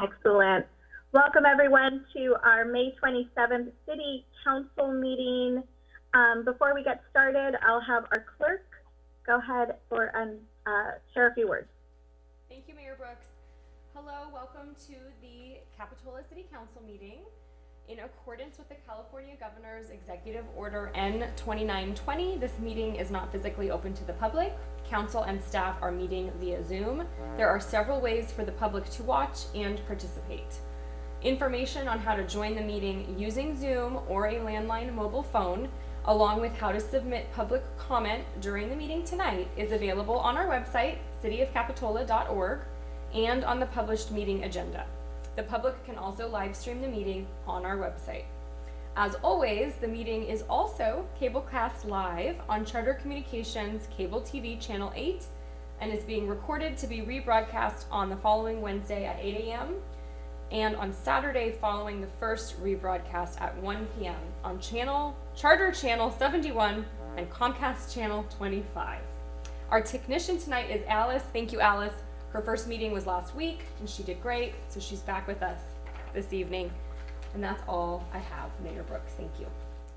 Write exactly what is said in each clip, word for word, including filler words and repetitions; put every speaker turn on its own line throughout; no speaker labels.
Excellent. Welcome everyone to our May twenty-seventh City Council meeting. Um, before we get started, I'll have our clerk go ahead for and uh, share a few words.
Thank you, Mayor Brooks. Hello, welcome to the Capitola City Council meeting. In accordance with the California Governor's Executive Order N twenty-nine twenty, this meeting is not physically open to the public. Council and staff are meeting via Zoom. There are several ways for the public to watch and participate. Information on how to join the meeting using Zoom or a landline mobile phone, along with how to submit public comment during the meeting tonight, is available on our website, city of capitola dot org, and on the published meeting agenda. The public can also live stream the meeting on our website. As always, the meeting is also cablecast live on Charter Communications Cable T V Channel eight and is being recorded to be rebroadcast on the following Wednesday at eight A M and on Saturday following the first rebroadcast at one P M on channel Charter Channel seventy-one and Comcast Channel twenty-five. Our technician tonight is Alice. Thank you, Alice. Her first meeting was last week and she did great, so she's back with us this evening. And that's all I have, Mayor Brooks. Thank you.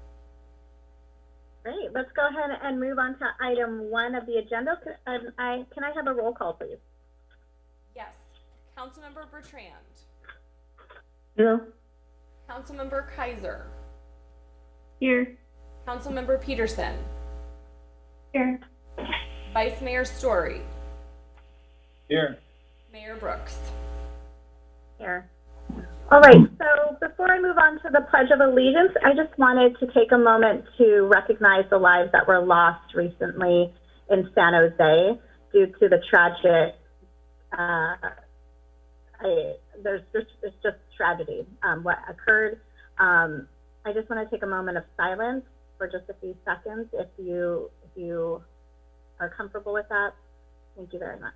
Great. Let's go ahead and move on to item one of the agenda. Um, I, can I have a roll call, please?
Yes. Councilmember Bertrand.
Here.
Councilmember Kaiser.
Here.
Councilmember Peterson.
Here.
Vice Mayor Story.
Here.
Mayor Brooks.
Here. All right, so before I move on to the Pledge of Allegiance, I just wanted to take a moment to recognize the lives that were lost recently in San Jose due to the tragic, uh, I, there's just, it's just tragedy, um, what occurred. Um, I just want to take a moment of silence for just a few seconds if you, if you are comfortable with that. Thank you very much.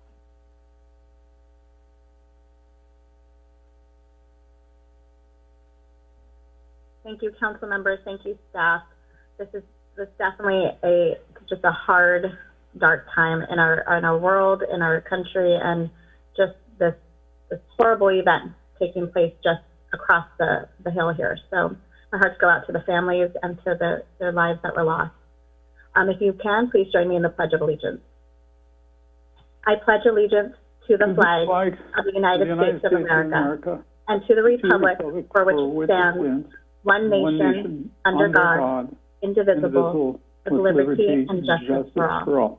Thank you, council members. Thank you, staff. This is this is definitely a just a hard, dark time in our in our world, in our country, and just this this horrible event taking place just across the the hill here. So my hearts go out to the families and to the their lives that were lost. Um, if you can, please join me in the Pledge of Allegiance. I pledge allegiance to the flag, flag of the United, the United States, States of America, America and to the republic, to the republic for which it stands, stands One nation, One nation under, under God, God, indivisible, indivisible with, with liberty, liberty and justice, justice for, all. for all.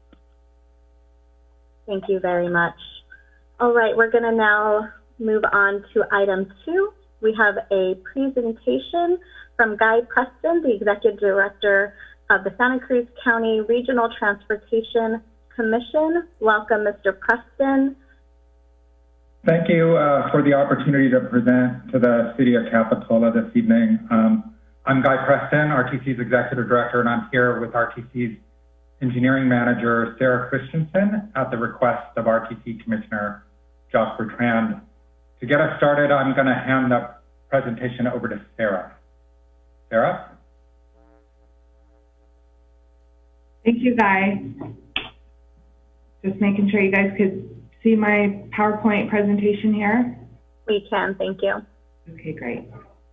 Thank you very much. All right, we're going to now move on to item two. We have a presentation from Guy Preston, the Executive Director of the Santa Cruz County Regional Transportation Commission. Welcome, Mister Preston.
Thank you uh, for the opportunity to present to the City of Capitola this evening. Um, I'm Guy Preston, R T C's Executive Director, and I'm here with R T C's Engineering Manager, Sarah Christensen, at the request of R T C Commissioner Josh Bertrand. To get us started, I'm going to hand the presentation over to Sarah. Sarah?
Thank you, Guy. Just making sure you guys could see my PowerPoint presentation here?
We can, thank you.
Okay, great.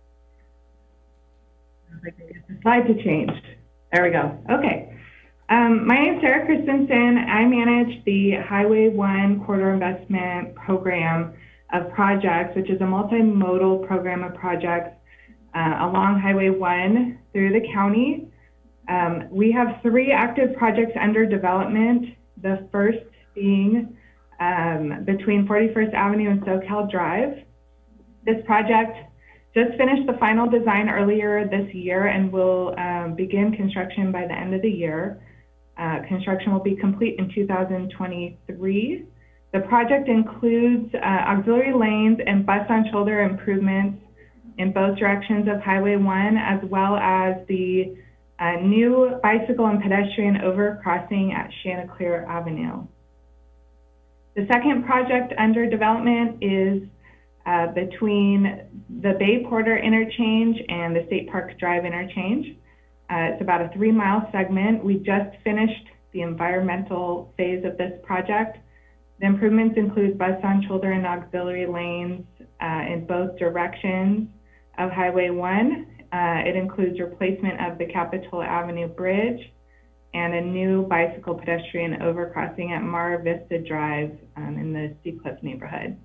The slides have changed. There we go. Okay. Um, my name is Sarah Christensen. I manage the Highway one Corridor Investment Program of Projects, which is a multimodal program of projects uh, along Highway one through the county. Um, we have three active projects under development. The first being Um, between forty-first Avenue and SoCal Drive. This project just finished the final design earlier this year and will um, begin construction by the end of the year. Uh, construction will be complete in two thousand twenty-three. The project includes uh, auxiliary lanes and bus on shoulder improvements in both directions of Highway one, as well as the uh, new bicycle and pedestrian overcrossing at Chanticleer Avenue. The second project under development is uh, between the Bay Porter interchange and the State Park Drive interchange. Uh, it's about a three mile segment. We just finished the environmental phase of this project. The improvements include bus on shoulder and auxiliary lanes uh, in both directions of Highway one. Uh, it includes replacement of the Capitola Avenue Bridge and a new bicycle pedestrian overcrossing at Mar Vista Drive um, in the Seacliff neighborhood.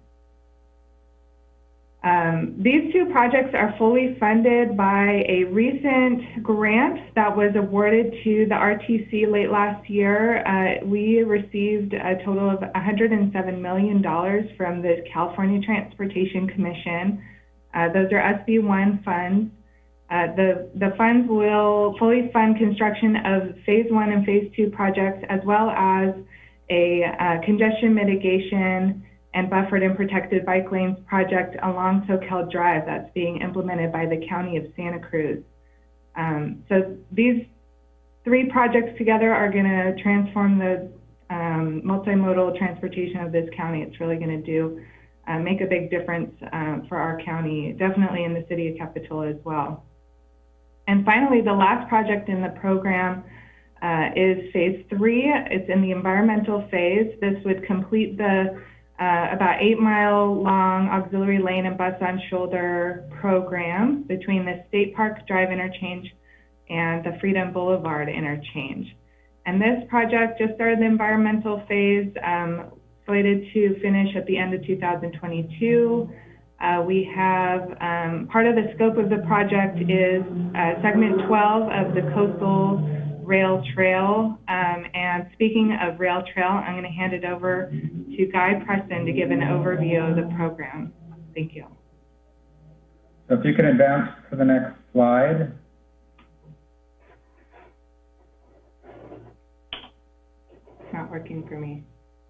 Um, these two projects are fully funded by a recent grant that was awarded to the R T C late last year. Uh, we received a total of one hundred seven million dollars from the California Transportation Commission. Uh, those are S B one funds. Uh, the, the funds will fully fund construction of phase one and phase two projects, as well as a uh, congestion mitigation and buffered and protected bike lanes project along Soquel Drive that's being implemented by the County of Santa Cruz. Um, so these three projects together are going to transform the um, multimodal transportation of this county. It's really going to do uh, make a big difference uh, for our county, definitely in the city of Capitola as well. And finally, the last project in the program uh, is phase three. It's in the environmental phase. This would complete the uh, about eight mile long auxiliary lane and bus on shoulder program between the State Park Drive interchange and the Freedom Boulevard interchange. And this project just started the environmental phase, um, slated to finish at the end of two thousand twenty-two. Uh, we have, um, part of the scope of the project is uh, segment twelve of the Coastal Rail Trail. Um, and speaking of rail trail, I'm going to hand it over to Guy Preston to give an overview of the program. Thank you.
So if you can advance to the next slide.
It's not working for me.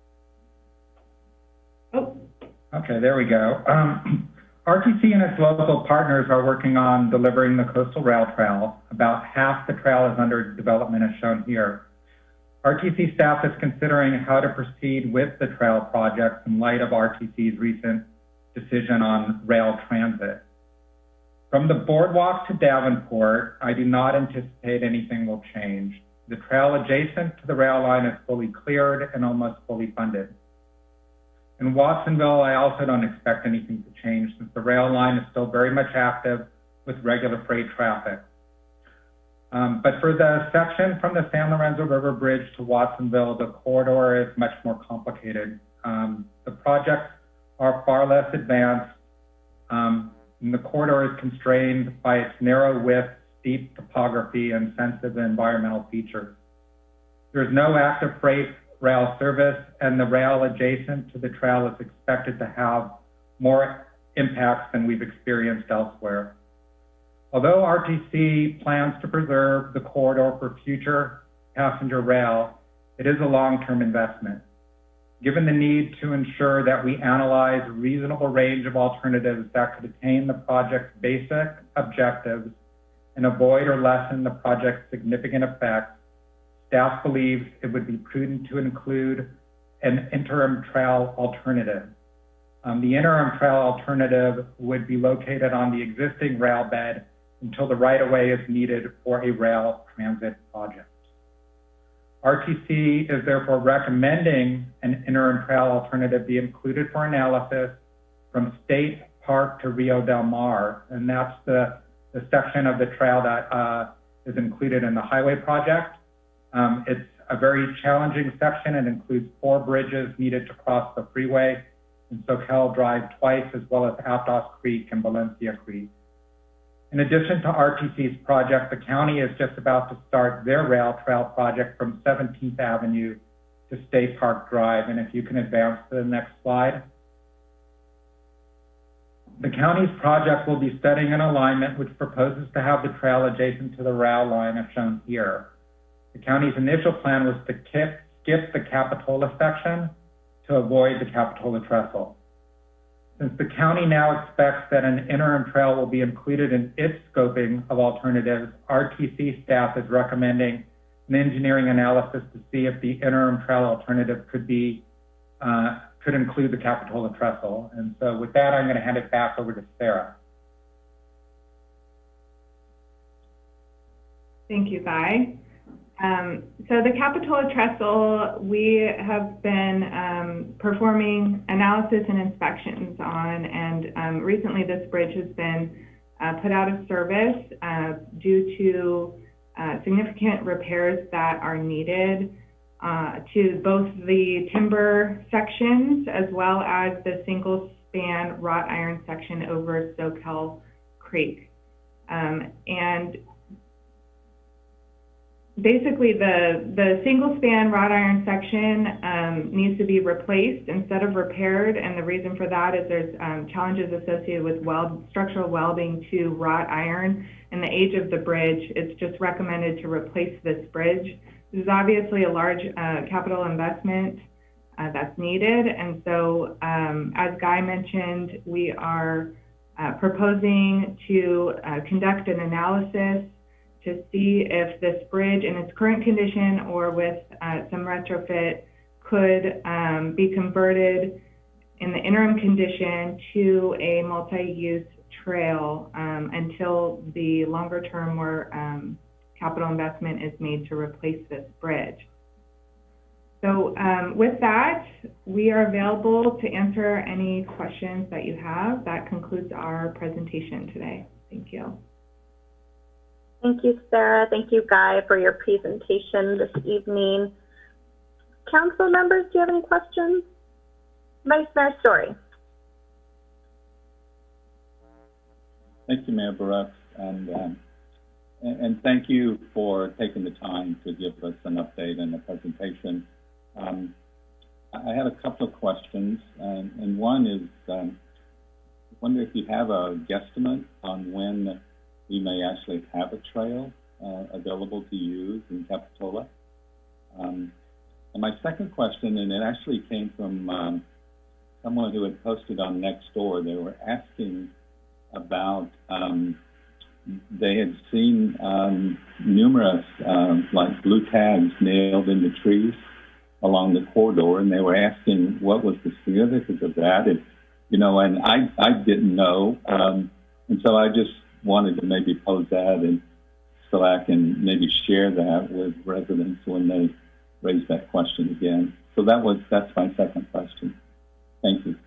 Oh.
Okay, there we go. Um, R T C and its local partners are working on delivering the Coastal Rail Trail. About half the trail is under development as shown here. R T C staff is considering how to proceed with the trail project in light of R T C's recent decision on rail transit. From the boardwalk to Davenport, I do not anticipate anything will change. The trail adjacent to the rail line is fully cleared and almost fully funded. In Watsonville, I also don't expect anything to change since the rail line is still very much active with regular freight traffic. Um, but for the section from the San Lorenzo River Bridge to Watsonville, the corridor is much more complicated. Um, the projects are far less advanced, um, and the corridor is constrained by its narrow width, steep topography, and sensitive environmental features. There's no active freight rail service, and the rail adjacent to the trail is expected to have more impacts than we've experienced elsewhere. Although R T C plans to preserve the corridor for future passenger rail, it is a long-term investment. Given the need to ensure that we analyze a reasonable range of alternatives that could attain the project's basic objectives and avoid or lessen the project's significant effects, staff believes it would be prudent to include an interim trail alternative. Um, the interim trail alternative would be located on the existing rail bed until the right-of-way is needed for a rail transit project. R T C is therefore recommending an interim trail alternative be included for analysis from State Park to Rio Del Mar, and that's the, the section of the trail that uh, is included in the highway project. Um, it's a very challenging section. It includes four bridges needed to cross the freeway in Soquel Drive twice, as well as Aptos Creek and Valencia Creek. In addition to R T C's project, the county is just about to start their rail trail project from seventeenth Avenue to State Park Drive. And if you can advance to the next slide. The county's project will be studying an alignment which proposes to have the trail adjacent to the rail line as shown here. The county's initial plan was to skip the Capitola section to avoid the Capitola trestle. Since the county now expects that an interim trail will be included in its scoping of alternatives, R T C staff is recommending an engineering analysis to see if the interim trail alternative could be uh, could include the Capitola trestle. And so with that, I'm going to hand it back over to Sarah.
Thank you, Guy. Um, so the Capitola Trestle, we have been um, performing analysis and inspections on, and um, recently this bridge has been uh, put out of service uh, due to uh, significant repairs that are needed uh, to both the timber sections as well as the single span wrought iron section over Soquel Creek. Um, and Basically, the, the single span wrought iron section um, needs to be replaced instead of repaired, and the reason for that is there's um, challenges associated with weld, structural welding to wrought iron. In the age of the bridge, it's just recommended to replace this bridge. This is obviously a large uh, capital investment uh, that's needed, and so um, as Guy mentioned, we are uh, proposing to uh, conduct an analysis to see if this bridge in its current condition or with uh, some retrofit could um, be converted in the interim condition to a multi-use trail um, until the longer term more um, capital investment is made to replace this bridge. So um, with that, we are available to answer any questions that you have. That concludes our presentation today. Thank you.
Thank you, Sarah. Thank you, Guy, for your presentation this evening. Council members, do you have any questions? Vice Mayor Story.
Thank you, Mayor Brooks, and, um, and, and thank you for taking the time to give us an update and a presentation. Um, I have a couple of questions, and, and one is, um, I wonder if you have a guesstimate on when we may actually have a trail uh, available to use in Capitola. Um, and my second question, and it actually came from um, someone who had posted on Nextdoor, they were asking about, um, they had seen um, numerous um, like blue tags nailed in the trees along the corridor, and they were asking what was the significance of that. And, you know, and I, I didn't know, um, and so I just wanted to maybe pose that and so I can maybe share that with residents when they raise that question again. So that was, that's my second question. Thank you.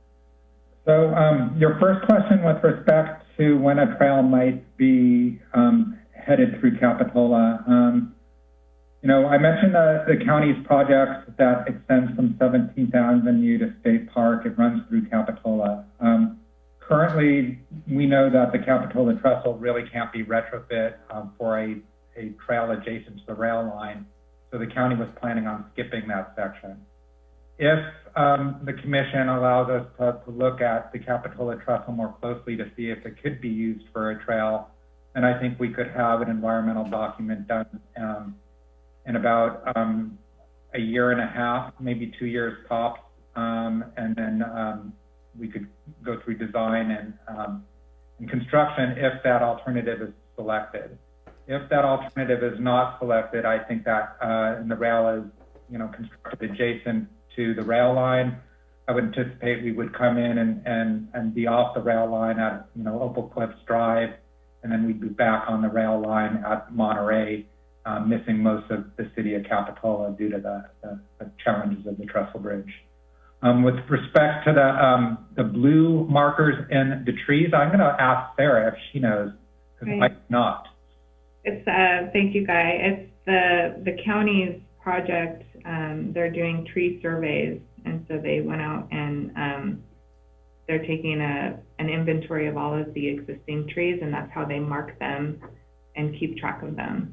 So um, your first question with respect to when a trail might be um, headed through Capitola. Um, you know, I mentioned the, the county's project that extends from seventeenth Avenue to State Park. It runs through Capitola. Um, Currently, we know that the Capitola Trestle really can't be retrofit um, for a, a trail adjacent to the rail line, so the county was planning on skipping that section. If um, the commission allows us to, to look at the Capitola Trestle more closely to see if it could be used for a trail, then I think we could have an environmental document done um, in about um, a year and a half, maybe two years tops, um, and then um, we could go through design and, um, and construction if that alternative is selected. If that alternative is not selected, I think that, uh, and the rail is, you know, constructed adjacent to the rail line, I would anticipate we would come in and, and, and be off the rail line at, you know, Opal Cliffs Drive, and then we'd be back on the rail line at Monterey, uh, missing most of the city of Capitola due to the, the, the challenges of the Trestle Bridge. Um, with respect to the, um, the blue markers in the trees, I'm going to ask Sarah if she knows, because
right.
I not.
It's, uh, thank you, Guy. It's the, the county's project. Um, they're doing tree surveys, and so they went out and um, they're taking a, an inventory of all of the existing trees, and that's how they mark them and keep track of them.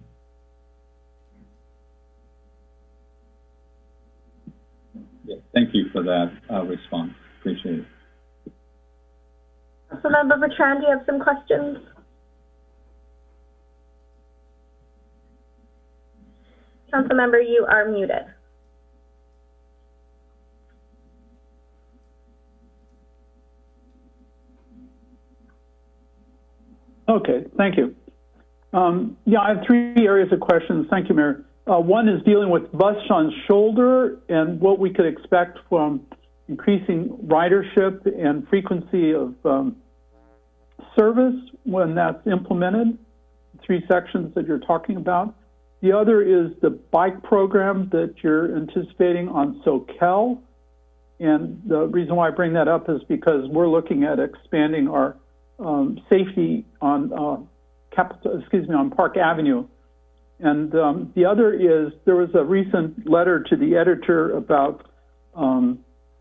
Yeah, thank you for that uh, response. Appreciate it.
Councilmember Bertrand, do you have some questions? Councilmember, you are muted.
Okay, thank you. Um, yeah, I have three areas of questions. Thank you, Mayor. Uh, one is dealing with bus on shoulder and what we could expect from increasing ridership and frequency of um, service when that's implemented, three sections that you're talking about. the other is the bike program that you're anticipating on Soquel. And the reason why I bring that up is because we're looking at expanding our um, safety on uh, Capitol, excuse me, on Park Avenue. And um, the other is there was a recent letter to the editor about um,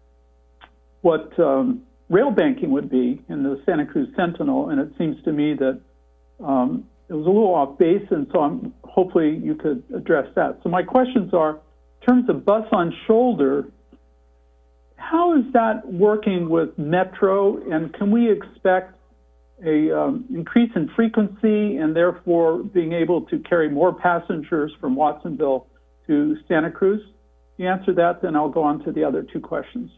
what um, rail banking would be in the Santa Cruz Sentinel, and it seems to me that um, it was a little off base, and so I'm, hopefully you could address that. So my questions are, in terms of bus on shoulder, how is that working with Metro, and can we expect a um, increase in frequency and therefore being able to carry more passengers from Watsonville to Santa Cruz? If you answer that, then I'll go on to the other two questions.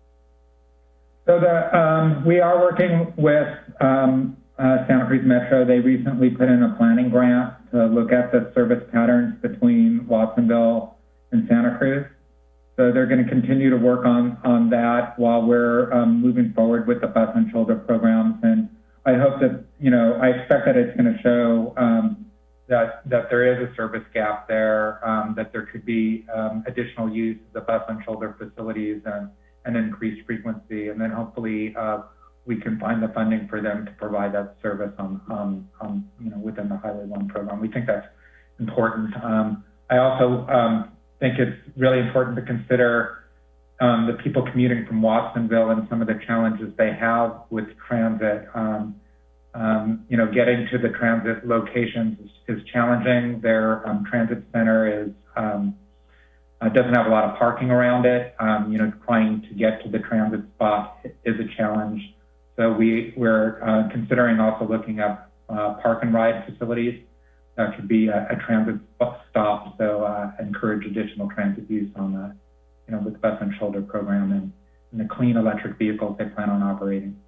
So the, um, we are working with um, uh, Santa Cruz Metro. They recently put in a planning grant to look at the service patterns between Watsonville and Santa Cruz. So they're going to continue to work on, on that while we're um, moving forward with the bus and shoulder programs. And I hope that, you know, I expect that it's going to show um, that, that there is a service gap there, um, that there could be um, additional use of the bus and shoulder facilities and, and increased frequency. And then hopefully uh, we can find the funding for them to provide that service on, on, on you know, within the Highway one program. We think that's important. Um, I also um, think it's really important to consider Um, the people commuting from Watsonville and some of the challenges they have with transit. Um, um, you know, getting to the transit locations is, is challenging. Their um, transit center is um, uh, doesn't have a lot of parking around it. Um, you know, trying to get to the transit spot is a challenge. So we, we're uh, considering also looking at uh, park and ride facilities. That could be a, a transit stop, so uh, encourage additional transit use on that. You know, with the bus and shoulder program and, and the clean electric vehicles they plan on operating.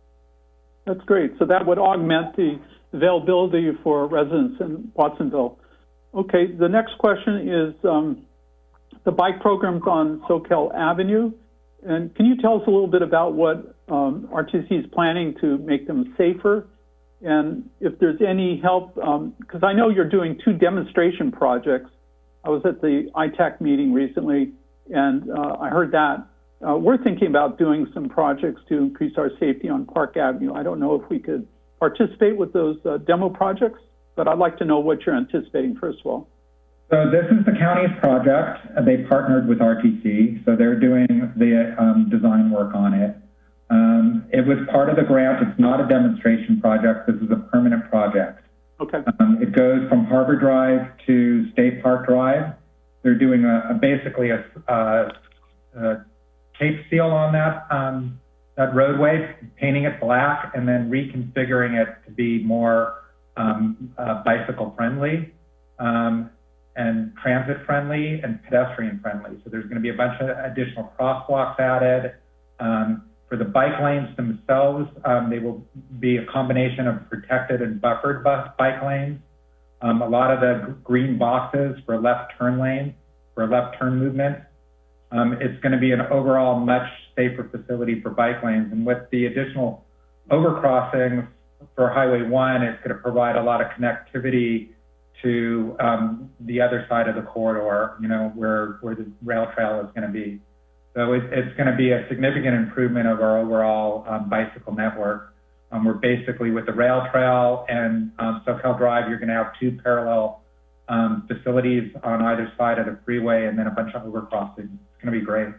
That's great. So that would augment the availability for residents in Watsonville. Okay, the next question is um, the bike programs on Soquel Avenue. And can you tell us a little bit about what um, R T C is planning to make them safer? And if there's any help, because um, I know you're doing two demonstration projects. I was at the I TAC meeting recently, and uh, I heard that. Uh, we're thinking about doing some projects to increase our safety on Park Avenue. I don't know if we could participate with those uh, demo projects, but I'd like to know what you're anticipating, first of all.
So this is the county's project. They partnered with R T C, so they're doing the um, design work on it. Um, it was part of the grant. It's not a demonstration project. This is a permanent project.
Okay.
Um, it goes from Harbor Drive to State Park Drive. They're doing a, a basically a, a, a tape seal on that um, that roadway, painting it black, and then reconfiguring it to be more um, uh, bicycle friendly um, and transit friendly and pedestrian friendly. So there's going to be a bunch of additional crosswalks added. Um, for the bike lanes themselves, um, they will be a combination of protected and buffered bus bike lanes. Um, a lot of the green boxes for left turn lanes, for left turn movement. Um, it's going to be an overall much safer facility for bike lanes. And with the additional overcrossings for Highway one, it's going to provide a lot of connectivity to um, the other side of the corridor, you know, where, where the rail trail is going to be. So it, it's going to be a significant improvement of our overall um, bicycle network. Um, we're basically with the rail trail and um, Soquel Drive, you're going to have two parallel um, facilities on either side of the freeway and then a bunch of overcrossings. It's going to be great.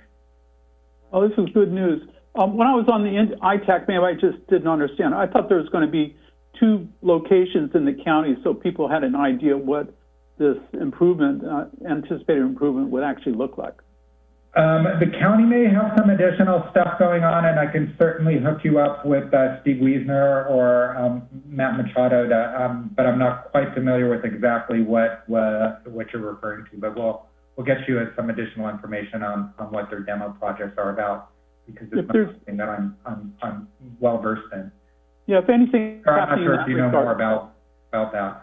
Oh, this is good news. Um, when I was on the I TAC, maybe I just didn't understand. I thought there was going to be two locations in the county so people had an idea what this improvement, uh, anticipated improvement would actually look like.
Um, the county may have some additional stuff going on, and I can certainly hook you up with uh, Steve Wiesner or um, Matt Machado, to, um, but I'm not quite familiar with exactly what uh, what you're referring to. But we'll we'll get you some additional information on, on what their demo projects are about, because it's not something that I'm I'm, I'm well versed in.
Yeah, if anything,
I'm not sure if you know
regard.
more about about that.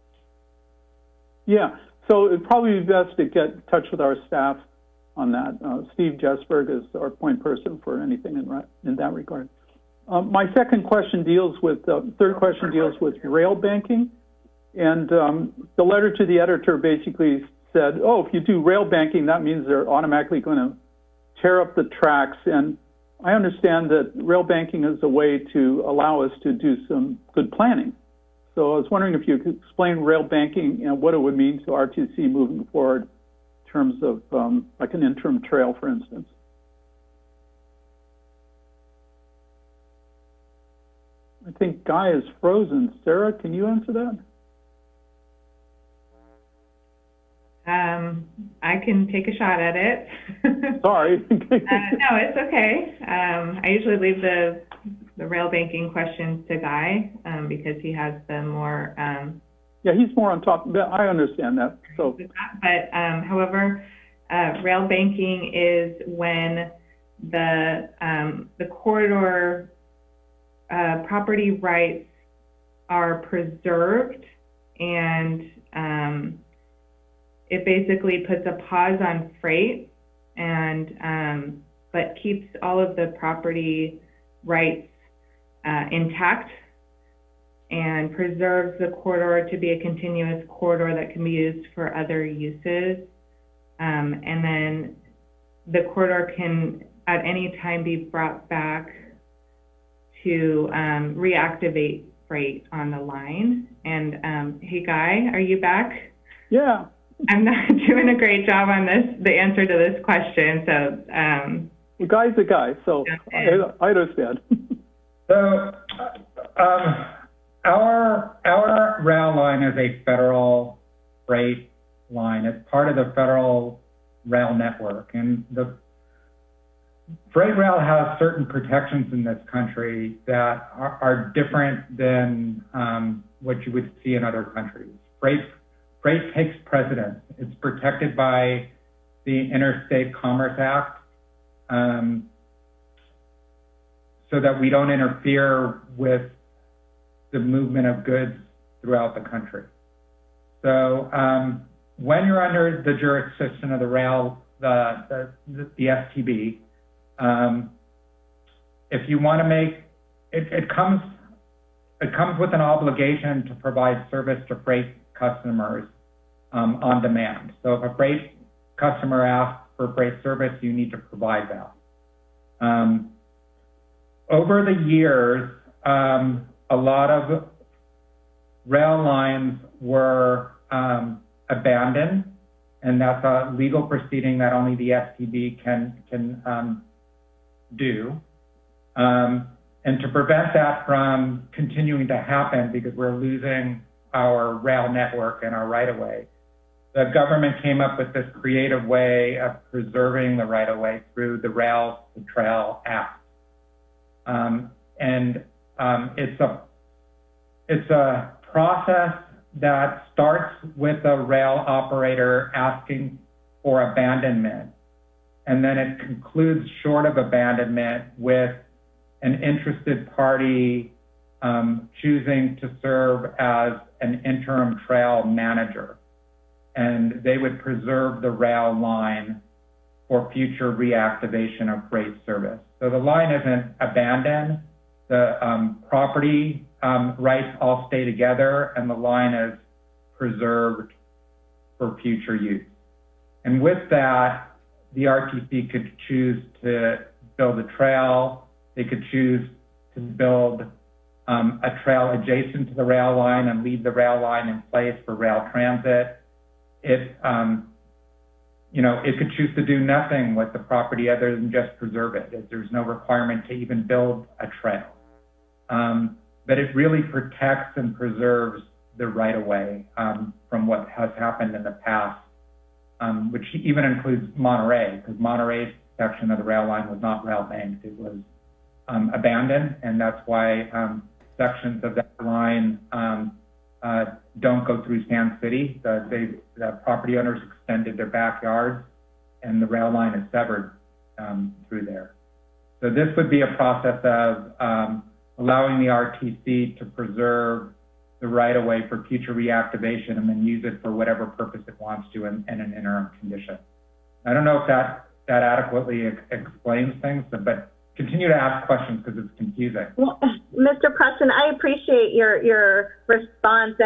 Yeah, so it'd probably be best to get in touch with our staff on that. Uh, Steve Jesberg is our point person for anything in, in that regard. Um, my second question deals with, uh, third question deals with rail banking. And um, the letter to the editor basically said, oh, if you do rail banking, that means they're automatically going to tear up the tracks. And I understand that rail banking is a way to allow us to do some good planning. So I was wondering if you could explain rail banking and what it would mean to R T C moving forward in terms of um, like an interim trail, for instance. I think Guy is frozen. Sarah, can you answer that?
Um, I can take a shot at it.
Sorry.
uh, no, it's okay. Um, I usually leave the the rail banking questions to Guy um, because he has the more. Um,
yeah, he's more on top. I understand that. So,
but um, however, uh, rail banking is when the um, the corridor uh, property rights are preserved, and um, it basically puts a pause on freight, and um, but keeps all of the property rights uh, intact and preserves the corridor to be a continuous corridor that can be used for other uses. Um, and then the corridor can at any time be brought back to um, reactivate freight on the line. And um, hey, Guy, are you back?
Yeah.
I'm not doing a great job on this, the answer to this question. So, um,
well, Guy's a guy, so I, I understand.
So, um, our our rail line is a federal freight line. It's part of the federal rail network, and the freight rail has certain protections in this country that are, are different than um, what you would see in other countries. Freight Freight takes precedence. It's protected by the Interstate Commerce Act, um, so that we don't interfere with the movement of goods throughout the country. So um, when you're under the jurisdiction of the rail, the, the, the S T B, um, if you want to make, it, it comes, it comes with an obligation to provide service to freight customers um, on demand. So if a freight customer asks for freight service, you need to provide that. Um, over the years, um, a lot of rail lines were um, abandoned, and that's a legal proceeding that only the S T B can, can um, do. Um, and to prevent that from continuing to happen, because we're losing our rail network and our right-of-way, the government came up with this creative way of preserving the right-of-way through the Rail to Trail Act. Um, and um, it's a it's a process that starts with a rail operator asking for abandonment, and then it concludes short of abandonment with an interested party um, choosing to serve as an interim trail manager, and they would preserve the rail line for future reactivation of freight service. So the line isn't abandoned, the um, property um, rights all stay together, and the line is preserved for future use. And with that, the R T C could choose to build a trail, they could choose to build Um, a trail adjacent to the rail line and leave the rail line in place for rail transit. It, um, you know, it could choose to do nothing with the property other than just preserve it. There's no requirement to even build a trail. Um, but it really protects and preserves the right-of-way um, from what has happened in the past, um, which even includes Monterey, because Monterey's section of the rail line was not rail banked. It was um, abandoned, and that's why um, sections of that line um, uh, don't go through Sand City. The, they, the property owners extended their backyards, and the rail line is severed um, through there. So this would be a process of um, allowing the R T C to preserve the right-of-way for future reactivation and then use it for whatever purpose it wants to in, in an interim condition. I don't know if that, that adequately ex explains things, but continue to ask questions because it's confusing.
Well, Mister Preston, I appreciate your, your response. And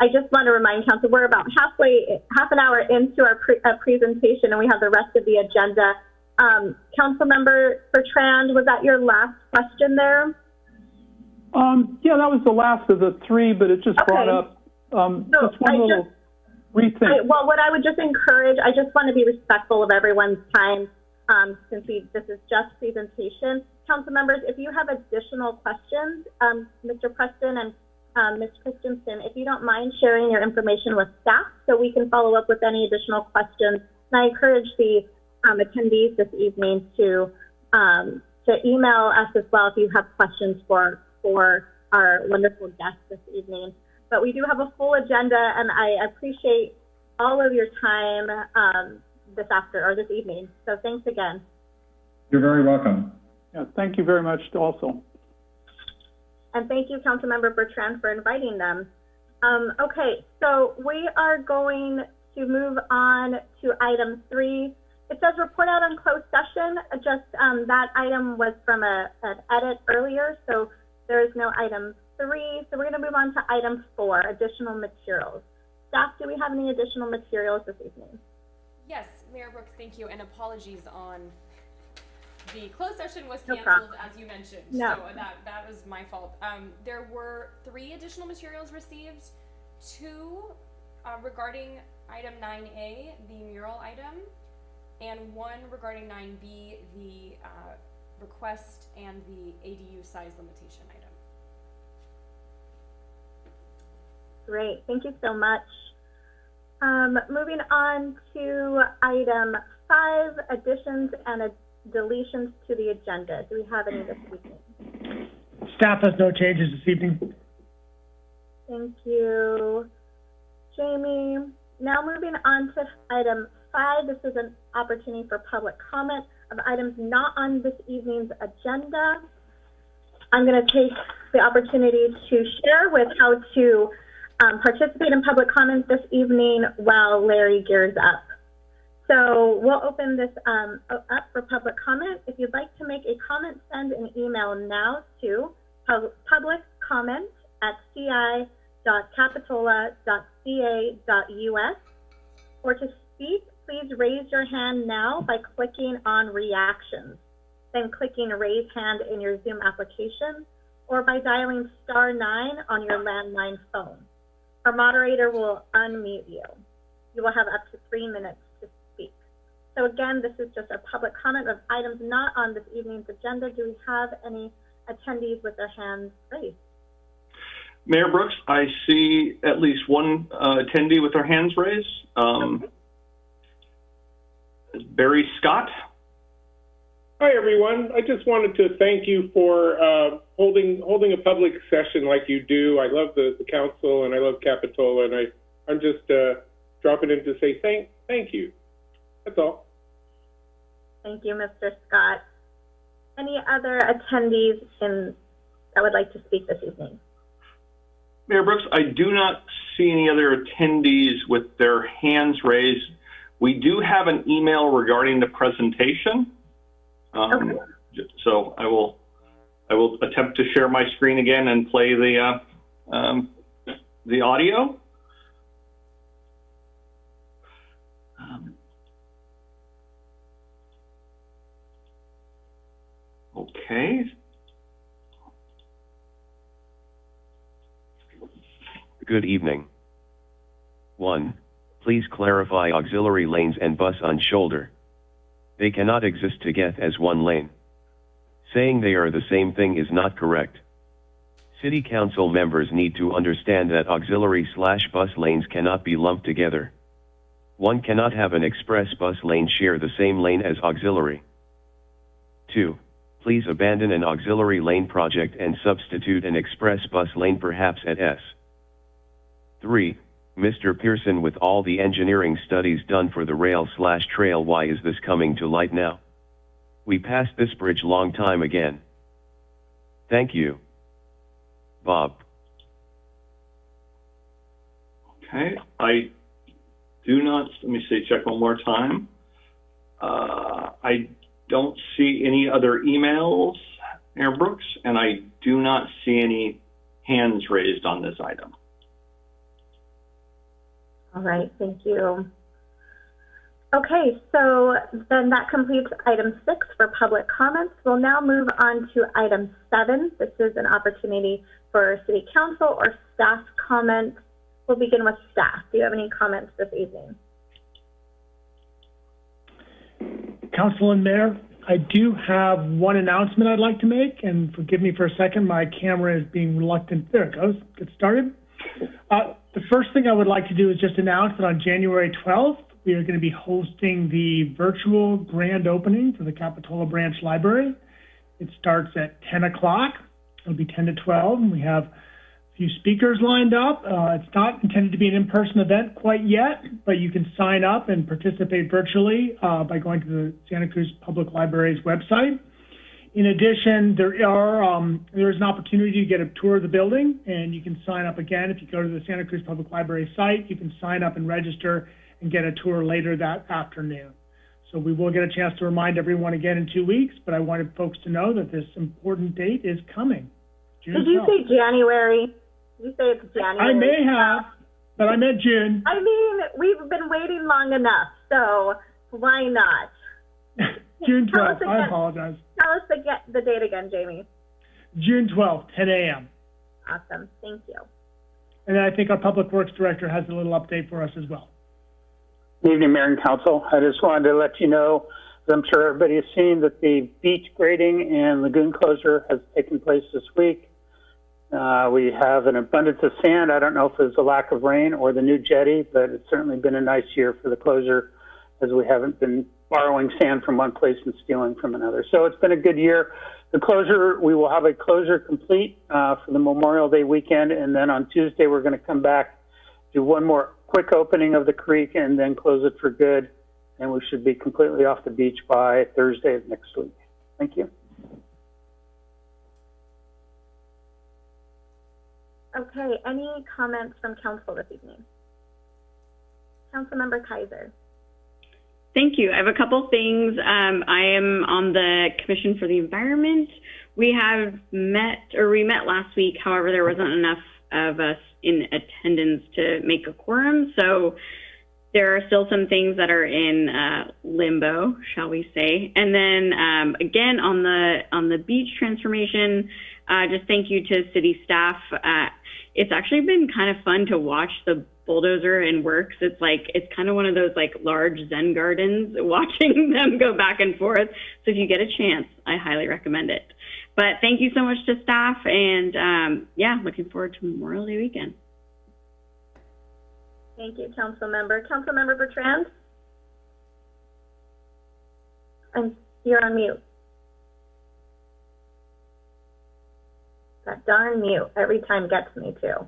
I just want to remind Council, we're about halfway, half an hour into our pre uh, presentation, and we have the rest of the agenda. Um, Councilmember Bertrand, was that your last question there?
Um, yeah, that was the last of the three, but it just
Okay.
brought up um,
So
just one
I
little
just,
rethink.
I, well, what I would just encourage, I just want to be respectful of everyone's time, um, since we, this is just presentation. Council members, if you have additional questions, um, Mister Preston and um, Miz Christensen, if you don't mind sharing your information with staff so we can follow up with any additional questions. And I encourage the um, attendees this evening to um, to email us as well if you have questions for for our wonderful guests this evening. But we do have a full agenda, and I appreciate all of your time um, this after or this evening. So thanks again.
You're very welcome.
Yeah, thank you very much also.
And thank you, Councilmember Bertrand, for inviting them. Um, okay, so we are going to move on to item three. It says report out on closed session. Just um, that item was from a, an edit earlier, so there is no item three. So we're going to move on to item four, additional materials. Staff, do we have any additional materials this evening?
Yes, Mayor Brooks, thank you, and apologies on the closed session was
No
canceled,
problem.
as you mentioned,
No.
so that, that was my fault. Um, there were three additional materials received, two uh, regarding item nine A, the mural item, and one regarding nine B, the uh, request and the A D U size limitation item.
Great, thank you so much. Um, moving on to item five, additions and ad deletions to the agenda. Do we have any this evening?
Staff has no changes this evening.
Thank you, Jamie. Now moving on to item five, this is an opportunity for public comment of items not on this evening's agenda. I'm going to take the opportunity to share with how to um, participate in public comment this evening while Larry gears up. So we'll open this um, up for public comment. If you'd like to make a comment, send an email now to public comment at c i dot capitola dot c a dot u s. Or to speak, please raise your hand now by clicking on reactions, then clicking raise hand in your Zoom application, or by dialing star nine on your landline phone. Our moderator will unmute you. You will have up to three minutes to speak. So again, this is just a public comment of items not on this evening's agenda. Do we have any attendees with their hands raised?
Mayor Brooks, I see at least one uh, attendee with their hands raised. Um, Barry Scott.
Hi, everyone. I just wanted to thank you for uh, holding holding a public session like you do. I love the, the council, and I love Capitola, and I, I'm just uh, dropping in to say thank, thank you. That's all.
Thank you, Mister Scott. Any other attendees in, that would like to speak this evening?
Mayor Brooks, I do not see any other attendees with their hands raised. We do have an email regarding the presentation. Um, okay. So I will, I will attempt to share my screen again and play the, uh, um, the audio. Um, okay.
Good evening. one. Please clarify auxiliary lanes and bus on shoulder. They cannot exist together as one lane. Saying they are the same thing is not correct. City Council members need to understand that auxiliary slash bus lanes cannot be lumped together. One cannot have an express bus lane share the same lane as auxiliary. two. Please abandon an auxiliary lane project and substitute an express bus lane perhaps at S. three. Mister Pearson, with all the engineering studies done for the rail slash trail, why is this coming to light now? We passed this bridge long time again. Thank you. Bob.
Okay, I do not, let me see, check one more time. Uh, I don't see any other emails, Mayor Brooks, and I do not see any hands raised on this item.
All right, thank you. Okay, so then that completes item six for public comments. We'll now move on to item seven. This is an opportunity for city council or staff comments. We'll begin with staff. Do you have any comments this evening?
Council and Mayor, I do have one announcement I'd like to make, and forgive me for a second, my camera is being reluctant. There it goes, get started. Uh, the first thing I would like to do is just announce that on January twelfth, we are going to be hosting the virtual grand opening for the Capitola Branch Library. It starts at ten o'clock. It'll be ten to twelve, and we have a few speakers lined up. Uh, it's not intended to be an in-person event quite yet, but you can sign up and participate virtually uh, by going to the Santa Cruz Public Library's website. In addition, there are um, there is an opportunity to get a tour of the building, and you can sign up again. If you go to the Santa Cruz Public Library site, you can sign up and register and get a tour later that afternoon. So we will get a chance to remind everyone again in two weeks, but I wanted folks to know that this important date is coming. June
Did you
twelfth.
say January? Did you say it's January?
I may have, but I meant June.
I mean, we've been waiting long enough, so why not?
June
Tell us
twelfth, I
again.
apologize.
Tell us the, get, the date again, Jamie.
June twelfth, ten A M
Awesome, thank you.
And then I think our Public Works Director has a little update for us as well.
Good evening, Mayor and Council. I just wanted to let you know, as I'm sure everybody has seen, that the beach grading and lagoon closure has taken place this week. Uh, we have an abundance of sand. I don't know if it's a lack of rain or the new jetty, but it's certainly been a nice year for the closure, as we haven't been borrowing sand from one place and stealing from another. So it's been a good year. The closure, we will have a closure complete uh, for the Memorial Day weekend, and then on Tuesday we're going to come back, do one more quick opening of the creek, and then close it for good, and we should be completely off the beach by Thursday of next week. Thank you.
Okay, any comments from council this evening? Councilmember Kaiser.
Thank you. I have a couple things. Um, I am on the Commission for the Environment. We have met, or we met last week. However, there wasn't enough of us in attendance to make a quorum. So there are still some things that are in uh, limbo, shall we say. And then um, again, on the on the beach transformation, uh, just thank you to city staff. Uh, it's actually been kind of fun to watch the bulldozer and works. It's like, it's kind of one of those like large Zen gardens, watching them go back and forth. So if you get a chance, I highly recommend it. But thank you so much to staff, and um, yeah, looking forward to Memorial Day weekend.
Thank you, Councilmember. Councilmember Bertrand? And you're on mute. That darn mute every time gets me too.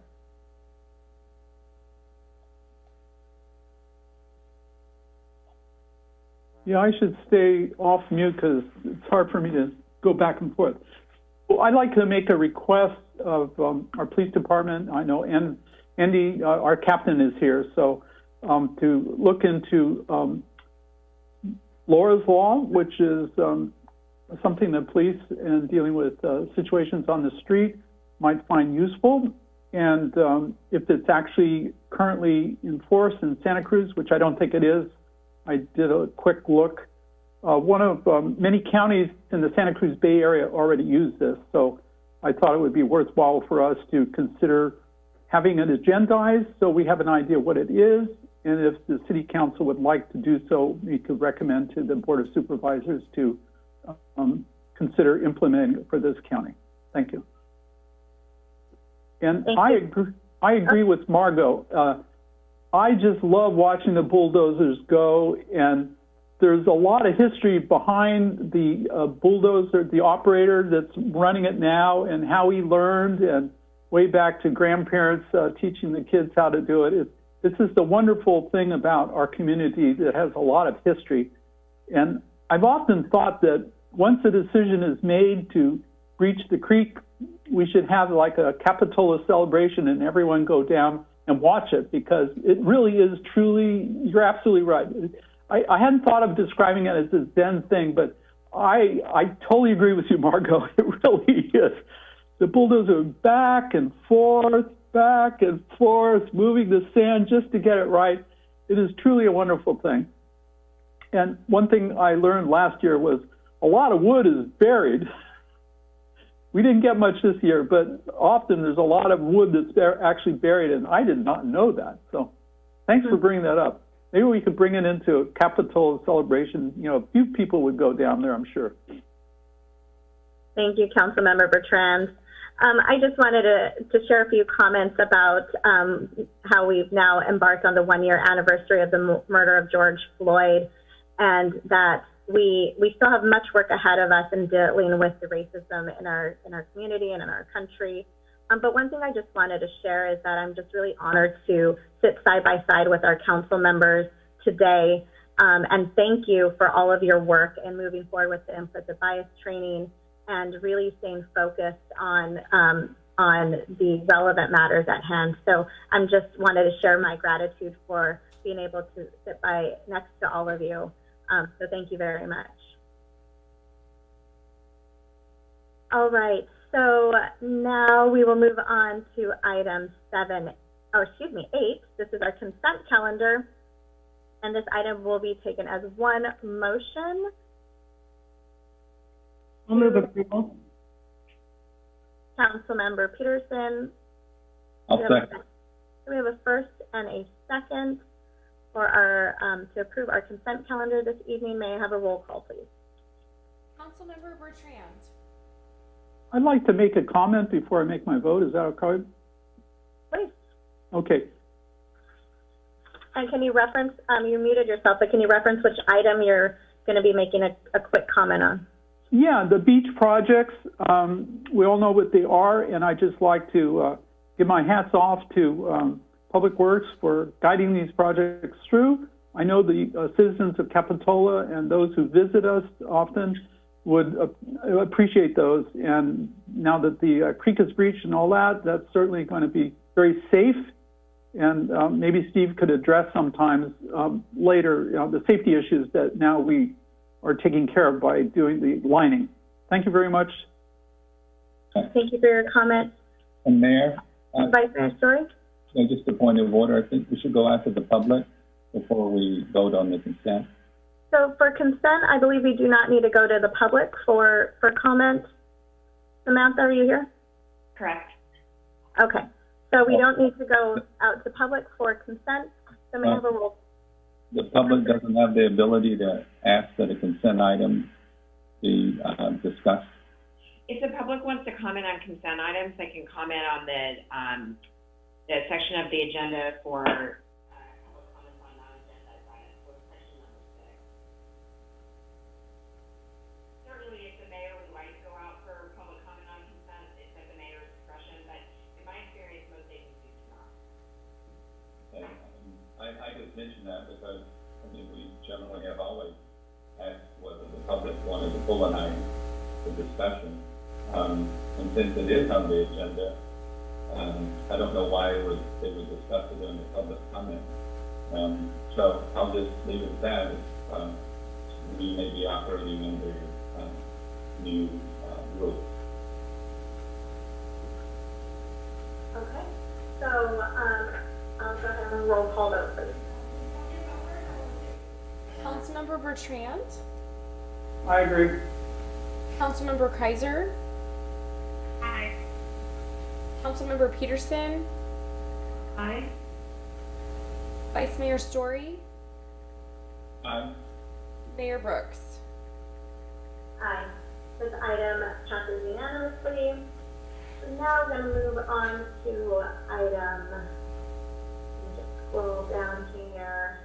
Yeah, I should stay off mute because it's hard for me to go back and forth. Well, I'd like to make a request of um, our police department. I know and Andy, uh, our captain, is here, so um, to look into um, Laura's Law, which is um, something that police and dealing with uh, situations on the street might find useful. And um, if it's actually currently enforced in Santa Cruz, which I don't think it is, I did a quick look. Uh, one of um, many counties in the Santa Cruz Bay Area already use this, so I thought it would be worthwhile for us to consider having it agendized so we have an idea what it is, and if the City Council would like to do so, we could recommend to the Board of Supervisors to um, consider implementing it for this county. Thank you. And
Thank
I
you.
agree, I agree with Margot. Uh, I just love watching the bulldozers go, and there's a lot of history behind the uh, bulldozer, the operator that's running it now, and how he learned, and way back to grandparents uh, teaching the kids how to do it. it. This is the wonderful thing about our community that has a lot of history. And I've often thought that once a decision is made to breach the creek, we should have like a Capitola celebration and everyone go down and watch it, because it really is truly, you're absolutely right. I, I hadn't thought of describing it as a Zen thing, but I, I totally agree with you, Margot. It really is. The bulldozer back and forth, back and forth, moving the sand just to get it right. It is truly a wonderful thing. And one thing I learned last year was a lot of wood is buried. We didn't get much this year, but often there's a lot of wood that's actually buried, and I did not know that. So thanks for bringing that up. Maybe we could bring it into a Capitola celebration. You know, a few people would go down there, I'm sure.
Thank you, Councilmember Bertrand. Um, I just wanted to, to share a few comments about um, how we've now embarked on the one-year anniversary of the murder of George Floyd, and that we we still have much work ahead of us in dealing with the racism in our in our community and in our country. Um, but one thing I just wanted to share is that I'm just really honored to sit side by side with our council members today, um, and thank you for all of your work and moving forward with the implicit bias training and really staying focused on um, on the relevant matters at hand. So I'm just wanted to share my gratitude for being able to sit by next to all of you. Um, so thank you very much. All right, so now we will move on to item seven, oh, excuse me, eight. This is our consent calendar, and this item will be taken as one motion.
I'll move approval.
Councilmember Peterson.
I'll second.
We have a first and a second for our um, to approve our consent calendar this evening. May I have a roll call, please?
Councilmember Bertrand.
I'd like to make a comment before I make my vote. Is that okay?
Please.
Okay.
And can you reference, um, you muted yourself, but can you reference which item you're going to be making a, a quick comment on?
Yeah, the beach projects, um, we all know what they are, and I just like to uh, give my hats off to um, Public Works for guiding these projects through. I know the uh, citizens of Capitola and those who visit us often would uh, appreciate those. And now that the uh, creek is breached and all that, that's certainly going to be very safe. And um, maybe Steve could address sometimes um, later, you know, the safety issues that now we are taking care of by doing the lining. Thank you very much.
Thank you for your comment.
And Mayor? Uh,
Vice Mayor Story?
Yeah, just a point of order. I think we should go after the public before we vote on the consent.
So for consent, I believe we do not need to go to the public for, for comment. Samantha, are you here?
Correct.
Okay. So we don't need to go out to public for consent. So we
uh,
have a roll.
The public doesn't have the ability to ask that a consent item be uh, discussed.
If the public wants to comment on consent items, they can comment on the um, the section of the agenda for uh, public comments on non-agenda items, for section number six. Certainly, if the mayor would like to go out for public comment on consent, it's at the mayor's discretion, but in my experience, most agencies do not.
Okay. Um, I, I just mentioned that because I mean we generally have always asked whether the public wanted to pull an item for discussion. Um, and since it is on the agenda, um, I don't know why it was, they would discuss it during the public comment. Um, so I'll just leave it at that. If, um, we may be operating under uh, new uh, rules.
Okay. So um, I'll go ahead and roll call vote, please.
Councilmember Bertrand.
I agree.
Councilmember Kaiser.
Aye.
Councilmember Peterson.
Aye.
Vice Mayor Story.
Aye.
Mayor Brooks.
Aye. This item passes unanimously. So now we're going to move on to item, let me just scroll down here,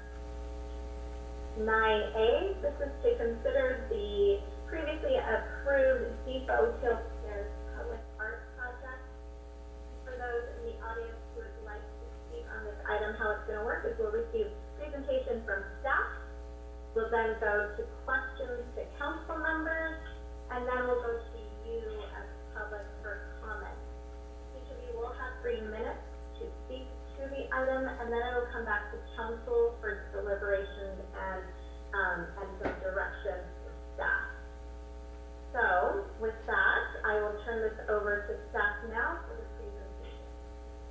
nine A. This is to consider the previously approved Depot Hill Stairs public art project. For those in the audience who would like to speak on this item, how it's going to work is we'll receive presentation from staff. We'll then go to questions to council members, and then we'll go to you as public for comment. Each of you will have three minutes to speak to the item, and then it will come back to council for deliberation and um, and some direction for staff. So with that, I will turn this over to staff now for the presentation.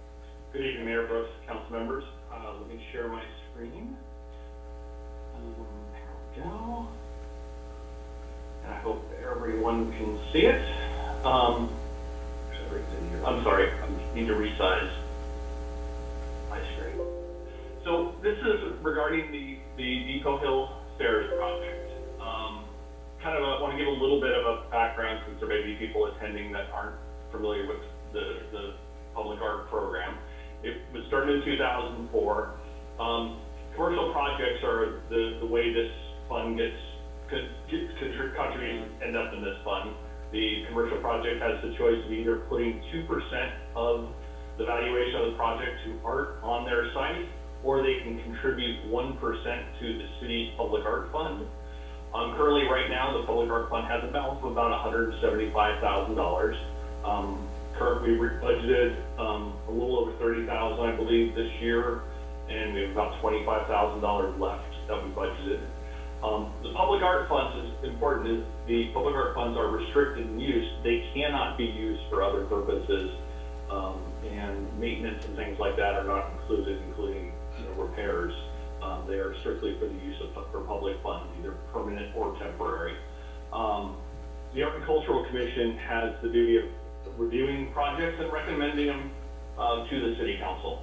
Good evening, Mayor Brooks, council members. Uh, let me share my screen. Um, there we go. And I hope everyone can see it. Um, I'm sorry, I need to resize my screen. So this is regarding the, the Depot Hill Stairs project. Um, kind of a, want to give a little bit of a background since there may be people attending that aren't familiar with the, the public art program. It was started in two thousand four. Um, commercial projects are the, the way this fund gets, contributions end up in this fund. The commercial project has the choice of either putting two percent of the valuation of the project to art on their site, or they can contribute one percent to the city's public art fund. Um, currently, right now, the public art fund has a balance of about one hundred seventy-five thousand dollars. Um, currently, we budgeted um, a little over thirty thousand dollars, I believe, this year, and we have about twenty-five thousand dollars left that we budgeted. Um, the public art funds is important. Is the public art funds are restricted in use. They cannot be used for other purposes, um, and maintenance and things like that are not included, including you know, repairs. Um, they are strictly for the use of for public funds, either permanent or temporary. Um, the Art and Cultural Commission has the duty of reviewing projects and recommending them uh, to the City Council.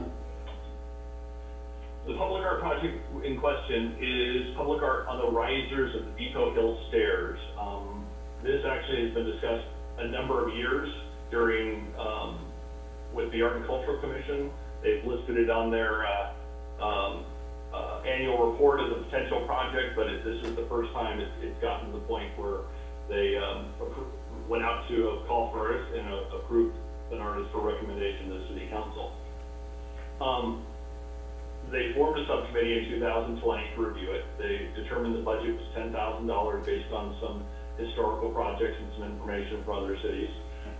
The public art project in question is public art on the risers of the Depot Hill Stairs. Um, this actually has been discussed a number of years during um, with the Art and Cultural Commission. They've listed it on their uh, um, uh, annual report as a potential project, but it, this is the first time it's, it's gotten to the point where they um, went out to a call for artists and uh, approved an artist for recommendation to the City Council. Um, They formed a subcommittee in two thousand twenty to review it. They determined the budget was ten thousand dollars based on some historical projects and some information from other cities.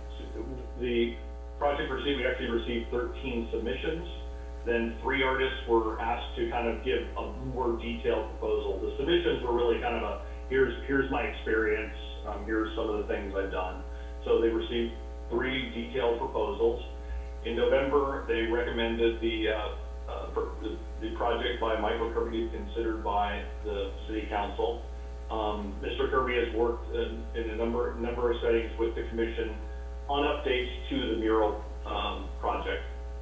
The project received, we actually received thirteen submissions. Then three artists were asked to kind of give a more detailed proposal. The submissions were really kind of a, here's, here's my experience, um, here's some of the things I've done. So they received three detailed proposals. In November, they recommended the uh, Uh, the, the project by Michael Kirby considered by the City Council. Um, Mister Kirby has worked in, in a number number of settings with the Commission on updates to the mural um, project.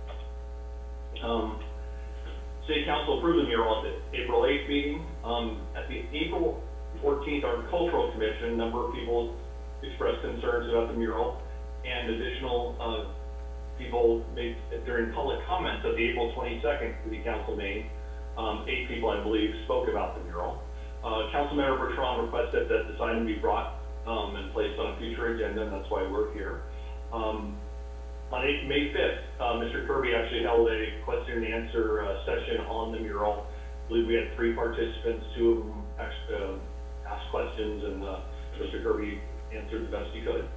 Um, City Council approved the mural at the April eighth meeting. Um, at the April fourteenth Art and Cultural Commission, a number of people expressed concerns about the mural, and additional uh, people made during public comments at the April twenty-second City Council meeting. Um, eight people, I believe, spoke about the mural. Uh, Councilmember Bertrand requested that this item be brought um, and placed on a future agenda, and that's why we're here. Um, on May fifth, uh, Mister Kirby actually held a question and answer uh, session on the mural. I believe we had three participants, two of them actually, uh, asked questions, and uh, Mister Kirby answered the best he could.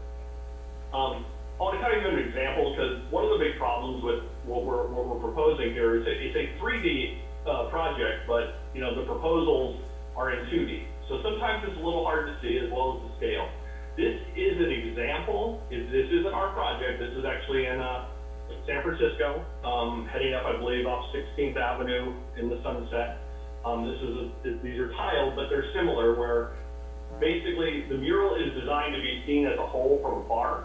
Um, I want to kind of give an example because one of the big problems with what we're, what we're proposing here is a, it's a three D uh, project, but you know the proposals are in two D. So sometimes it's a little hard to see as well as the scale. This is an example. This isn't our project. This is actually in uh, San Francisco, um, heading up, I believe, off sixteenth Avenue in the Sunset. Um, this is a, these are tiled, but they're similar. Where basically the mural is designed to be seen as a whole from afar.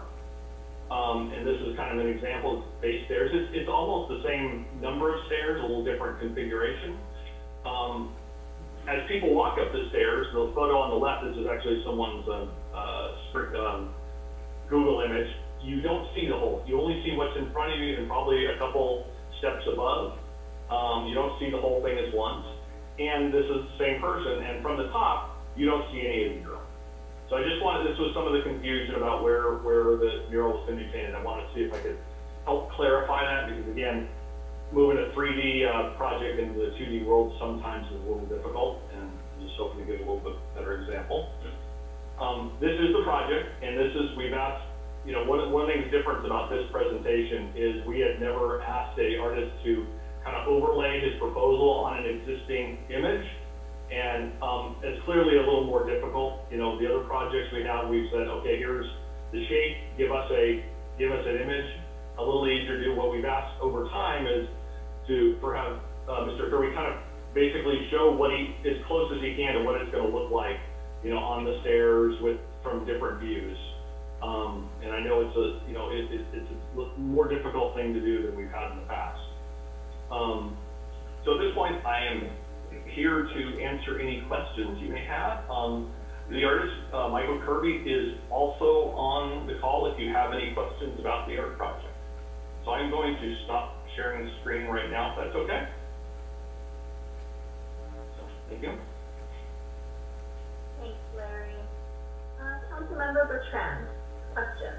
Um, and this is kind of an example of base stairs. It's, it's almost the same number of stairs, a little different configuration. Um, as people walk up the stairs, the photo on the left, this is actually someone's uh, uh, um, Google image. You don't see the whole. You only see what's in front of you and probably a couple steps above. Um, you don't see the whole thing at once. And this is the same person. And from the top, you don't see any of the mural. So I just wanted, this was some of the confusion about where, where the mural was going to be painted. I wanted to see if I could help clarify that because, again, moving a three D uh, project into the two D world sometimes is a little difficult, and I'm just hoping to give a little bit better example. Um, this is the project, and this is, we've asked, you know, one, one of the things different about this presentation is we had never asked a artist to kind of overlay his proposal on an existing image. And um, it's clearly a little more difficult. You know, the other projects we have, we've said, okay, here's the shape, give us a give us an image. a little easier to do. What we've asked over time is to, for have uh, Mister Kirby kind of basically show what he, as close as he can to what it's going to look like, you know, on the stairs with, from different views. Um, and I know it's a, you know, it, it, it's a more difficult thing to do than we've had in the past. Um, so at this point, I am here to answer any questions you may have. Um, the artist, uh, Michael Kirby, is also on the call if you have any questions about the art project. So I'm going to stop sharing the screen right now, if that's okay. So, thank you.
Thanks, Larry. Uh, Councilmember Bertrand, questions?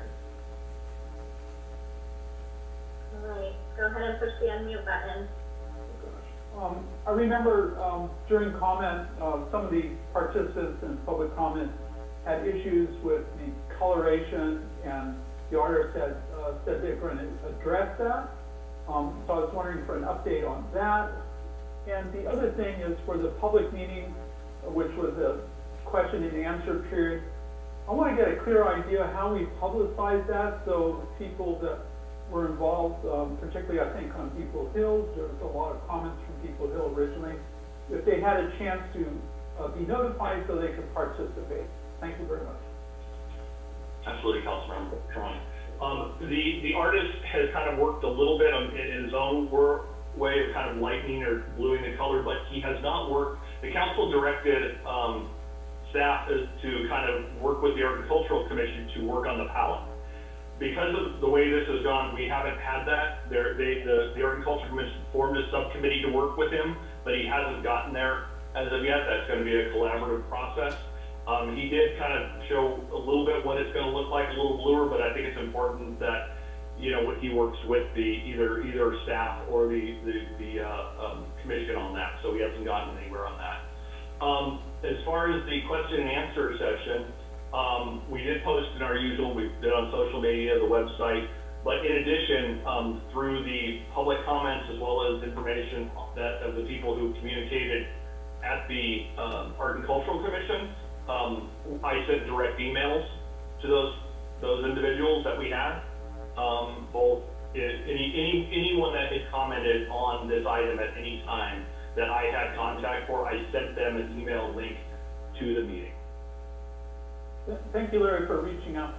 All right, go ahead and push the unmute button.
Um, I remember um, during comment, uh, some of the participants in public comment had issues with the coloration, and the artist had uh, said they were going to address that. Um, so I was wondering for an update on that. And the other thing is for the public meeting, which was a question and answer period, I want to get a clear idea how we publicize that so people that were involved, um, particularly I think on Depot Hill, there was a lot of comments from Depot Hill originally, if they had a chance to uh, be notified so they could participate. Thank you very much.
Absolutely, Councilmember Bertrand. Um, the, the artist has kind of worked a little bit on, in his own work, way of kind of lightening or bluing the color, but he has not worked. The council directed um, staff is to kind of work with the Agricultural Commission to work on the palette. Because of the way this has gone, we haven't had that. There, they, the, the Agricultural Commission formed a subcommittee to work with him, but he hasn't gotten there as of yet. That's going to be a collaborative process. Um, he did kind of show a little bit what it's going to look like, a little bluer, but I think it's important that, you know, he works with the either either staff or the the, the uh, um, commission on that. So he hasn't gotten anywhere on that. Um, as far as the question and answer session, um, we did post in our usual. We did on social media, the website. But in addition, um, through the public comments as well as information that of the people who communicated at the um, Art and Cultural Commission, um, I sent direct emails to those those individuals that we had. Um, both any, any anyone that had commented on this item at any time that I had contact for, I sent them an email link to the meeting.
Thank you, Larry, for reaching out.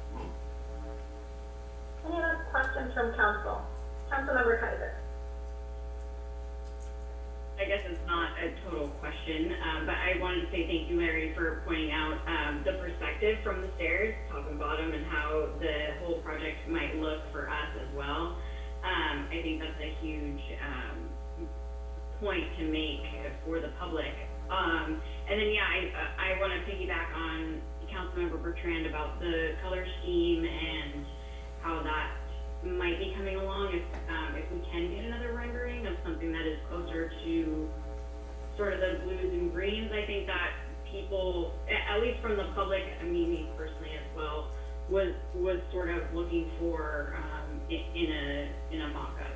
Any other questions from council? Councilmember Kaiser.
I guess it's not a total question, um, but I wanted to say thank you, Larry, for pointing out um, the perspective from the stairs, top and bottom, and how the whole project might look for us as well. Um, I think that's a huge um, point to make for the public. Um, and then, yeah, I, I want to piggyback on Councilmember Bertrand about the color scheme and how that might be coming along if um, if we can get another rendering of something that is closer to sort of the blues and greens. I think that people, at least from the public, I mean me personally as well, was was sort of looking for um, in, in a in a mock-up.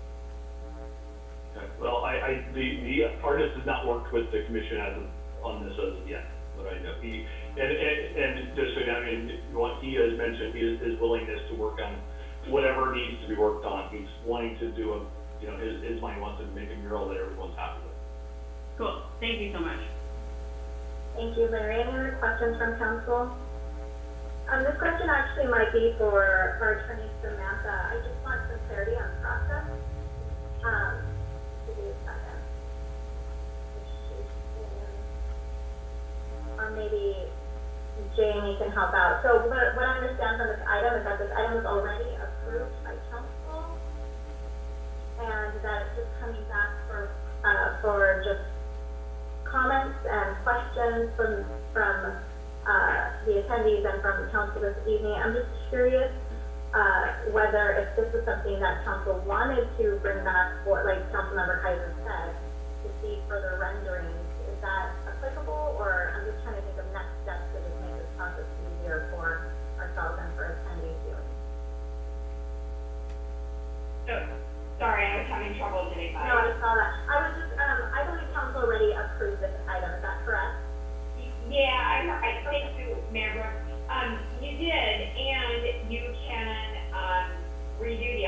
Okay. Well, I, I the the artist has not worked with the commission as of, on this as of yet, but I know he and and, and just so you know, I mean, what he has mentioned, his, his willingness to work on whatever needs to be worked on. He's wanting to do a, you know, his, his mind wants to make a mural that everyone's happy with.
Cool. Thank you so much.
Thank you, Larry. Any other questions from council? Um, this question actually might be for, for Attorney Samantha. I just want some clarity on process. Um, give me a second. Or maybe Jamie can help out. So what, what I understand from this item is that this item is already approved by council, and that it's just coming back for uh, for just comments and questions from from uh, the attendees and from council this evening. I'm just curious uh, whether if this is something that council wanted to bring back, for, like Councilmember Kaiser said, to see further renderings. Is that applicable, or I'm just trying to think of next steps to just make this process easier for ourselves and for attendees viewing?
So, sorry, I was having trouble getting by.
No, I saw that. I was just, um, I believe council already approved this item. Is that correct?
Yeah, I, I think you, Mayor Brooks. Um, you did, and you can um, redo the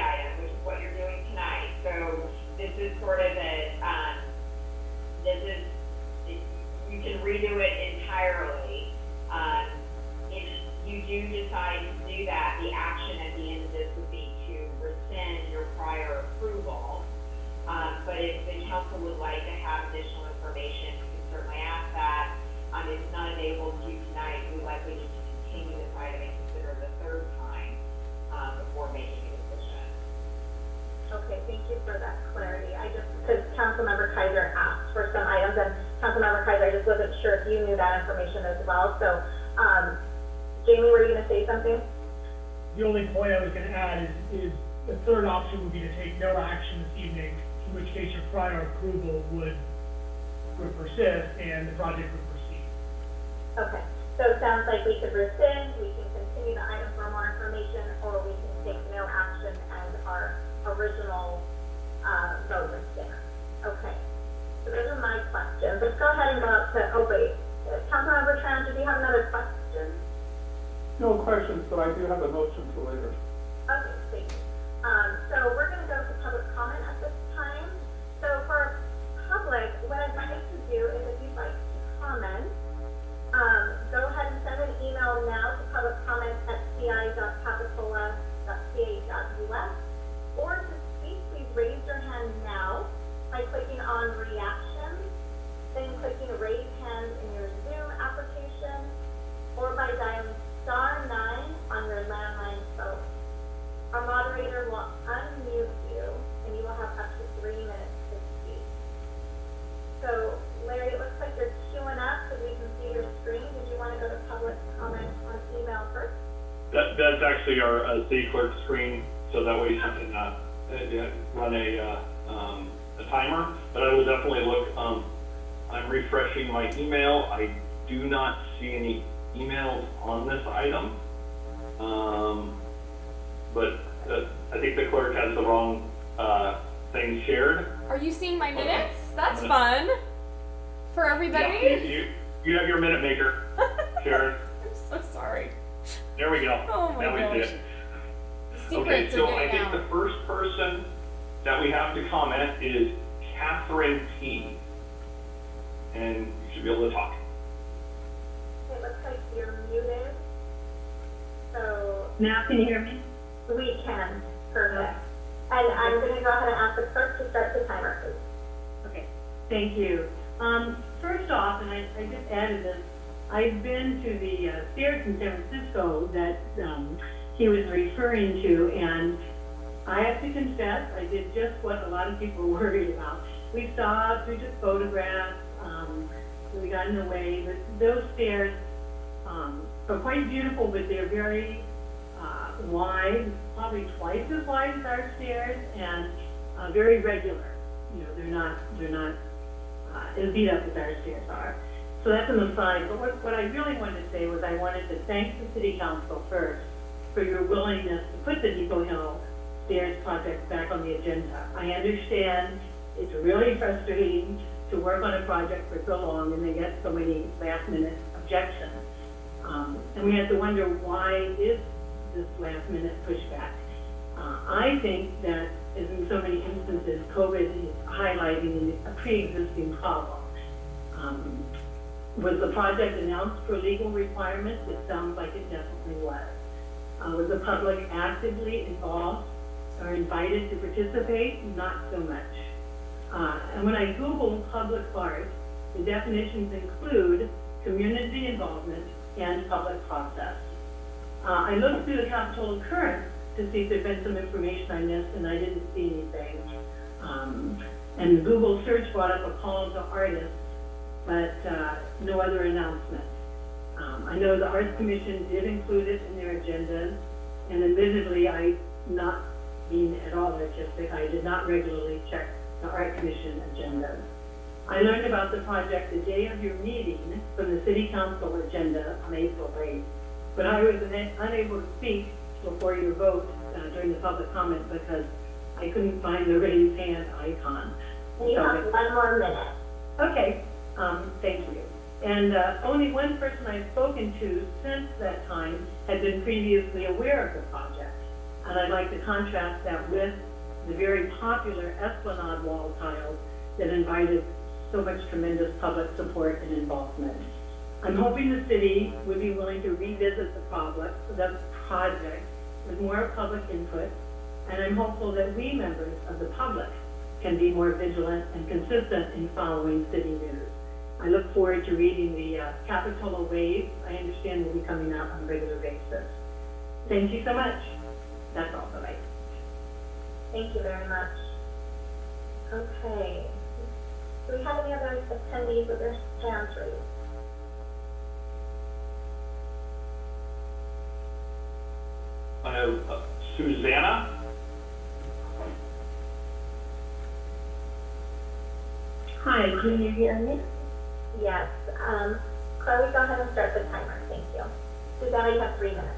do decide to do that, the action at the end of this would be to rescind your prior approval. Um, but if the council would like to have additional information, you can certainly ask that. Um, if it's not enabled to tonight, we likely need to continue this item and consider the third time um, before making a decision.
Okay, thank you for that clarity. I just, because Councilmember Kaiser asked for some items, and Councilmember Kaiser, I just wasn't sure if you knew that information as well. So, um, Jamie, were you going to say something?
The only point I was going to add is, is the third option would be to take no action this evening, in which case your prior approval would, would persist and the project would proceed.
Okay, so it sounds like we could rescind, we can continue the item for more information, or we can take no action and our original uh, vote is there. Okay, so those are my questions. Let's go ahead and go up to, oh wait, uh, Councilmember Tran, did you have another question?
No questions, but I do have a motion for later.
Okay, thank you. Um, so we're going to go to public comment at this time. So for public, what I'd like to do is if you'd like to comment, um, go ahead and send an email now to public comment at c i dot capitola dot c a dot u s, or to speak, please raise your hand now by clicking on reactions, then clicking raise hand in your Zoom application, or by dialing star nine on your landline phone. Our moderator will unmute you, and you will have up to three minutes to speak. So, Larry, it looks like you're queuing up so we can see your screen. Did you want to go to public comment on email first?
That, that's actually our uh, city clerk screen, so that way she can uh, run a, uh, um, a timer. But I will definitely look. Um, I'm refreshing my email. I do not see any emails on this item. Um, But uh, I think the clerk has the wrong uh, thing shared.
Are you seeing my
Okay.
minutes? That's
I'm
fun for everybody.
Yeah, you, you, you have your minute maker, Sharon.
I'm so sorry.
There we go.
Oh my
now we see
gosh.
it.
The
Okay,
secrets
so
are
I
getting
think
out.
the first person that we have to comment is Catherine P. And you should be able to talk.
It looks like you're muted. So
Now can you hear me?
we can. Perfect. And I'm going to go ahead and ask the clerk to start the timer, please.
Okay, thank you. Um, first off, and I, I just added this, I've been to the uh, stairs in San Francisco that um, he was referring to, and I have to confess, I did just what a lot of people were worried about. We saw, we took photographs, um, we got in the way, but those stairs um, are quite beautiful, but they're very uh, wide, probably twice as wide as our stairs, and uh, very regular. You know, they're not, they're not uh, as beat up as our stairs are. So that's an aside, but what, what I really wanted to say was I wanted to thank the City Council first for your willingness to put the Depot Hill Stairs project back on the agenda. I understand it's really frustrating to work on a project for so long and then get so many last minute objections. Um, and we have to wonder, why is this last minute pushback? Uh, I think that, as in so many instances, COVID is highlighting a pre-existing problem. Um, was the project announced for legal requirements? It sounds like it definitely was. Uh, was the public actively involved or invited to participate? Not so much. Uh, and when I Google public art, the definitions include community involvement and public process. Uh, I looked through the Capitola Current to see if there'd been some information I missed, and I didn't see anything. Um, and Google search brought up a call to artists, but uh, no other announcements. Um, I know the Arts Commission did include it in their agendas, and admittedly, I, not being at all artistic, I did not regularly check the Art Commission agendas. I learned about the project the day of your meeting from the City Council agenda on April eighth, but I was unable to speak before your vote uh, during the public comment because I couldn't find the raise hand icon.
You
so,
have one more minute.
Okay, um, thank you. And uh, only one person I've spoken to since that time had been previously aware of the project. And I'd like to contrast that with the very popular Esplanade wall tiles that invited so much tremendous public support and involvement. I'm hoping the city would be willing to revisit the public, the project with more public input, and I'm hopeful that we members of the public can be more vigilant and consistent in following city news. I look forward to reading the uh, Capitola Wave. I understand will be coming out on a regular basis. Thank you so much. That's all that I.
Thank you very much. Okay. Do we have any other attendees with their hands raised?
I have uh, Susanna.
Hi, can you hear me? Yes. Um, Chloe, go ahead and start the timer. Thank you. Susanna, you have three minutes.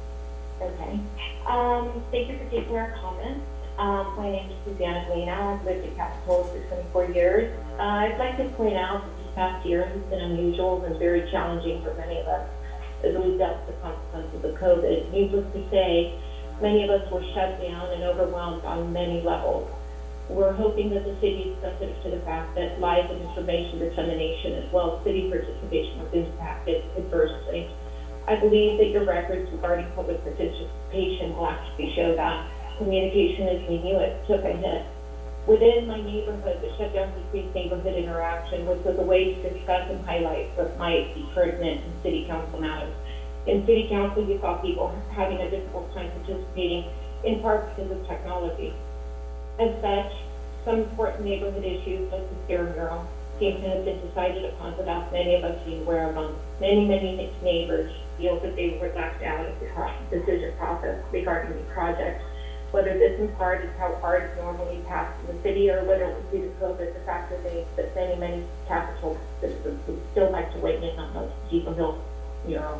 Okay. Um, thank you for taking our comments. Um, my name is Susanna Glena. I've lived in Capitola for twenty-four years. Uh, I'd like to point out that this past year has been unusual and very challenging for many of us as we dealt with the consequences of COVID. Needless to say, many of us were shut down and overwhelmed on many levels. We're hoping that the city is sensitive to the fact that live and information dissemination as well as city participation was impacted adversely. I believe that your records regarding public participation will actually show that communication as we knew it took a hit. Within my neighborhood, the shutdown decreased neighborhood interaction, which was a way to discuss and highlight what might be pertinent in city council matters. In city council, you saw people having a difficult time participating, in part because of technology. As such, some important neighborhood issues, like the stair mural, seem to have been decided upon without many of us being aware of them. Many, many neighbors feel that they were left out of the decision process regarding the project. Whether this in part is how art is normally passed in the city, or whether it was due to COVID, the fact remains that many, many Capitola citizens would still like to weigh in on the Depot Hill mural.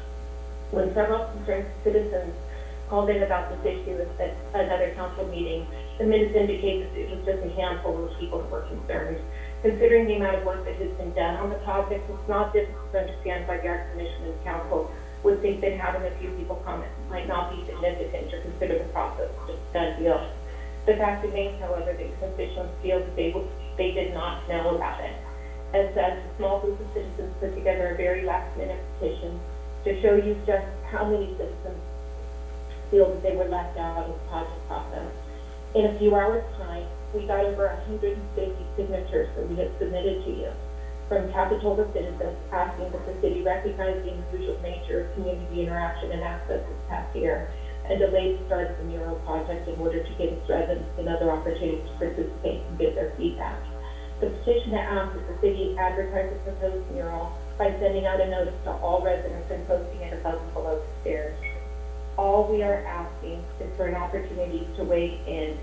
When several concerned citizens called in about this issue at another council meeting, the minutes indicate that it was just a handful of people who were concerned. Considering the amount of work that has been done on the project, it's not difficult to understand why the Art Commission and Council would think that having a few people comment might not be significant or consider the process just a done deal. The fact remains, however, that constituents feel that they, would, they did not know about it. As such, a small group of citizens put together a very last-minute petition to show you just how many citizens feel that they were left out of the project process. In a few hours' time, we got over one hundred fifty signatures that we had submitted to you from Capitola citizens asking that the city recognize the unusual nature of community interaction and access this past year and delay the start of the mural project in order to give its residents another opportunity to participate and give their feedback. The petition asks that the city advertise the proposed mural by sending out a notice to all residents and posting it above and below the stairs. All we are asking is for an opportunity to weigh in.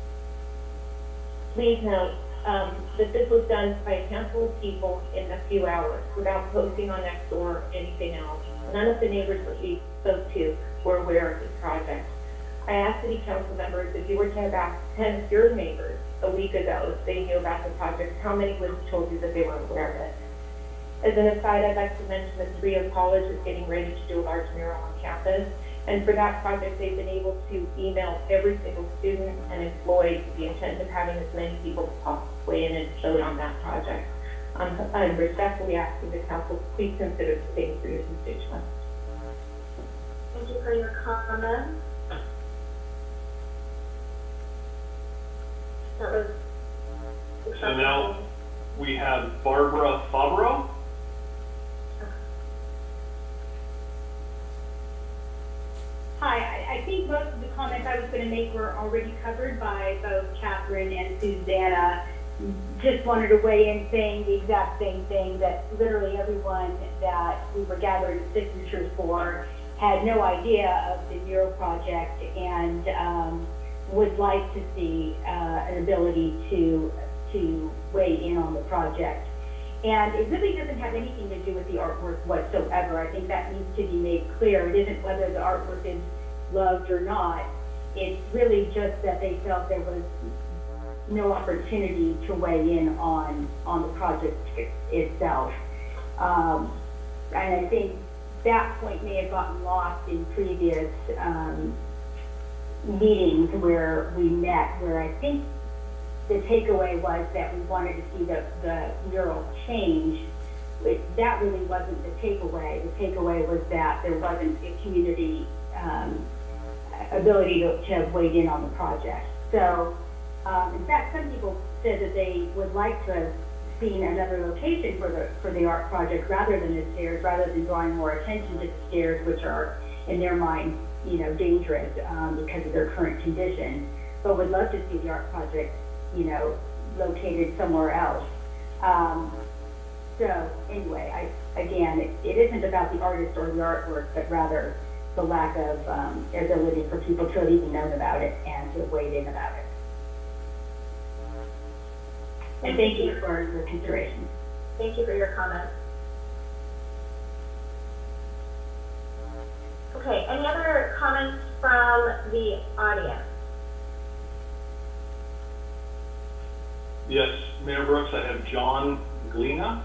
Please note um, that this was done by a handful of people in a few hours without posting on Nextdoor or anything else. None of the neighbors that we spoke to were aware of this project. I asked city council members, if you were to have asked ten of your neighbors a week ago if they knew about the project, how many would have told you that they were aware of it? As an aside, I'd like to mention that Rio College is getting ready to do a large mural on campus. And for that project, they've been able to email every single student and employee with the intent of having as many people as possible weigh in and vote on that project. Um, I'm respectfully asking the council to please consider the same for your constituents.
Thank you for your comment. That was
so now we have Barbara Favreau.
Hi, I, I think most of the comments I was going to make were already covered by both Catherine and Susanna. Just wanted to weigh in saying the exact same thing, that literally everyone that we were gathering signatures for had no idea of the mural project and um, would like to see uh, an ability to, to weigh in on the project. And it really doesn't have anything to do with the artwork whatsoever. I think that needs to be made clear. It isn't whether the artwork is loved or not. It's really just that they felt there was no opportunity to weigh in on, on the project itself. Um, and I think that point may have gotten lost in previous um, meetings where we met, where I think the takeaway was that we wanted to see the, the mural change it, that really wasn't the takeaway. The takeaway was that there wasn't a community um, ability to, to have weighed in on the project. So, um, in fact, some people said that they would like to have seen another location for the for the art project rather than the stairs, rather than drawing more attention to the stairs, which are, in their mind, you know, dangerous um, because of their current condition. But would love to see the art project, you know, located somewhere else. Um, so anyway, I, again, it, it isn't about the artist or the artwork, but rather the lack of um, ability for people to have even known about it and to have weighed in about it. And thank you for your consideration.
Thank you for your comments. Okay, any other comments from the audience?
Yes, Mayor Brooks, I have John Glena.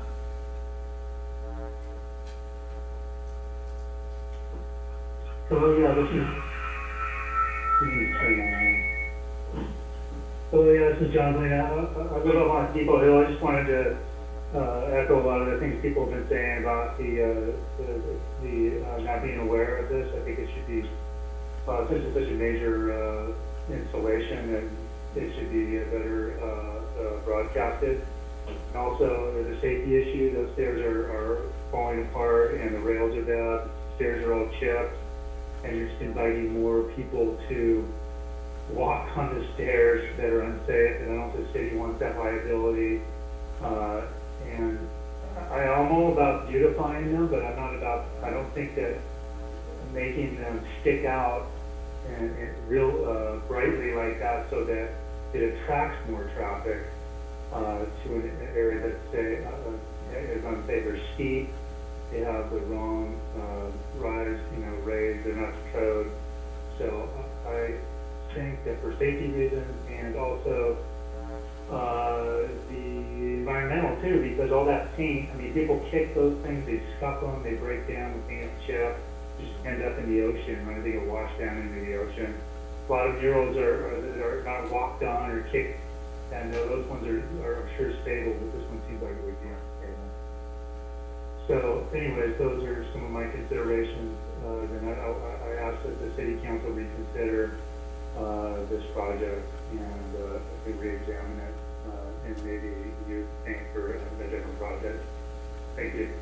Hello, yeah, this is, let me turn that on. Hello, yeah, this is John Glena. I, I live up on Depot Hill. I just wanted to uh, echo a lot of the things people have been saying about the, uh, the, the uh, not being aware of this. I think it should be, uh, since it's such a major uh, installation, and it should be better uh, uh, broadcasted. And also, there's a safety issue. Those stairs are, are falling apart, and the rails are bad. The stairs are all chipped, and you're just inviting more people to walk on the stairs that are unsafe. And I don't think the city wants that liability. Uh, and I, I'm all about beautifying them, but I'm not about. I don't think that making them stick out and, and real uh, brightly like that, so that it attracts more traffic uh, to an area that's say uh, is unsafe or steep. They have the wrong uh, rise, you know, raised. They're not code. So I think that for safety reasons, and also uh, the environmental too, because all that paint. I mean, people kick those things, they scuff them, they break down, the paint chip, just end up in the ocean. Right? They get washed down into the ocean. A lot of murals are, are, are not walked on or kicked, and uh, those ones are, are, I'm sure, stable, but this one seems like it would be unstable. So, anyways, those are some of my considerations. Uh, and I, I, I ask that the City Council reconsider uh, this project and uh, re-examine it, uh, and maybe use paint for a different project. Thank you.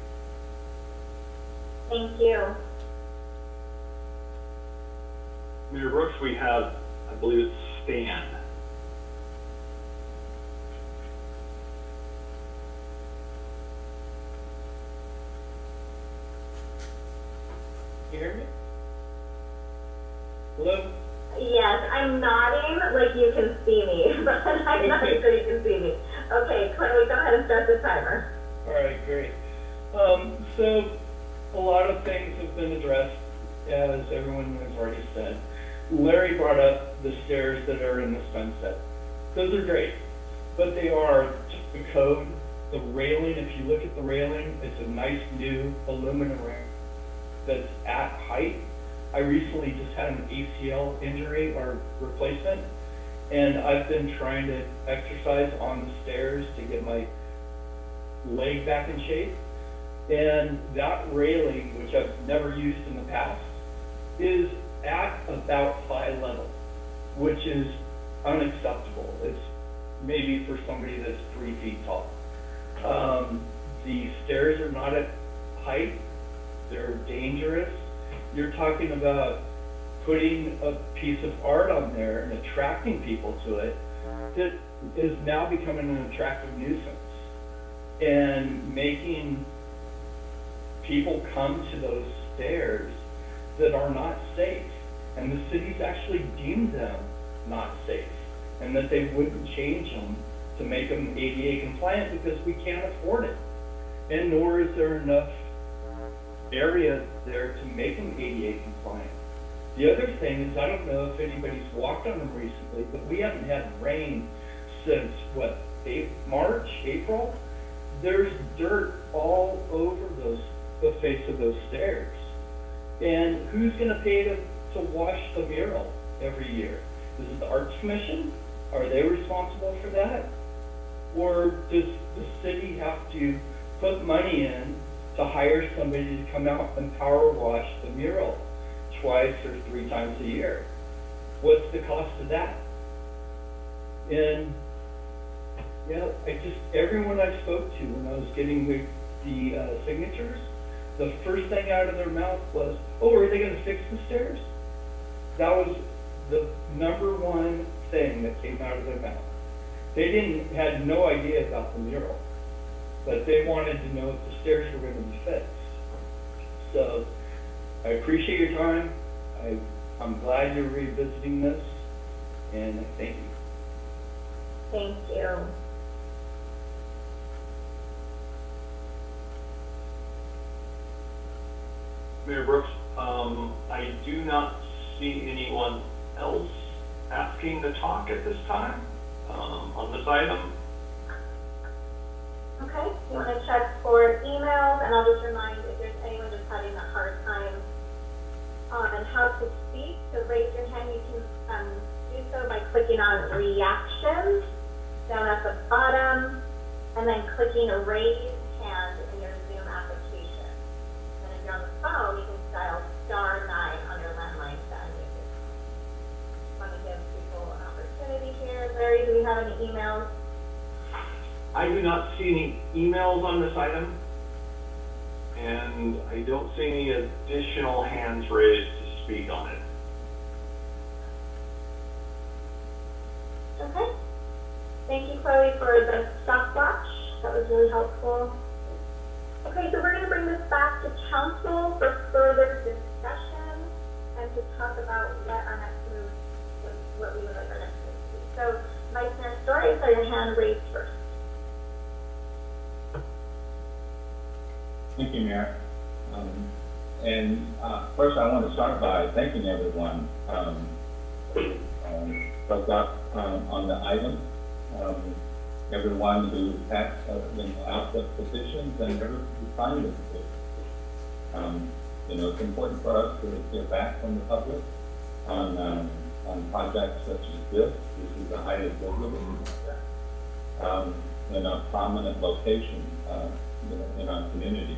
Thank you.
Mayor Brooks, we have, I believe it's Stan.
You hear me? Hello?
Yes, I'm nodding like you can see me, but I'm not so you can see me. Okay, Chloe, go ahead and start the timer.
All right, great. Um, so a lot of things have been addressed, as everyone has already said. Larry brought up the stairs that are in the sunset. Those are great, but they are just the code. The railing, if you look at the railing, it's a nice new aluminum railing that's at height. I recently just had an A C L injury or replacement, and I've been trying to exercise on the stairs to get my leg back in shape. And that railing, which I've never used in the past, is at about thigh level, which is unacceptable. It's maybe for somebody that's three feet tall. Um, the stairs are not at height. They're dangerous. You're talking about putting a piece of art on there and attracting people to it that is now becoming an attractive nuisance and making people come to those stairs that are not safe, and the city's actually deemed them not safe, and that they wouldn't change them to make them A D A compliant because we can't afford it, and nor is there enough area there to make them A D A compliant. The other thing is, I don't know if anybody's walked on them recently, but we haven't had rain since, what, April, March, April? There's dirt all over those the face of those stairs. And who's going to pay to, to wash the mural every year? Is it the Arts Commission? Are they responsible for that? Or does the city have to put money in to hire somebody to come out and power wash the mural twice or three times a year. What's the cost of that? And yeah, I just, everyone I spoke to when I was getting the, the uh, signatures, the first thing out of their mouth was, oh, are they going to fix the stairs? That was the number one thing that came out of their mouth. They didn't, had no idea about the mural, but they wanted to know if the stairs were going to be fixed. So I appreciate your time. I, I'm glad you're revisiting this, and I thank you.
Thank you.
Mayor Brooks, um, I do not see anyone else asking to talk at this time um, on this item.
Okay, you want to check for emails, and I'll just remind if there's anyone just having a hard time on how to speak, to raise your hand. You can um, do so by clicking on reactions down at the bottom, and then clicking a raise hand in your Zoom application. And if you're on the phone, you can dial star nine on your landline to unmute it. I want to give people an opportunity here. Larry, do we have any emails?
I do not see any emails on this item, and I don't see any additional hands raised to speak on it.
Okay. Thank you, Chloe, for the stopwatch. That was really helpful. Okay, so we're going to bring this back to council for further discussion and to talk about what our next move, what we would like our next move to be. So, Vice Mayor Story, so your hand raised first.
Thank you, Mayor. Um, and uh, first, I want to start by thanking everyone um, who um, spoke up um, on the item. Um, everyone who has uh, been out of petitions and everyone who signed the petition. Um, you know, it's important for us to hear back from the public on um, on projects such as this. This is a highly visible project um, in a prominent location uh, you know, in our community.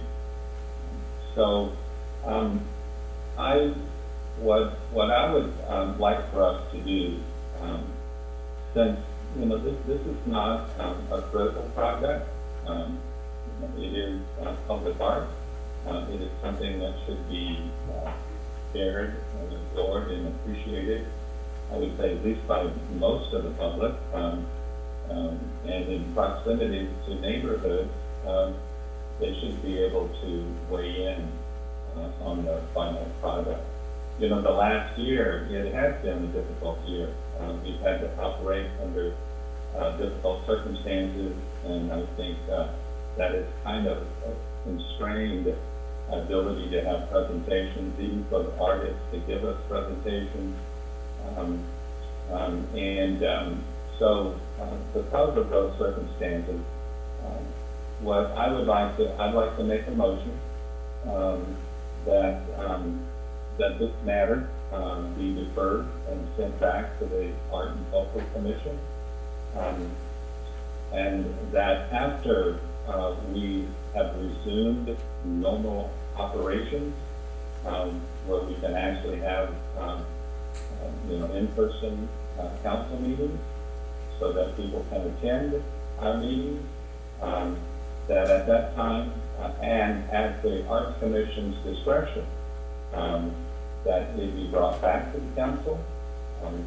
So, um, I what what I would um, like for us to do, um, since you know this this is not um, a critical project, um, it is uh, public art. Uh, it is something that should be uh, shared and absorbed and appreciated. I would say at least by most of the public, um, um, and in proximity to neighborhoods. Um, they should be able to weigh in uh, on the final product. You know, the last year, it has been a difficult year. Uh, we've had to operate under uh, difficult circumstances, and I think uh, that is kind of a constrained ability to have presentations, even for the artists to give us presentations. Um, um, and um, so, uh, because of those circumstances, um, what I would like to, I'd like to make a motion um, that um, that this matter um, be deferred and sent back to the Art and Cultural Commission, um, and that after uh, we have resumed normal operations, um, where we can actually have um, uh, you know in-person uh, council meetings, so that people can attend our meetings. Um, that at that time, uh, and at the Arts Commission's discretion, um, that it be brought back to the council, um,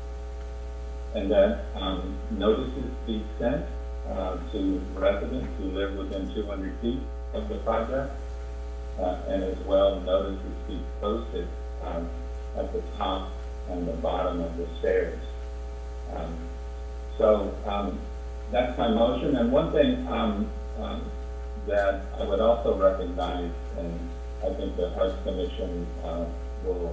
and that um, notices be sent uh, to residents who live within two hundred feet of the project, uh, and as well notices be posted um, at the top and the bottom of the stairs. Um, so um, that's my motion. And one thing um, Um, that I would also recognize, and I think the Arts Commission uh, will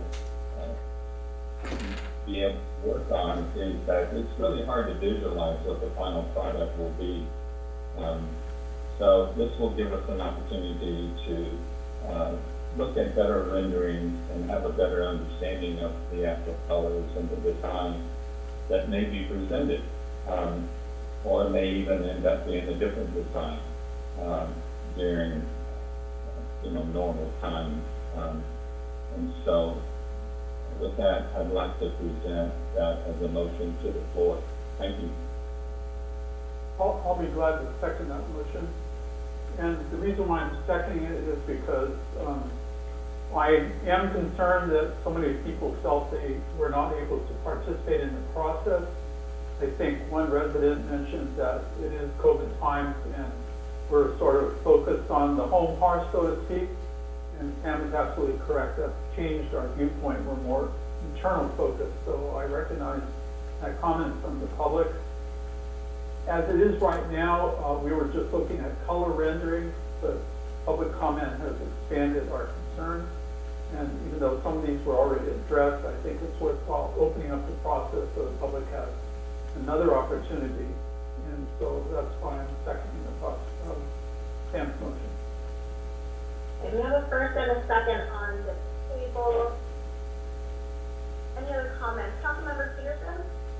uh, be able to work on, is that it's really hard to visualize what the final product will be. Um, so this will give us an opportunity to uh, look at better renderings and have a better understanding of the actual colors and the design that may be presented, um, or may even end up being a different design. Um, during, you know, normal times. Um, and so with that, I'd like to present that as a motion to the floor. Thank you.
I'll, I'll be glad to second that motion. And the reason why I'm seconding it is because um, I am concerned that so many people felt they were not able to participate in the process. I think one resident mentioned that it is COVID times and we're sort of focused on the home hearth, so to speak. And Sam is absolutely correct. That's changed our viewpoint. We're more internal focused. So I recognize that comment from the public. As it is right now, uh, we were just looking at color rendering, but public comment has expanded our concerns. And even though some of these were already addressed, I think it's worthwhile opening up the process so the public has another opportunity. And so that's why I'm seconding the process of Sam's motion.
Okay, we have a first and a second on the table. Any other comments? Councilmember Peterson?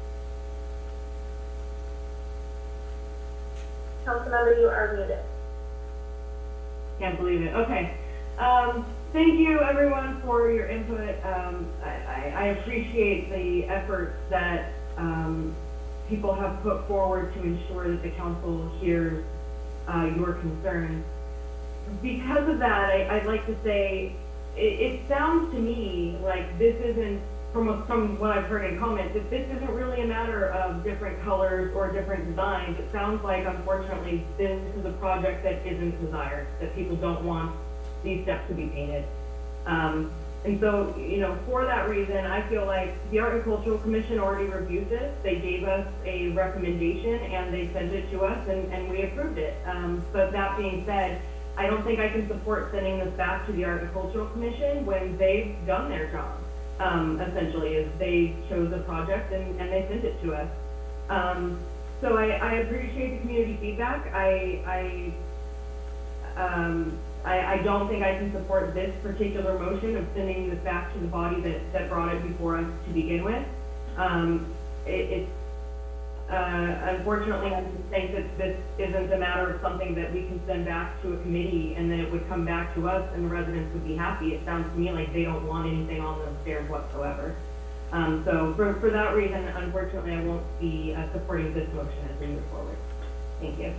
Councilmember, you are muted.
Can't believe it. Okay. Um, thank you, everyone, for your input. Um, I, I, I appreciate the efforts that um, people have put forward to ensure that the council hears uh, your concerns. Because of that, I, I'd like to say it, it sounds to me like this isn't, from, from what I've heard in comments, that this isn't really a matter of different colors or different designs. It sounds like, unfortunately, this is a project that isn't desired, that people don't want these steps to be painted. Um, and so, you know, for that reason, I feel like the Art and Cultural Commission already reviewed this. They gave us a recommendation and they sent it to us and, and we approved it. Um, but that being said, I don't think I can support sending this back to the Art and Cultural Commission when they've done their job. Um, essentially, is they chose a project and, and they sent it to us. Um, so I, I appreciate the community feedback. I, I, um, I, I don't think I can support this particular motion of sending this back to the body that, that brought it before us to begin with. Um, it, it's, uh, unfortunately, I think that this isn't a matter of something that we can send back to a committee and then it would come back to us and the residents would be happy. It sounds to me like they don't want anything on those stairs whatsoever. Um, so for, for that reason, unfortunately, I won't be uh, supporting this motion as we move forward. Thank you.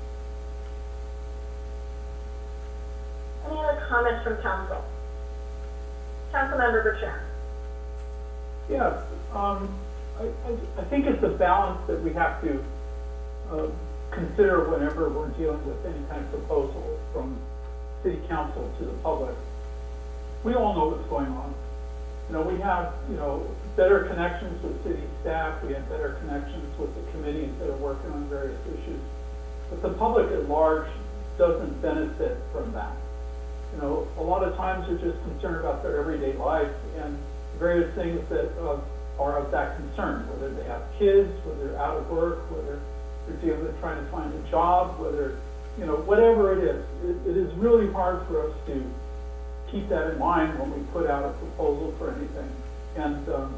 Any other comments from council? Councilmember Bertrand.
Yes. Um, I, I, I think it's a balance that we have to uh, consider whenever we're dealing with any kind of proposal from city council to the public. We all know what's going on. You know, we have, you know, better connections with city staff. We have better connections with the committees that are working on various issues. But the public at large doesn't benefit from that. You know, a lot of times they're just concerned about their everyday life and various things that uh, are of that concern, whether they have kids, whether they're out of work, whether they're dealing with trying to find a job, whether, you know, whatever it is. It, it is really hard for us to keep that in mind when we put out a proposal for anything. And um,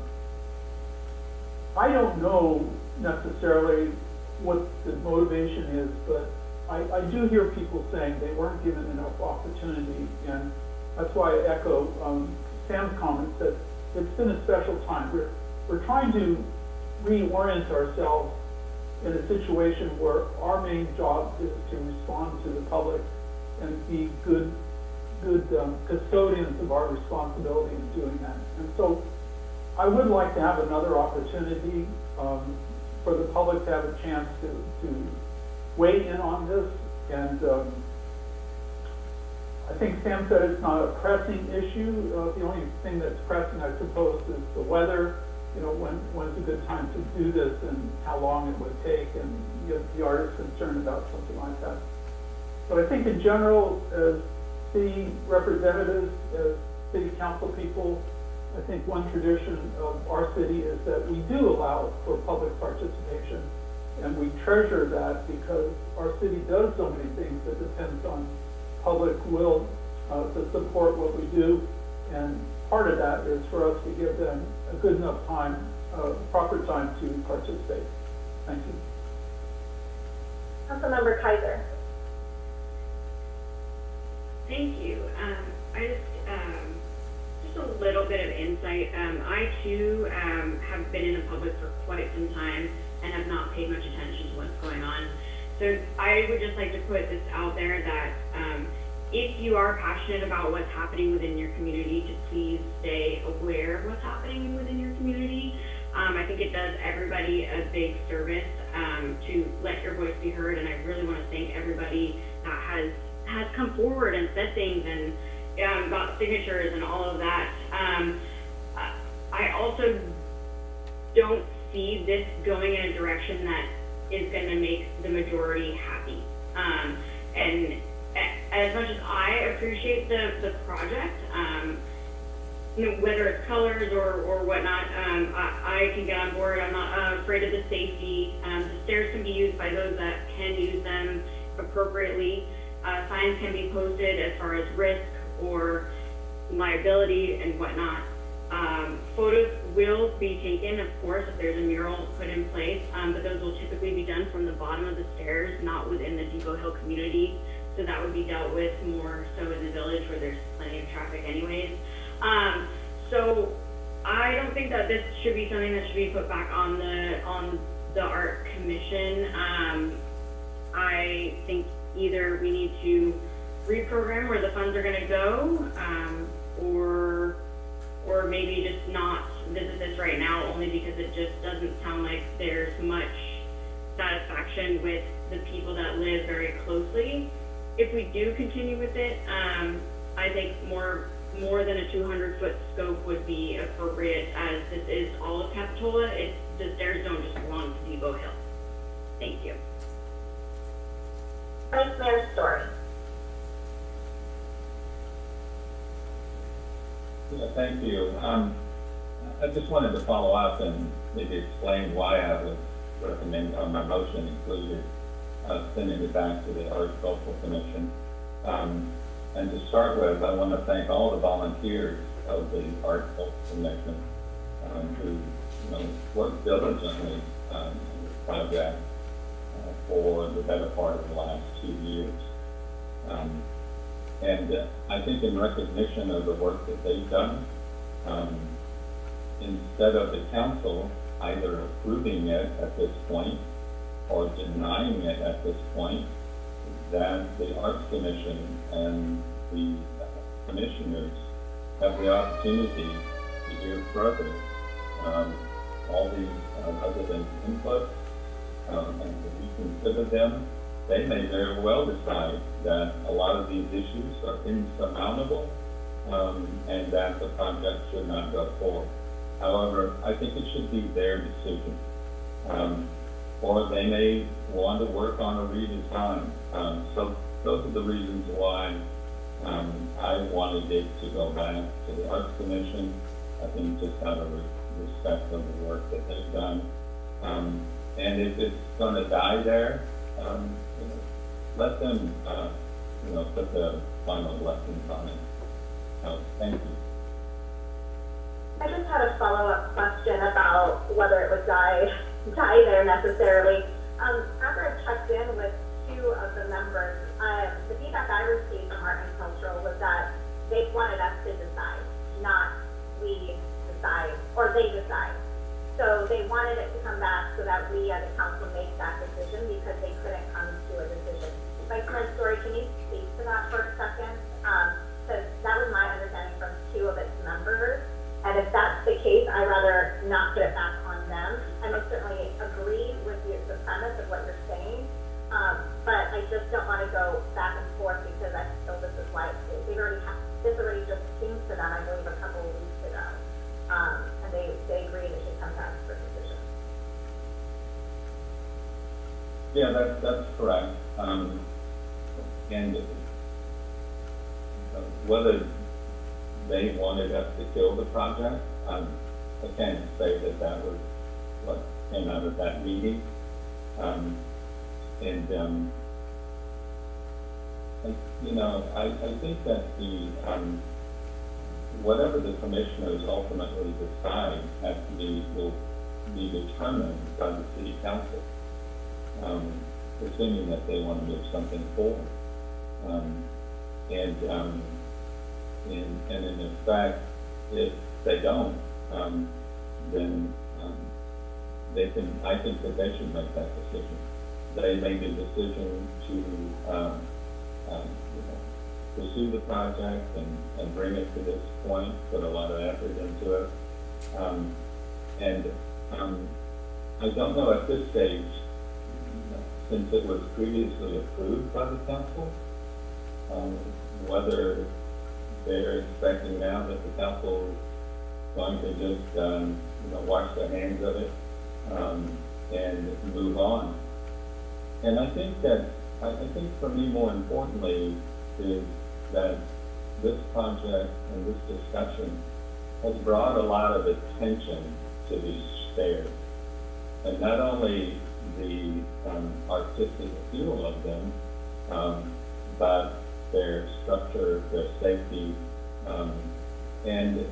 I don't know necessarily what the motivation is, but I, I do hear people saying they weren't given enough opportunity, and that's why I echo um, Sam's comments that it's been a special time. We're, we're trying to reorient ourselves in a situation where our main job is to respond to the public and be good, good um, custodians of our responsibility in doing that. And so I would like to have another opportunity um, for the public to have a chance to, to weigh in on this. And um, I think Sam said it's not a pressing issue. Uh, the only thing that's pressing, I suppose, is the weather. You know, when when's a good time to do this and how long it would take, and you know, the artist concerned about something like that. But I think in general, as city representatives, as city council people, I think one tradition of our city is that we do allow for public participation, and we treasure that because our city does so many things that depends on public will uh, to support what we do, and part of that is for us to give them a good enough time, uh, proper time to participate. Thank you.
Councilmember Kaiser.
Thank you. Um, I just, um, just a little bit of insight. Um, I too um, have been in the public for quite some time and have not paid much attention to what's going on. So I would just like to put this out there that um, if you are passionate about what's happening within your community, to please stay aware of what's happening within your community. Um, I think it does everybody a big service um, to let your voice be heard, and I really want to thank everybody that has has come forward and said things and um, got signatures and all of that. Um, I also don't see this going in a direction that is going to make the majority happy. Um, and as much as I appreciate the, the project, um, you know, whether it's colors or, or whatnot, um, I, I can get on board. I'm not uh, afraid of the safety. Um, the stairs can be used by those that can use them appropriately. Uh, signs can be posted as far as risk or liability and whatnot. Um, photos will be taken, of course, if there's a mural put in place, um, but those will typically be done from the bottom of the stairs, not within the Depot Hill community. So that would be dealt with more so in the village where there's plenty of traffic anyways. Um, so I don't think that this should be something that should be put back on the on the art commission. Um, I think either we need to reprogram where the funds are going to go, um, or or maybe just not visit this right now, only because it just doesn't sound like there's much satisfaction with the people that live very closely. If we do continue with it, um, I think more more than a two hundred foot scope would be appropriate, as this is all of Capitola. It's, the stairs don't just belong to Depot Hill. Thank you.
Vice Mayor Story.
Yeah, thank you. Um, I just wanted to follow up and maybe explain why I would recommend, on my motion included, uh, sending it back to the Art Cultural Commission. Um, and to start with, I want to thank all the volunteers of the Art Cultural Commission um, who, you know, worked diligently um, on this project uh, for the better part of the last two years. Um, And uh, I think in recognition of the work that they've done, um, instead of the council either approving it at this point or denying it at this point, that the Arts Commission and the uh, commissioners have the opportunity to hear further um, all these uh, resident inputs um, and to reconsider them. They may very well decide that a lot of these issues are insurmountable um, and that the project should not go forward. However, I think it should be their decision. Um, or they may want to work on a redesign. Um, so those are the reasons why um, I wanted it to go back to the Arts Commission. I think just out of respect of the work that they've done. Um, and if it's going to die there, um, you know, let them, uh, you know, put the final blessings on it. So, thank you.
I just had a follow-up question about whether it would die, die there necessarily. Um, after I checked in with two of the members, uh, the feedback I received from Art and Cultural was that they wanted us to decide, not we decide, or they decide. So they wanted it to come back so that we as a council make that decision because they couldn't come to a decision. Vice Mayor Story, can you speak to that for a second? Because um, that was my understanding from two of its members. And if that's the case, I'd rather not put it back on them. And I certainly agree with you, the premise of what you're saying. Um, but I just don't want to go back and forth because I feel this is why we already have, this already just came to them, I believe, a couple of weeks ago. Um, and they, they agreed it should come back for decision.
Yeah, that's, that's correct. Um, and uh, whether they wanted us to kill the project, um, I can't say that that was what came out of that meeting. Um, and, um, I, you know, I, I think that the, um, whatever the commissioners ultimately decide has to be, will be determined by the city council, um, assuming that they want to move something forward. Um, and, um, and, and in effect, if they don't, um, then um, they can, I think that they should make that decision. They made the decision to um, um, you know, pursue the project and, and bring it to this point, put a lot of effort into it. Um, and um, I don't know at this stage, since it was previously approved by the council, um, whether they're expecting now that the council is going to just um, you know, wash their hands of it um, and move on. And I think that, I, I think for me more importantly is that this project and this discussion has brought a lot of attention to these stairs. And not only the um, artistic appeal of them, um, but their structure, their safety, um, and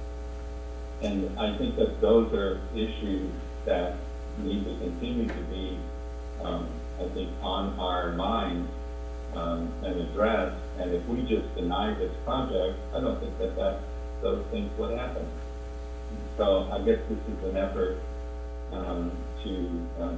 and I think that those are issues that need to continue to be, um, I think, on our minds um, and addressed. And if we just deny this project, I don't think that, that those things would happen. So I guess this is an effort um, to um,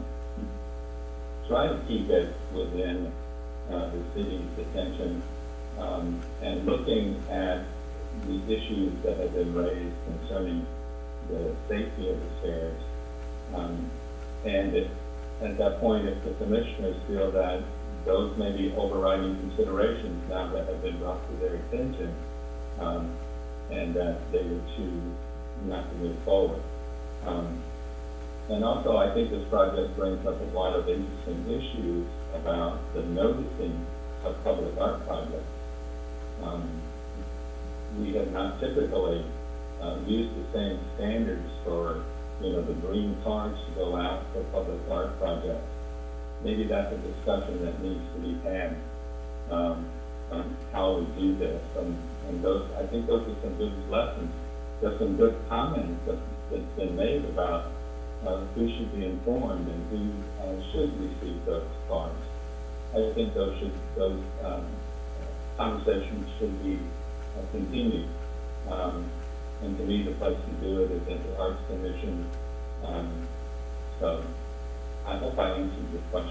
try to keep it within uh, the city's attention um, and looking at the issues that have been raised concerning the safety of the stairs. Um, and if, at that point, if the commissioners feel that those may be overriding considerations now that have been brought to their attention, um, and that they would choose not to move forward. Um, and also, I think this project brings up a lot of interesting issues about the noticing of public art projects. Um, we have not typically uh, used the same standards for, you know, the green cards to go out for public art projects. Maybe that's a discussion that needs to be had um, on how we do this. And, and those, I think those are some good lessons. There's some good comments that, that's been made about uh, who should be informed and who uh, should receive those cards. I think those should, those um, conversations should be uh, continued. Um, and to me, the place to do it is at the Arts Commission. Um, so I hope I answered your question.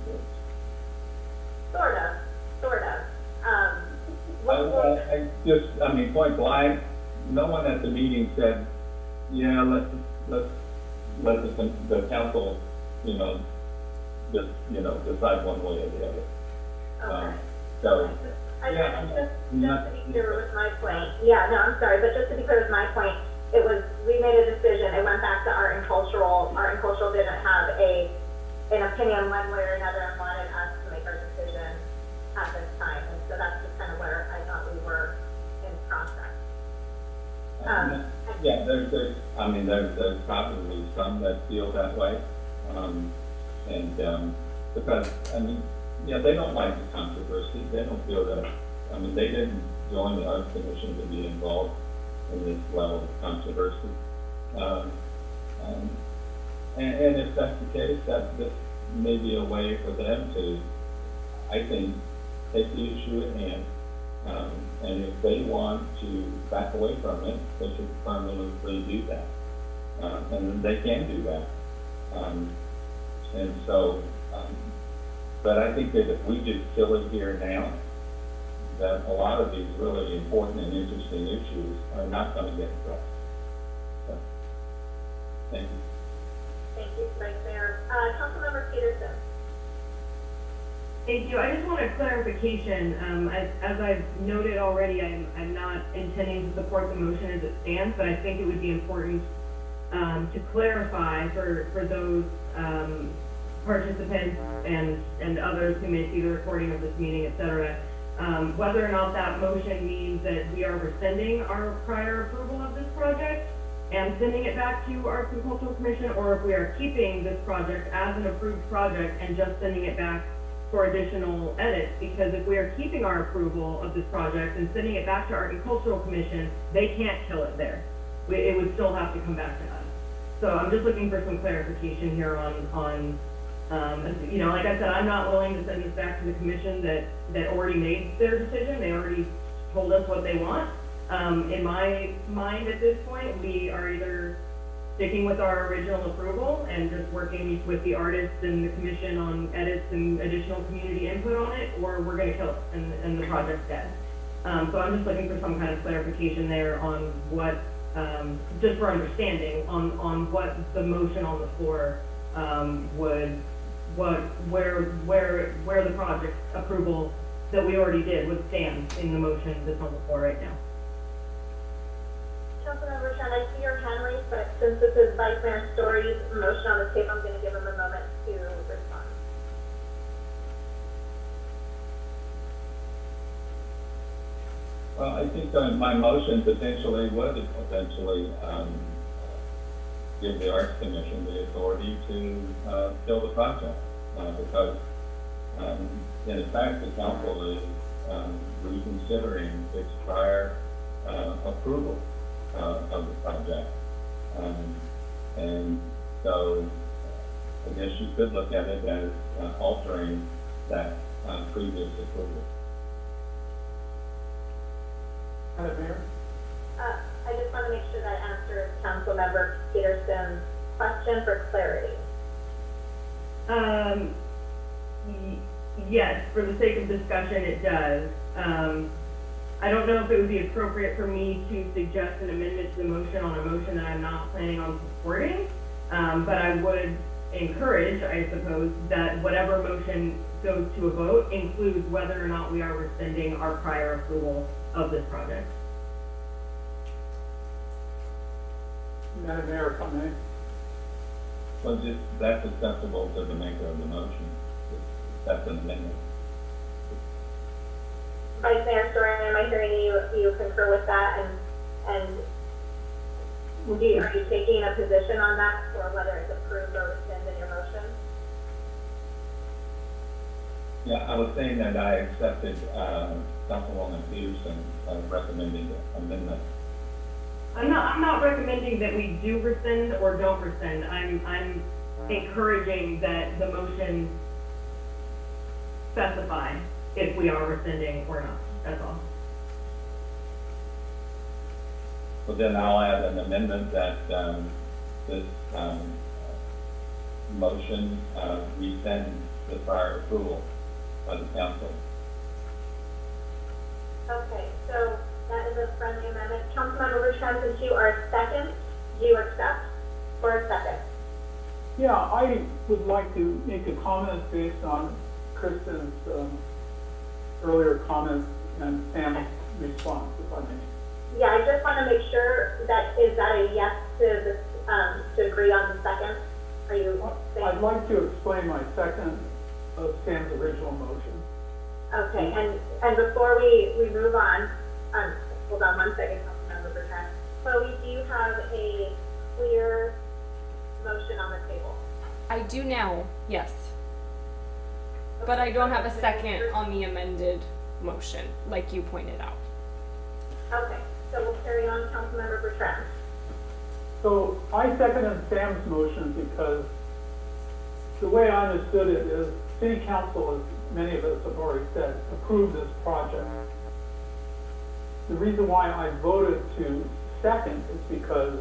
Sort of, sort of. Um,
I, I, I just, I mean, point blank, no one at the meeting said, yeah, let's, let's, let the, the council, you know, just, you know, decide one way or the other.
Okay.
Um, so,
I,
yeah,
I, just, just
not,
to be clear with my point, yeah, no, I'm sorry, but just to be clear with my point, it was, we made a decision, it went back to Art and Cultural. Art and Cultural didn't have a, an opinion one way or another and wanted us to make our decision at this time. And so that's just kind of where I thought we were in process. Um,
yeah, there's, there's, I mean, there's, there's probably some that feel that way. Um, and, um, because, I mean, yeah, they don't like the controversy. They don't feel that, I mean, they didn't join the Arts Commission to be involved in this level of controversy. Um, um, and, and if that's the case, that this may be a way for them to, I think, take the issue at hand. Um, and if they want to back away from it, they should permanently do that. Uh, and they can do that. Um, and so, um, but I think that if we just kill it here now, that a lot of these really important and interesting issues are not going to get addressed. So, thank you.
Thank you, Vice Mayor. Uh, Councilmember Peterson.
Thank you. I just want a clarification. Um, as, as I've noted already, I'm, I'm not intending to support the motion as it stands, but I think it would be important um, to clarify for, for those um, participants and, and others who may see the recording of this meeting, et cetera, um, whether or not that motion means that we are rescinding our prior approval of this project and sending it back to Arts and Cultural Commission, or if we are keeping this project as an approved project and just sending it back for additional edits. Because if we are keeping our approval of this project and sending it back to Art and Cultural Commission, they can't kill it there. We, it would still have to come back to us. So I'm just looking for some clarification here on, on Um, and, you know, like I said, I'm not willing to send this back to the commission that, that already made their decision. They already told us what they want. Um, in my mind at this point, we are either sticking with our original approval and just working with the artists and the commission on edits and additional community input on it, or we're going to kill it and, and the project's dead. Um, so I'm just looking for some kind of clarification there on what, um, just for understanding on, on what the motion on the floor um, would, what, where, where, where the project approval that we already did would stand in the motion that's on the floor right now.
Councilmember Trent, I see your hand raised, but since this is Vice Mayor Story's motion on the table, I'm going to give him a moment to respond.
Well, I think uh, my motion potentially would potentially um, give the Arts Commission the authority to uh, kill the project uh, because, um, in effect, the council is um, reconsidering its prior uh, approval uh, of the project. Um, and so I guess you could look at it as uh, altering that uh, previous approval.
Madam Mayor?
Uh, I just want to make sure that I answered Councilmember Peterson's question for clarity.
Um, yes, for the sake of discussion, it does. Um, I don't know if it would be appropriate for me to suggest an amendment to the motion on a motion that I'm not planning on supporting, um, but I would encourage, I suppose, that whatever motion goes to a vote includes whether or not we are rescinding our prior approval of this project.
Madam Mayor, comment?
Well, just, that's acceptable to the maker of the motion. That's an amendment.
Vice Mayor Story, am I hearing you, you concur with that? And, and do you, are you taking a position on that for whether it's approved or rescinded in your motion?
Yeah, I was saying that I accepted uh, Councilwoman Peterson uh, recommending the amendment.
I'm not, I'm not recommending that we do rescind or don't rescind. I'm, I'm encouraging that the motion specify if we are rescinding or not. That's all.
So then I'll add an amendment that um, this um, motion uh, rescind the prior approval by the council.
Okay, so that is a friendly amendment. Councilmember Bertrand, since you are second, do you accept for a second?
Yeah, I would like to make a comment based on Kristen's um, earlier comments and Sam's response, if I may.
Yeah, I just want to make sure that, is that a yes to this, um, to agree on the second? Are you saying?
I'd like to explain my second of Sam's original motion.
Okay, and, and before we, we move on, um, hold on one second, Councilmember Bertrand. Chloe, do you have a clear motion on the table?
I do now, yes. But I don't have a second on the amended motion, like you pointed out.
Okay, so we'll carry on, Councilmember Bertrand.
So I seconded Sam's motion because the way I understood it is City Council, as many of us have already said, approved this project. The reason why I voted to second is because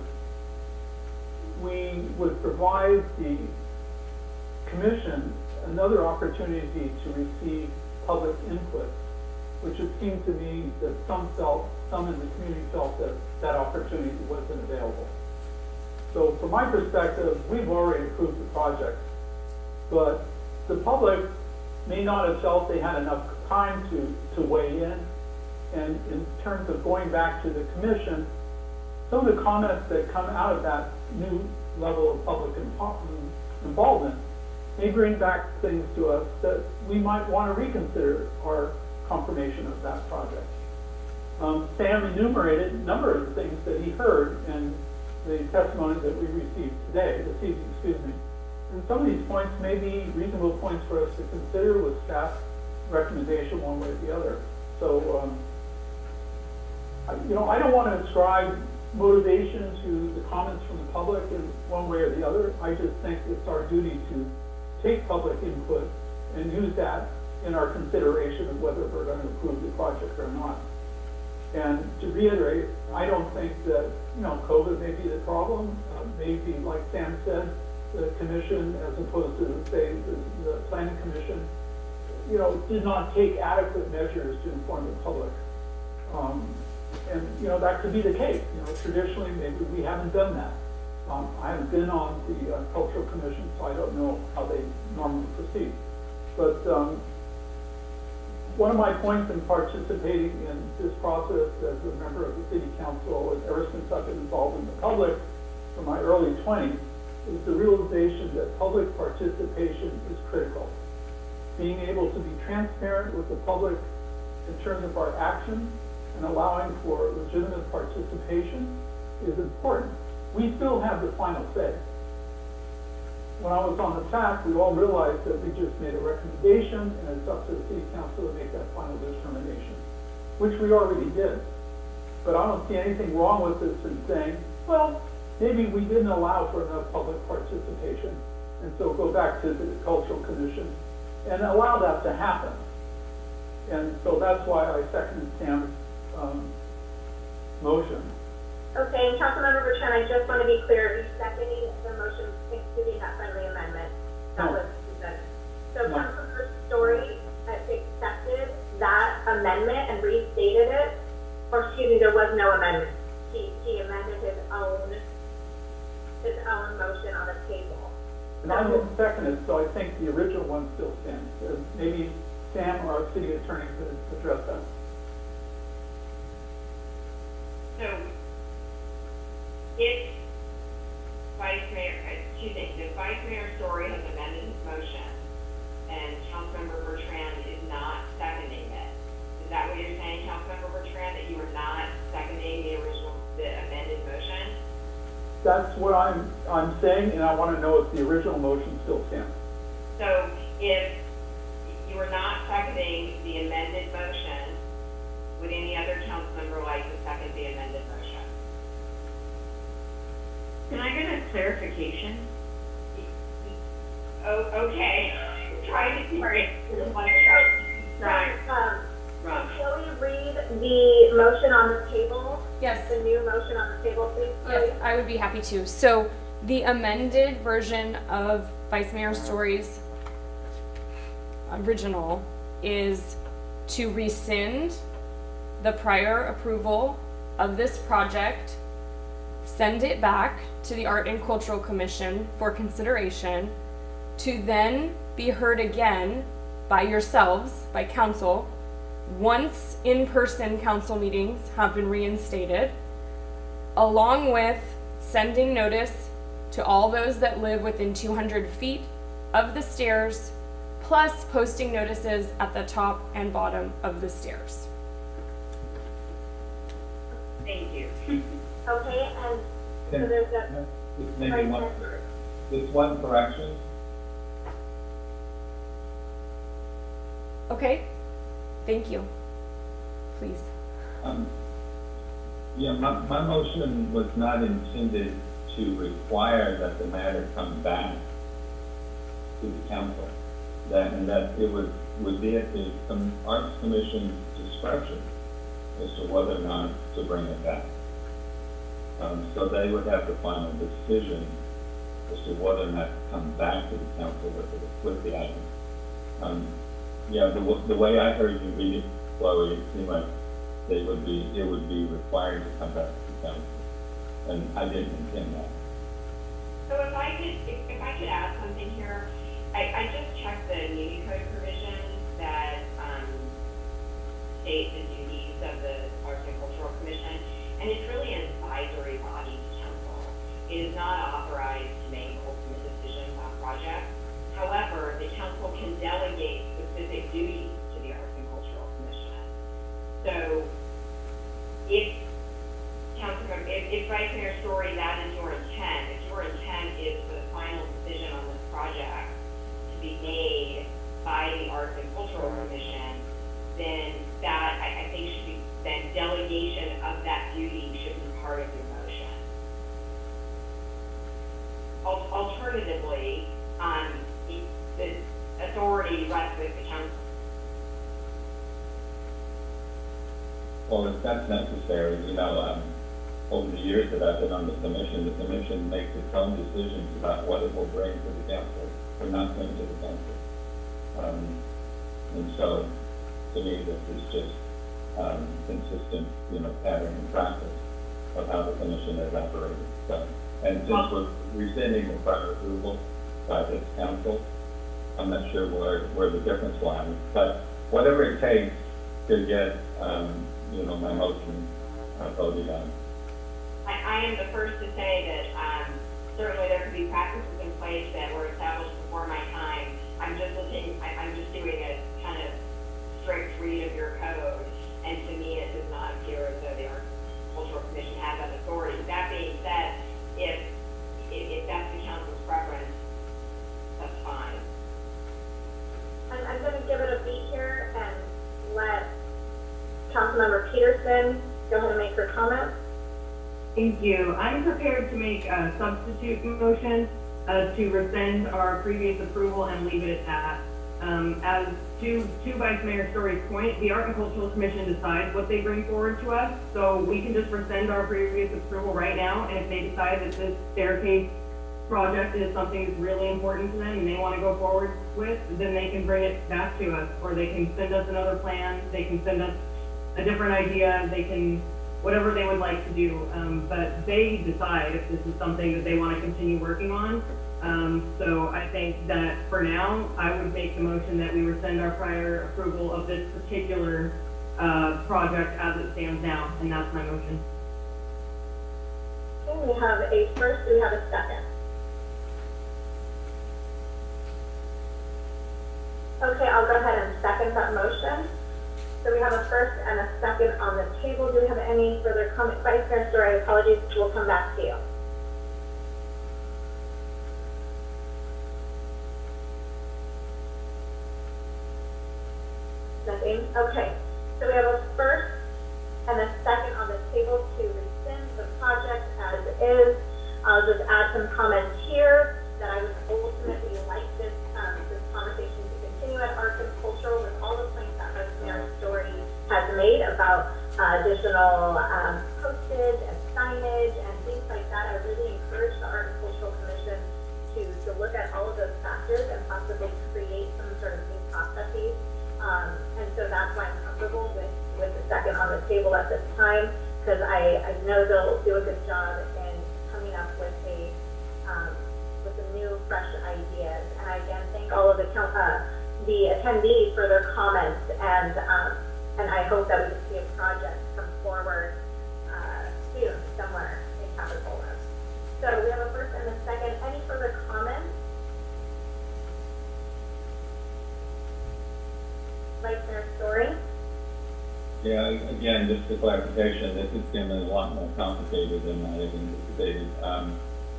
we would provide the commission another opportunity to receive public input, which it seemed to me that some felt, some in the community felt that that opportunity wasn't available. So from my perspective, we've already approved the project, but the public may not have felt they had enough time to, to weigh in. And in terms of going back to the commission, some of the comments that come out of that new level of public involvement may bring back things to us that we might want to reconsider our confirmation of that project. Um, Sam enumerated a number of the things that he heard in the testimony that we received today, this evening, excuse me. And some of these points may be reasonable points for us to consider with staff recommendation one way or the other. So, um, I, you know, I don't want to ascribe motivation to the comments from the public in one way or the other. I just think it's our duty to take public input and use that in our consideration of whether we're going to approve the project or not. And to reiterate, I don't think that, you know, COVID may be the problem. Uh, maybe, like Sam said, the commission, as opposed to, say, the, the planning commission, you know, did not take adequate measures to inform the public. Um, and, you know, that could be the case. You know, traditionally, maybe we haven't done that. Um, I haven't been on the uh, cultural commission, so I don't know how they normally proceed. But um, one of my points in participating in this process as a member of the city council, and ever since I've been involved in the public from my early twenties, is the realization that public participation is critical. Being able to be transparent with the public in terms of our actions and allowing for legitimate participation is important. We still have the final say. When I was on the T A C, we all realized that we just made a recommendation and it's up to the city council to make that final determination, which we already did. But I don't see anything wrong with this in saying, well, maybe we didn't allow for enough public participation, and so go back to the cultural commission and allow that to happen. And so that's why I seconded Sam's um, motion.
Okay, and Councilmember Bertrand, I just want to be clear, you're seconding the motion including that friendly amendment. That
No.
was presented. So
No.
Councilmember Story accepted that amendment and restated it, or excuse me, there was no amendment. He, he amended his own, his own motion on the table.
And I didn't second it, so I think the original one still stands. Uh, Maybe Sam or our city attorney could address that.
So, if Vice Mayor, excuse me, if Vice Mayor Story has amended his motion and Councilmember Bertrand is not seconding it, is that what you're saying, Councilmember Bertrand, that you are not seconding the original, the amended motion?
That's what I'm, I'm saying, and I want to know if the original motion still stands.
So, if you are not seconding the amended motion, would any other council member like to second the amended motion?
Can I get a clarification?
Oh, okay. Trying to sorry.
Right. Um,
Rob.
Shall we read the motion on the table?
Yes.
The new motion on the table, please?
Yes, I would be happy to. So the amended version of Vice Mayor Story's original is to rescind the prior approval of this project, send it back to the Art and Cultural Commission for consideration, to then be heard again by yourselves, by council, once in-person council meetings have been reinstated, along with sending notice to all those that live within two hundred feet of the stairs, plus posting notices at the top and bottom of the stairs.
Thank you.
Okay, and so
Can-
there's a,
Just maybe one, just one correction.
Okay, thank you. Please.
Um, yeah, my, my motion was not intended to require that the matter come back to the council. That, and that it was, would be at the Com- Arts Commission's discretion as to whether or not to bring it back. Um, so they would have the final decision as to whether or not to come back to the council with the, with the item. Um, yeah, the, the way I heard you read it, Chloe, it seemed like they would be, it would be required to come back to the council. And I didn't intend that.
So if I could, if, if I could add something here, I, I just checked the Muni Code provisions that um, state the duties of the Arts and Cultural Commission, and it's really an advisory body to council. It is not authorized to make ultimate decisions on projects. However, the council can delegate specific duties to the Arts and Cultural Commission. So if Councilmember, if, if Vice Mayor Story, that is your intent, if your intent is for the final decision on this project to be made by the Arts and Cultural Commission, then that, I, I think should be, then delegation of that duty should be part of your motion. Al- Alternatively, um, the authority rests with the council.
Well, if that's necessary, you know, um, over the years that I've been on the commission, the commission makes its own decisions about what it will bring to the council or not bring to the council. Um, and so, to me, this is just um, consistent, you know, pattern and practice of how the commission has operated. So, and since we're rescinding the prior approval by this council, I'm not sure where, where the difference lies. But whatever it takes to get, um, you know, my motion uh, voted on.
I, I am the first to say that um, certainly there could be practices in place that were established before my time. I'm just looking, I, I'm just doing a kind of strict read of your code, and to me it does not appear as though the Art Cultural Commission has that authority. That being said, if, if, if that's the council's preference, that's fine.
I'm, I'm going to give it a beat here and let Councilmember Peterson go ahead and make her comment.
Thank you. I'm prepared to make a substitute motion uh, to rescind our previous approval and leave it at that. Um, as to, to Vice Mayor Story's point, the Art and Cultural Commission decides what they bring forward to us, so we can just rescind our previous approval right now, and if they decide that this staircase project is something that's really important to them and they want to go forward with, then they can bring it back to us, or they can send us another plan, they can send us a different idea, they can, whatever they would like to do, um, but they decide if this is something that they want to continue working on. Um, so I think that for now, I would make the motion that we rescind our prior approval of this particular uh, project as it stands now, and that's my motion.
Okay, we have a first, we have a second. Okay, I'll go ahead and second that motion. So we have a first and a second on the table. Do we have any further comment? Vice Mayor Story, apologies, we'll come back to you. Nothing? Okay. So we have a first and a second on the table to rescind the project as is. I'll just add some comments here that I would ultimately like this, um, this conversation to continue at Arts and Cultural with all the points that Vice Mayor Story has made about uh, additional um, postage and signage and things like that. I really encourage the Art and Cultural Commission to, to look at all of those factors and possibly create some sort of new processes. Um, and so that's why I'm comfortable with, with the second on the table at this time, because I, I know they'll do a good job in coming up with a um, with some new, fresh ideas. And I again thank all of the uh, the attendees for their comments, and um, and I hope that we can see a project come forward uh, soon somewhere in Capitola. So we have a first and a second. Any further comments? Vice Mayor Story?
Yeah, again, just for clarification, this is getting a lot more complicated than I had anticipated. Um,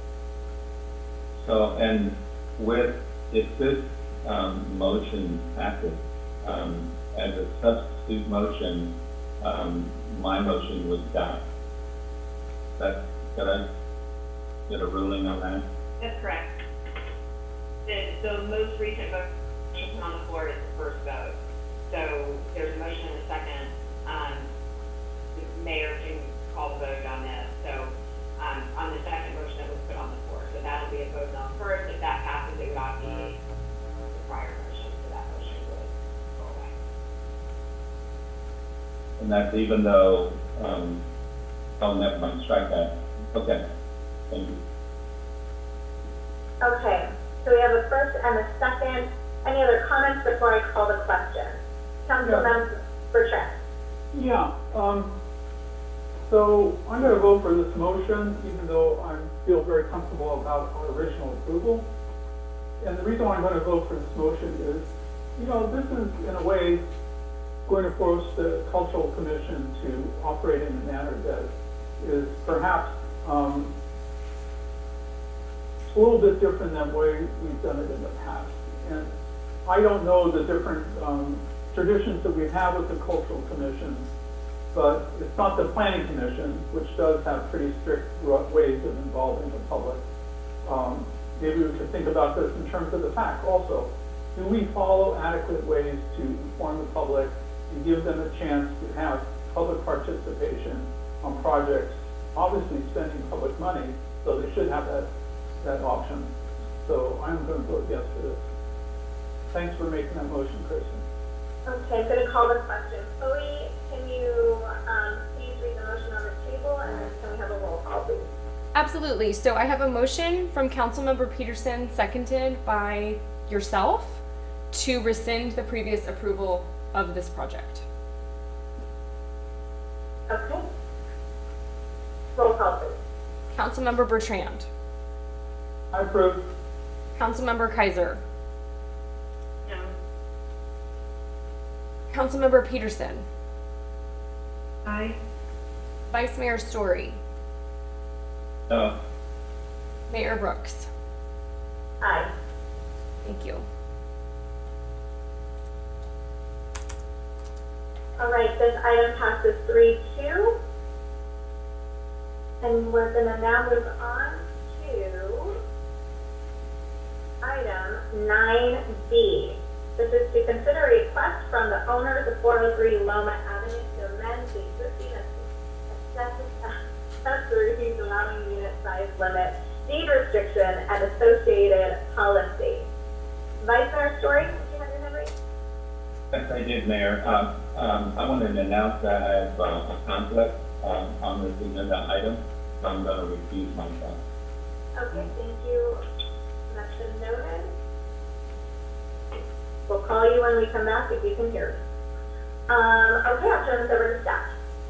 so, and with, if this um, motion passes um, as a substitute motion, um, my motion would die. That, could I get a ruling on that?
That's correct. The, the most recent motion on the floor is the first vote. So there's a motion and a second. Um, the mayor can call the vote on this. So um, on the second motion that was put on the floor. So that'll be a vote on first. If that passes, it would obviate the prior motion. So that motion would go away.
And that's even though, um, oh, never mind, strike that. Okay, thank you.
Okay, so we have a first and a second. Any other comments before I call the question? Councilman Bertrand.
Yeah, um, so I'm going to vote for this motion, even though I feel very comfortable about our original approval. And the reason why I'm going to vote for this motion is, you know, this is in a way going to force the Cultural Commission to operate in a manner that is perhaps um, a little bit different than the way we've done it in the past. And I don't know the different um, traditions that we have with the Cultural Commission, but it's not the Planning Commission, which does have pretty strict ways of involving the public. Um, maybe we could think about this in terms of the P A C also. do we follow adequate ways to inform the public and give them a chance to have public participation on projects, obviously spending public money, so they should have that, that option. So I'm going to vote yes for this. Thanks for making that motion, Kristen.
Okay, I'm going to call the question. Chloe, can you um, please read the motion on the table, and then can we have a roll call, please?
Absolutely. So I have a motion from Councilmember Peterson, seconded by yourself, to rescind the previous approval of this project.
Okay. Roll call, please.
Councilmember Bertrand.
I approve.
Councilmember Kaiser.
No.
Councilmember Peterson.
Aye.
Vice Mayor Story.
No.
Mayor Brooks.
Aye.
Thank you.
All right, this item passes three two. And we're going to now move on to item nine B. This is to consider a request from the owners of four oh three Loma Avenue to amend the existing accessories allowing unit size limit, deed restriction, and associated policy. Vice Mayor Story, did you have your hand raised?
Yes, I did, Mayor. Um, um, I wanted to announce that I have uh, a conflict um, on this agenda item, so I'm going to recuse myself.
Okay, thank you. That's been noted. We'll call you when we come back if you can hear us. Um, okay, I'll turn this over to staff.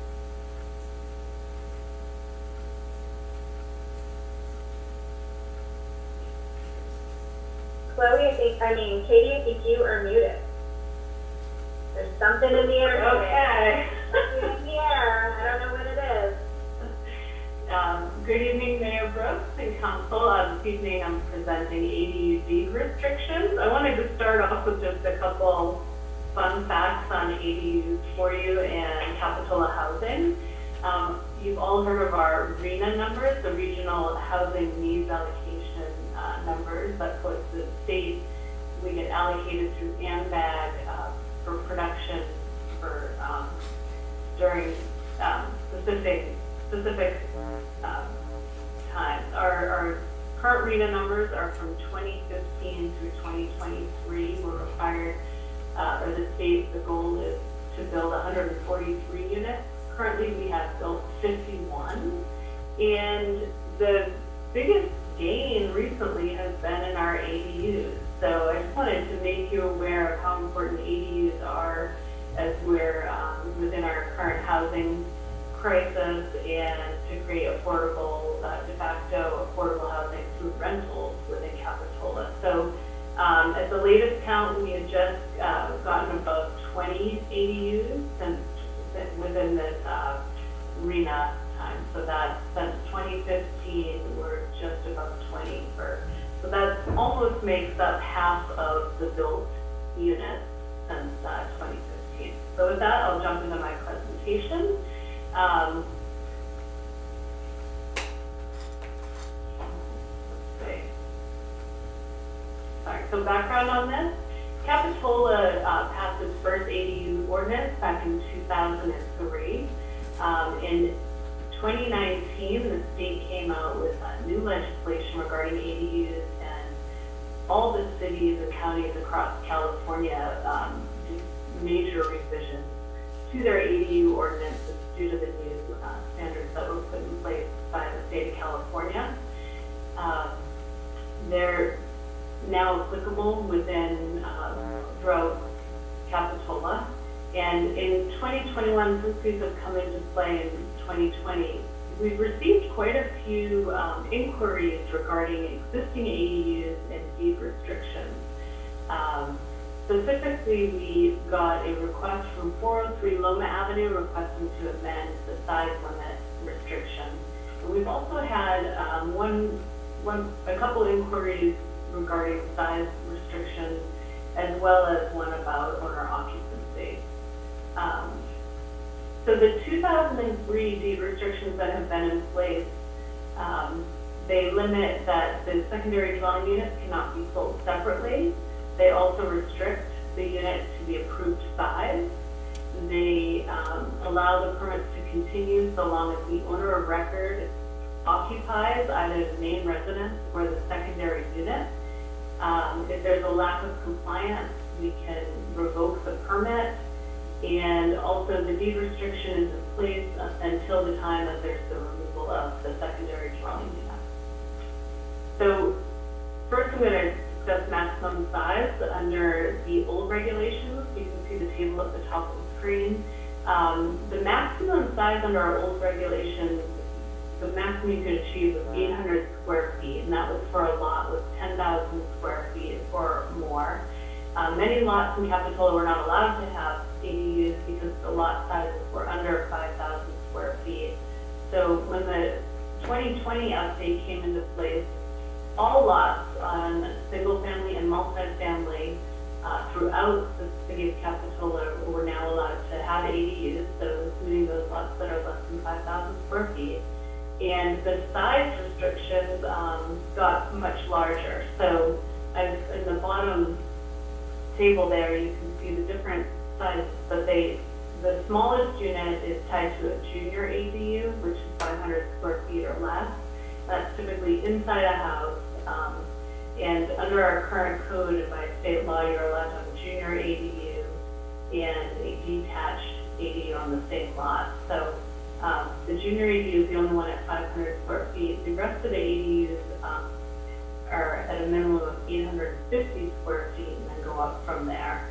Chloe, I think, I mean, Katie, I think you are muted. There's something in the air.
Okay.
Something in the air. I don't know what it is.
Um, good evening, Mayor Brooks and Council. Uh, this evening I'm presenting A D U deed restrictions. I wanted to start off with just a couple fun facts on A D Us for you and Capitola Housing. Um, you've all heard of our R E N A numbers, the Regional Housing Needs Allocation uh, numbers. That's what the state, we get allocated through AMBAG uh, for production for um, during um, specific specific um, times. Our, our current R E N A numbers are from twenty fifteen through twenty twenty-three. We're required, uh, or the state, the goal is to build one hundred forty-three units. Currently, we have built fifty-one, and the biggest gain recently has been in our A D Us. So I just wanted to make you aware of how important A D Us are as we're um, within our current housing crisis and to create affordable, uh, de facto affordable housing through rentals within Capitola. So um, at the latest count, we had just uh, gotten above twenty A D Us since within this uh, R E N A time. So that since twenty fifteen, we're just above twenty for. So that almost makes up half of the built units since uh, twenty fifteen. So with that, I'll jump into my presentation. Um, Sorry, so background on this. Capitola uh, passed its first A D U ordinance back in two thousand three. Um, in twenty nineteen, the state came out with uh, new legislation regarding A D Us, and all the cities and counties across California um, did major revisions to their A D U ordinances due to the new uh, standards that were put in place by the state of California. Um, they're now applicable within uh, throughout Capitola. And in twenty twenty-one, since these have come into play in twenty twenty, we've received quite a few um, inquiries regarding existing A D Us and deed restrictions. Um, Specifically, we got a request from four oh three Loma Avenue requesting to amend the size limit restriction. And we've also had um, one, one, a couple inquiries regarding size restrictions, as well as one about owner occupancy. Um, so the two thousand three deed restrictions that have been in place, um, they limit that the secondary dwelling units cannot be sold separately. they also restrict the unit to the approved size. They um, allow the permits to continue so long as the owner of record occupies either the main residence or the secondary unit. Um, if there's a lack of compliance, we can revoke the permit, and also the deed restriction is in place until the time that there's the removal of the secondary dwelling unit. So first I'm going to discuss maximum size under the old regulations. You can see the table at the top of the screen. Um, the maximum size under our old regulations, the maximum you could achieve was eight hundred square feet, and that was for a lot with ten thousand square feet or more. Um, many lots in Capitola were not allowed to have A D Us because the lot sizes were under five thousand square feet. So when the twenty twenty update came into place, all lots on single family and multifamily uh, throughout the city of Capitola were now allowed to have A D Us, so including those lots that are less than five thousand square feet. And the size restrictions um, got much larger. So I've, in the bottom table there, you can see the different sizes, but they, the smallest unit is tied to a junior A D U, which is five hundred square feet or less. That's typically inside a house. Um, and under our current code, by state law, you're allowed to have a junior A D U and a detached A D U on the same lot. So um, the junior A D U is the only one at five hundred square feet. The rest of the A D Us um, are at a minimum of eight hundred fifty square feet and then go up from there.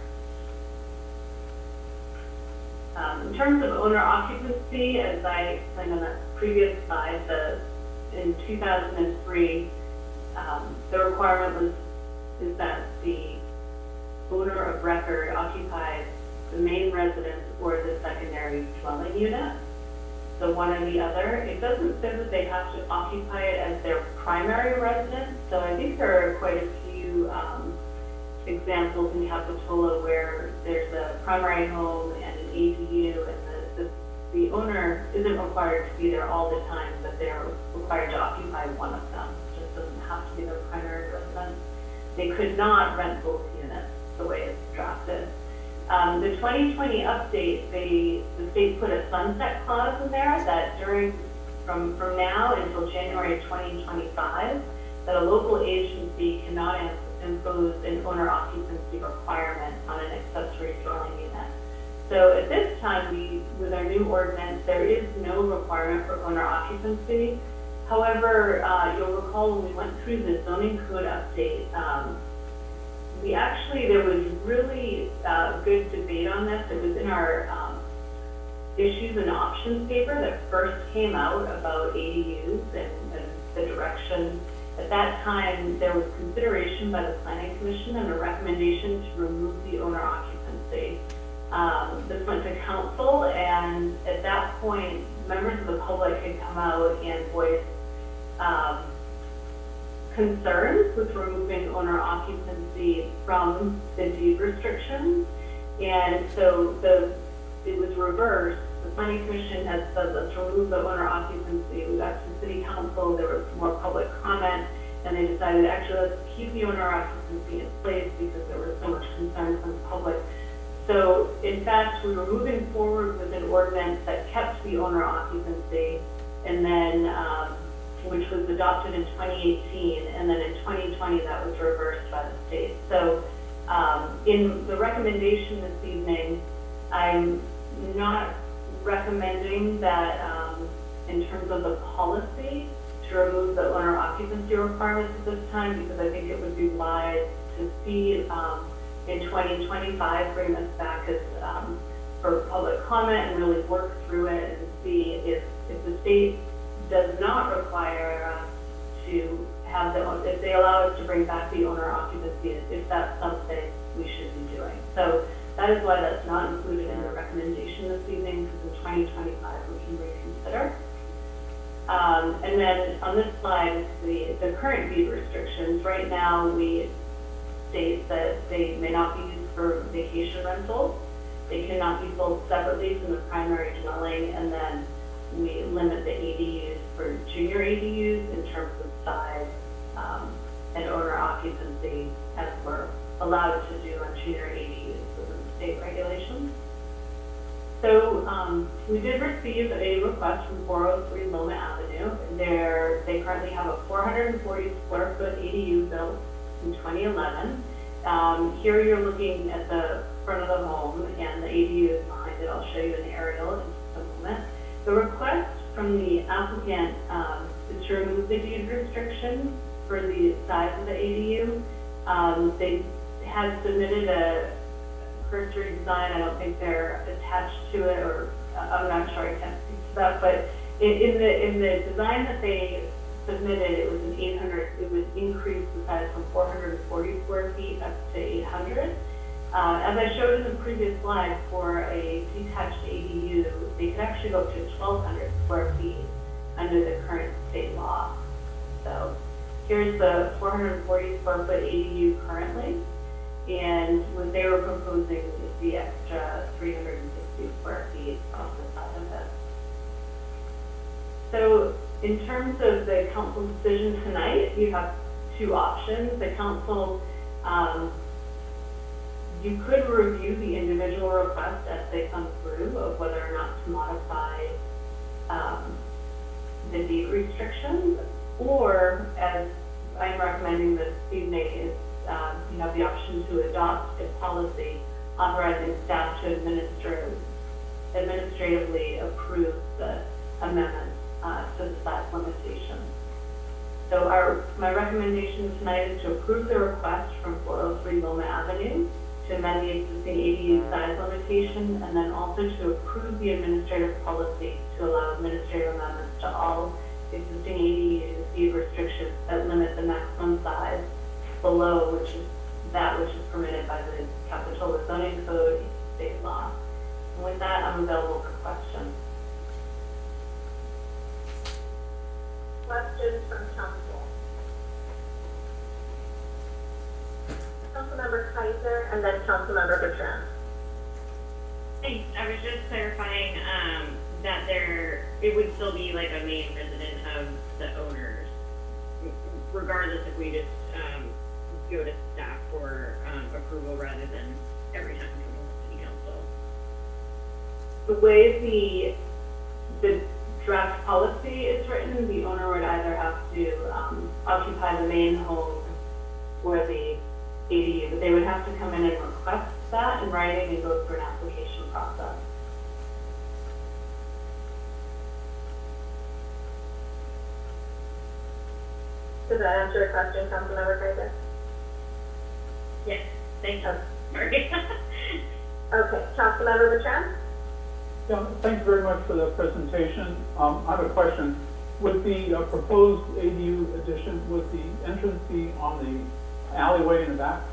Um, in terms of owner occupancy, as I explained on the previous slide, the, in two thousand three, um, the requirement was is that the owner of record occupies the main residence or the secondary dwelling unit, so one or the other. It doesn't say that they have to occupy it as their primary residence, so I think there are quite a few um, examples in Capitola where there's a primary home and an A D U, and the, the, the owner isn't required to be there all the time, but they're required to occupy one of them. It just doesn't have to be their primary residence. They could not rent both units the way it's drafted. Um, the twenty twenty update, they, the state put a sunset clause in there that during, from, from now until January twenty twenty-five, that a local agency cannot impose an owner occupancy requirement on an accessory dwelling unit. So at this time, we, with our new ordinance, there is no requirement for owner occupancy. However, uh, you'll recall when we went through the zoning code update, um, we actually, there was really uh, good debate on this. It was in our um, issues and options paper that first came out about A D Us and, and the direction. At that time, there was consideration by the Planning Commission and a recommendation to remove the owner occupancy. Um, this went to council, and at that point, members of the public had come out and voiced um, concerns with removing owner occupancy from the deed restrictions. And so the, it was reversed. The Planning Commission has said, let's remove the owner occupancy. We got to City Council, there was more public comment, and they decided actually let's keep the owner occupancy in place because there was so much concern from the public. So in fact, we were moving forward with an ordinance that kept the owner occupancy, and then um, which was adopted in twenty eighteen, and then in twenty twenty that was reversed by the state. So um, in the recommendation this evening, I'm not recommending that um, in terms of the policy to remove the owner occupancy requirements at this time, because I think it would be wise to see um, in twenty twenty-five bring this back as um, for public comment and really work through it and see if, if the state does not require us to have the, if they allow us to bring back the owner occupancy, if that's something we should be doing. So that is why that's not included in the recommendation this evening, because in twenty twenty-five we can reconsider. Um, and then on this slide, the, the current deed restrictions. Right now we state that they may not be used for vacation rentals. They cannot be sold separately from the primary dwelling, and then we limit the A D Us for junior A D Us in terms of size um, and owner occupancy as we're allowed allowed to do on junior A D Us within state regulations. So um, we did receive a request from four oh three Loma Avenue. They're, they currently have a four hundred forty square foot A D U built in twenty eleven. Um, here you're looking at the front of the home, and the A D U is behind it. I'll show you an aerial in just a moment. The request from the applicant um, is to remove the deed restriction for the size of the A D U. Um, they had submitted a cursory design. I don't think they're attached to it, or uh, I'm not sure, I can't speak to that, but in, in the in the design that they submitted, it was an eight hundred, it would increase the size from four hundred forty square feet up to eight hundred. Uh, as I showed in the previous slide, for a detached A D U, they could actually go up to twelve hundred square feet under the current state law. So here's the four hundred forty square foot A D U currently, and what they were proposing is the extra three hundred sixty square feet off the side of it. So in terms of the council decision tonight, you have two options. The council, um, you could review the individual requests as they come through of whether or not to modify um, the deed restrictions, or as I'm recommending this evening, is um, you have the option to adopt a policy authorizing staff to administer, administratively approve the amendment uh, to the size limitation. So our, my recommendation tonight is to approve the request from four oh three Loma Avenue to amend the existing A D U size limitation, and then also to approve the administrative policy to allow administrative amendments to all existing A D Us deed restrictions that limit the maximum size below, which is that which is permitted by the Capitola zoning code and state law. And with that, I'm available for questions.
Questions from council? Councilmember Kaiser, and then Councilmember Bertrand.
Thanks. I was just clarifying um, that there, it would still be like a main resident of the owners, regardless if we just um, go to staff for um, approval rather than every time we go to city council.
The way the the draft policy is written, the owner would either have to um, occupy the main home or the A D U, but they would have to come in and request that in writing and go through an application process.
Does that answer your question, Councilmember Kaiser?
Yes, thank you. Sorry.
Okay, Councilmember Bertrand?
Yeah, thank you very much for the presentation. Um, I have a question. Would the uh, proposed A D U addition, would the entrance be on the alleyway in the back?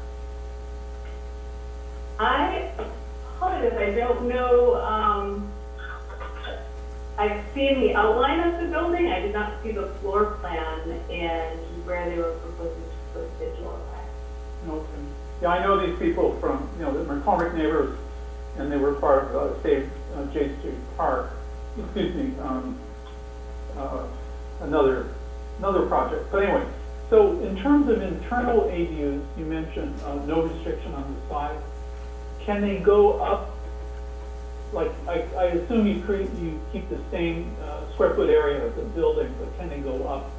I apologize, I don't know. Um, I've seen the outline of the building. I did not see the floor plan and where they were proposing to put digital effects.
Okay. Yeah, I know these people from, you know, the McCormick neighbors, and they were part of uh, Save uh, J Street Park. Excuse me, um, uh, another another project. But anyway, so in terms of internal A D Us, you mentioned uh, no restriction on the side. Can they go up? Like, I, I assume you create, you keep the same uh, square foot area of the building, but can they go up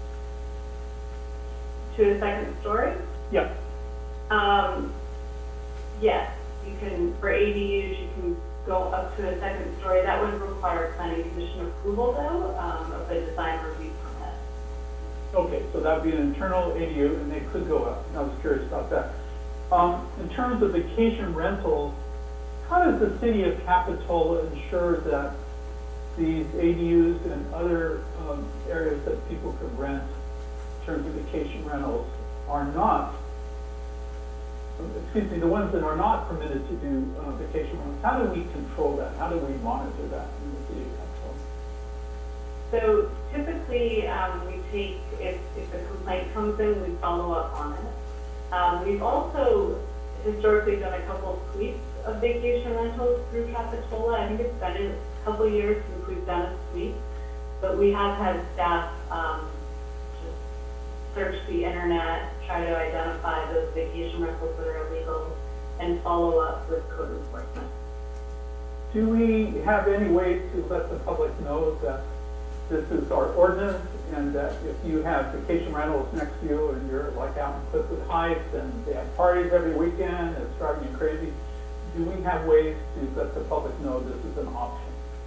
to the second story?
Yeah.
Um, yes, you can, for A D Us, you can go up to a second story. That would require planning commission approval, though, um, of the design review permit.
Okay, so that would be an internal A D U, and they could go up. I was curious about that. Um, in terms of vacation rentals, how does the city of Capitola ensure that these A D Us and other um, areas that people could rent in terms of vacation rentals are not, excuse me, the ones that are not permitted to do uh, vacation rentals? How do we control that? How do we monitor that in the city of Capitola?
So typically, um, we take, if, if a complaint comes in, we follow up on it. Um, we've also historically done a couple of sweeps of vacation rentals through Capitola. I think it's been a couple of years since we've done a sweep, but we have had staff um, just search the internet, try to identify those vacation rentals that are illegal and follow up with code enforcement.
Do we have any way to let the public know that this is our ordinance and that if you have vacation rentals next to you and you're like out in Cliffwood Heights and they have parties every weekend, it's driving you crazy, do we have ways to let the public know this is an option?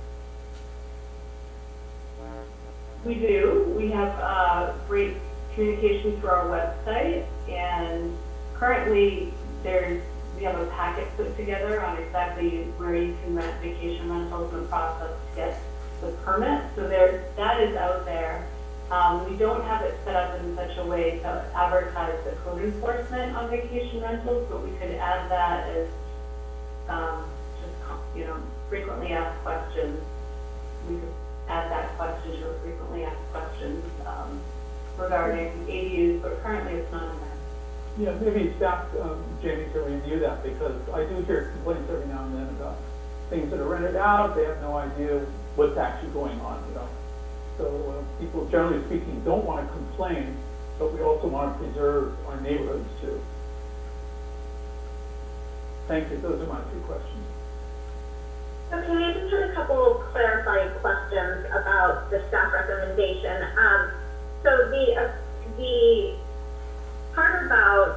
We do. We have uh, great communication through our website, and currently there's we have a packet put together on exactly where you can rent vacation rentals and process to get the permit. So there, that is out there. Um, we don't have it set up in such a way to advertise the code enforcement on vacation rentals, but we could add that as um, just you know frequently asked questions. We could add that question to frequently asked questions um, regarding A D Us, but currently it's not in there.
Yeah, maybe staff, um, Jamie, to review that, because I do hear complaints every now and then about things that are rented out. They have no idea what's actually going on, you know. So uh, people, generally speaking, don't want to complain, but we also want to preserve our neighborhoods too. Thank you. Those are my three questions.
Okay, I just had a couple of clarifying questions about the staff recommendation. Um, so the uh, the part about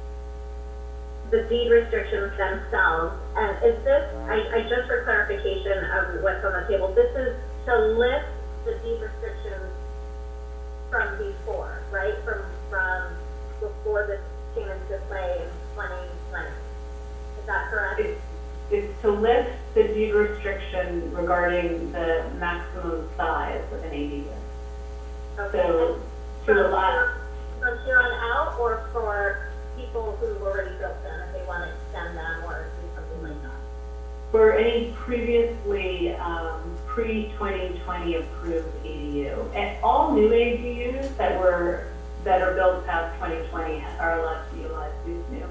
the deed restrictions themselves, and is this, I, I just for clarification of what's on the table, this is to lift the deed restrictions from before, right? From from before this came into play in twenty twenty. Is that correct?
It's, it's to lift the deed restriction regarding the maximum size of an A D U.
Okay.
So to allow
from here on out, or for people who've already built them, if they want to extend them or do something like that?
For any previously um, pre twenty twenty approved A D U, and all new A D Us that were that are built past twenty twenty are allowed to utilize these new.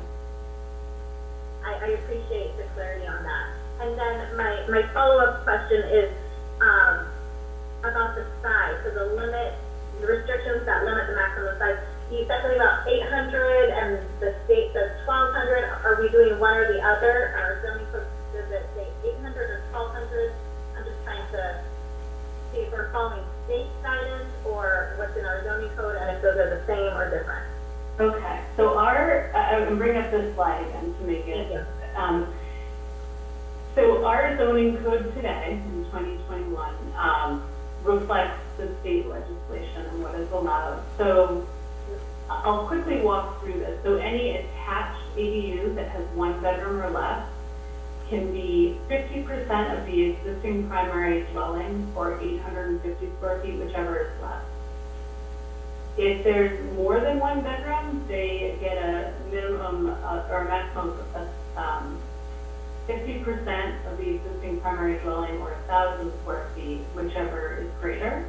I, I appreciate the clarity on that. And then my, my follow-up question is um, about the size. So the limit, the restrictions that limit the maximum size. You said something about eight hundred and the state says twelve hundred. Are we doing one or the other? Our zoning code, does it say eight hundred or twelve hundred? I'm just trying to see if we're following state guidance or what's in our zoning code and if those are the same or different.
Okay, so our, uh, I'm bringing up this slide again to make it, um, so our zoning code today in twenty twenty-one um, reflects the state legislation and what is allowed. So I'll quickly walk through this. So any attached A D U that has one bedroom or less can be fifty percent of the existing primary dwelling or eight hundred fifty square feet, whichever is less. If there's more than one bedroom, they get a minimum uh, or a maximum of um, fifty percent of the existing primary dwelling or one thousand square feet, whichever is greater.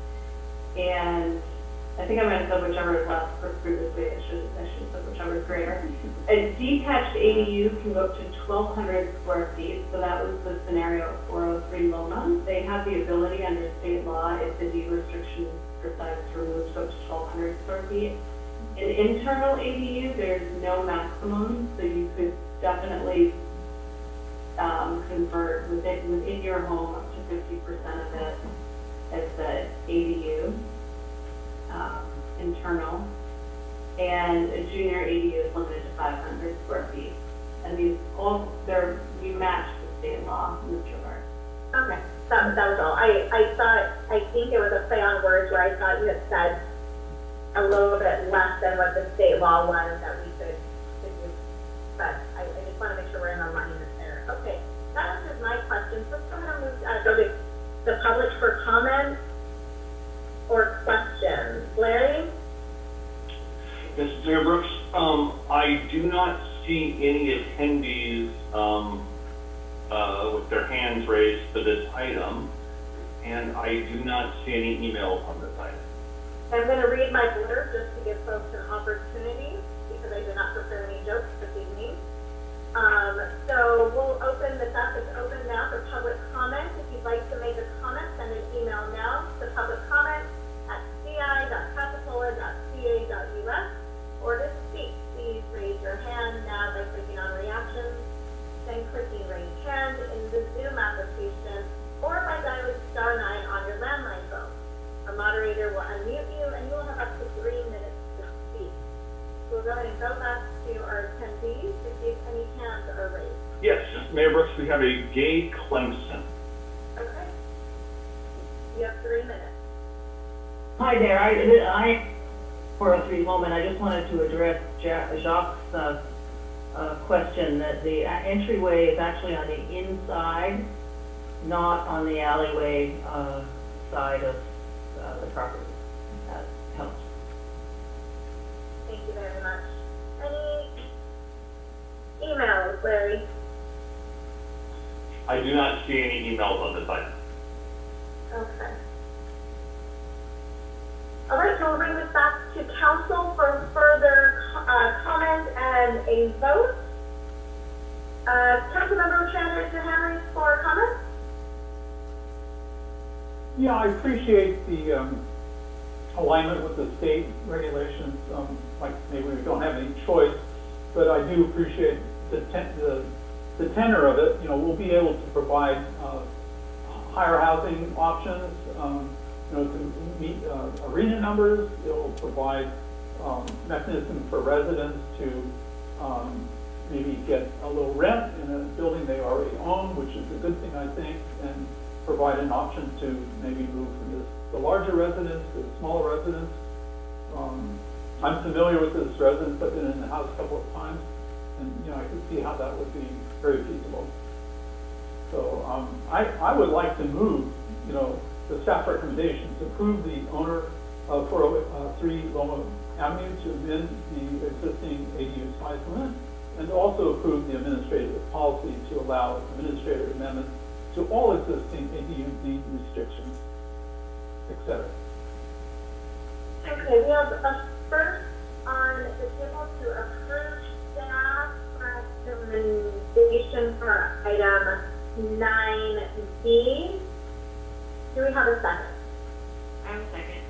And I think I might have said whichever is less previously. I should I should have said whichever is greater. A detached A D U can go up to twelve hundred square feet. So that was the scenario of four oh three Loma. They have the ability under state law, if the deed restriction decides to remove, to go up to twelve hundred square feet. An internal A D U, there's no maximum, so you could definitely um, convert within within your home up to fifty percent of it as the A D U. Um, internal, and a junior A D U is limited to five hundred square feet. And these all, they're, we match the state law in this regard.
Okay, that, that was all. I, I thought, I think it was a play on words where I thought you had said a little bit less than what the state law was that we could, could do. But I, I just want to make sure we're in alignment there. Okay, that answers my questions. Let's go ahead and move, uh, go to the public for comment or questions. Larry?
Missus Mayor Brooks, um, I do not see any attendees um, uh, with their hands raised for this item, and I do not see any emails on this item.
I'm going to read my order just to give folks an opportunity because I did not prepare any jokes this evening. Um, so we'll open, the desk is open now for public comment. If you'd like to make a comment, send an email now to public comment at c i dot capitola dot c a dot u s or to
Mayor Brooks, we have a Gay Clemson.
Okay. You have three minutes.
Hi there. I, I for a three moment, I just wanted to address Jacques' uh, uh, question that the entryway is actually on the inside, not on the alleyway uh, side of uh, the property. That helps.
Thank you very much. Any emails, Larry?
I do not see any emails on this item.
Okay. All right, so we'll bring this back to council for further uh, comment and a vote. Uh, Councilmember Chan, raise your hand raised for comment.
Yeah, I appreciate the um, alignment with the state regulations. Um, like maybe we don't have any choice, but I do appreciate the ten the the tenor of it. You know, we'll be able to provide uh, higher housing options. Um, you know, to meet uh, arena numbers. It will provide um, mechanism for residents to um, maybe get a little rent in a building they already own, which is a good thing, I think, and provide an option to maybe move from this, the larger residence to the smaller residence. Um, I'm familiar with this residence. I've been in the house a couple of times, and you know, I could see how that would be very feasible. So um, I, I would like to move, you know, the staff recommendations to approve the owner of four oh three Loma Avenue to amend the existing A D U size limit, and also approve the administrative policy to allow administrative amendments to all existing A D U deed restrictions, et cetera.
Okay, we have a first on the table to approve staff recommendation for item nine B. Do we have a second?
I have a second.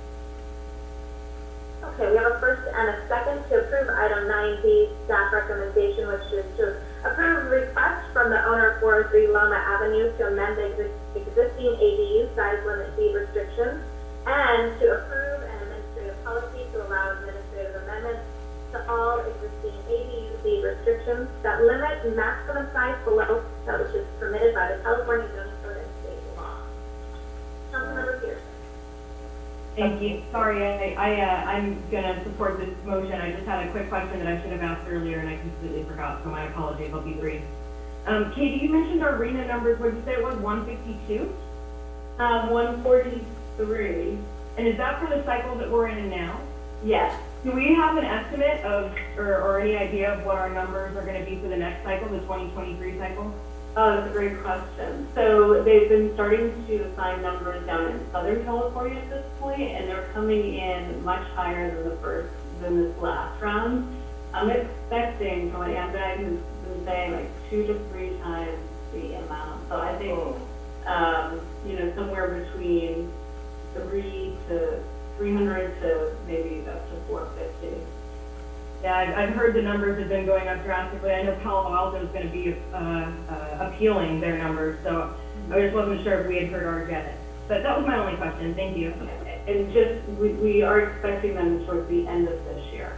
Okay, we have a first and a second to approve item nine B staff recommendation, which is to approve request from the owner of four oh three Loma Avenue to amend the exi existing A D U size limit deed restrictions, and to approve an administrative policy to allow administrative amendments to all existing A D U deed restrictions that limit maximum size below that which is permitted by the California zoning code and state law. Councilmember Peterson.
Thank you. Sorry, I, I, uh, I'm going to support this motion. I just had a quick question that I should have asked earlier, and I completely forgot, so my apologies. I'll be brief. Um, Katie, you mentioned our arena numbers. What did you say it was, one fifty-two?
Um, one forty-three.
And is that for the cycle that we're in now?
Yes.
Do we have an estimate of, or, or any idea of what our numbers are going to be for the next cycle, the twenty twenty-three cycle?
Oh, that's a great question. So they've been starting to assign numbers down in Southern California at this point, and they're coming in much higher than the first, than this last round. I'm expecting, from what Amdag has been saying, like two to three times the amount. So I think, um, you know, somewhere between three to three hundred to maybe up to four fifty.
Yeah, I've, I've heard the numbers have been going up drastically. I know Palo Alto is going to be uh, uh, appealing their numbers, so I just wasn't sure if we had heard ours yet. But that was my only question. Thank you.
And just, we, we are expecting them towards the end of this year.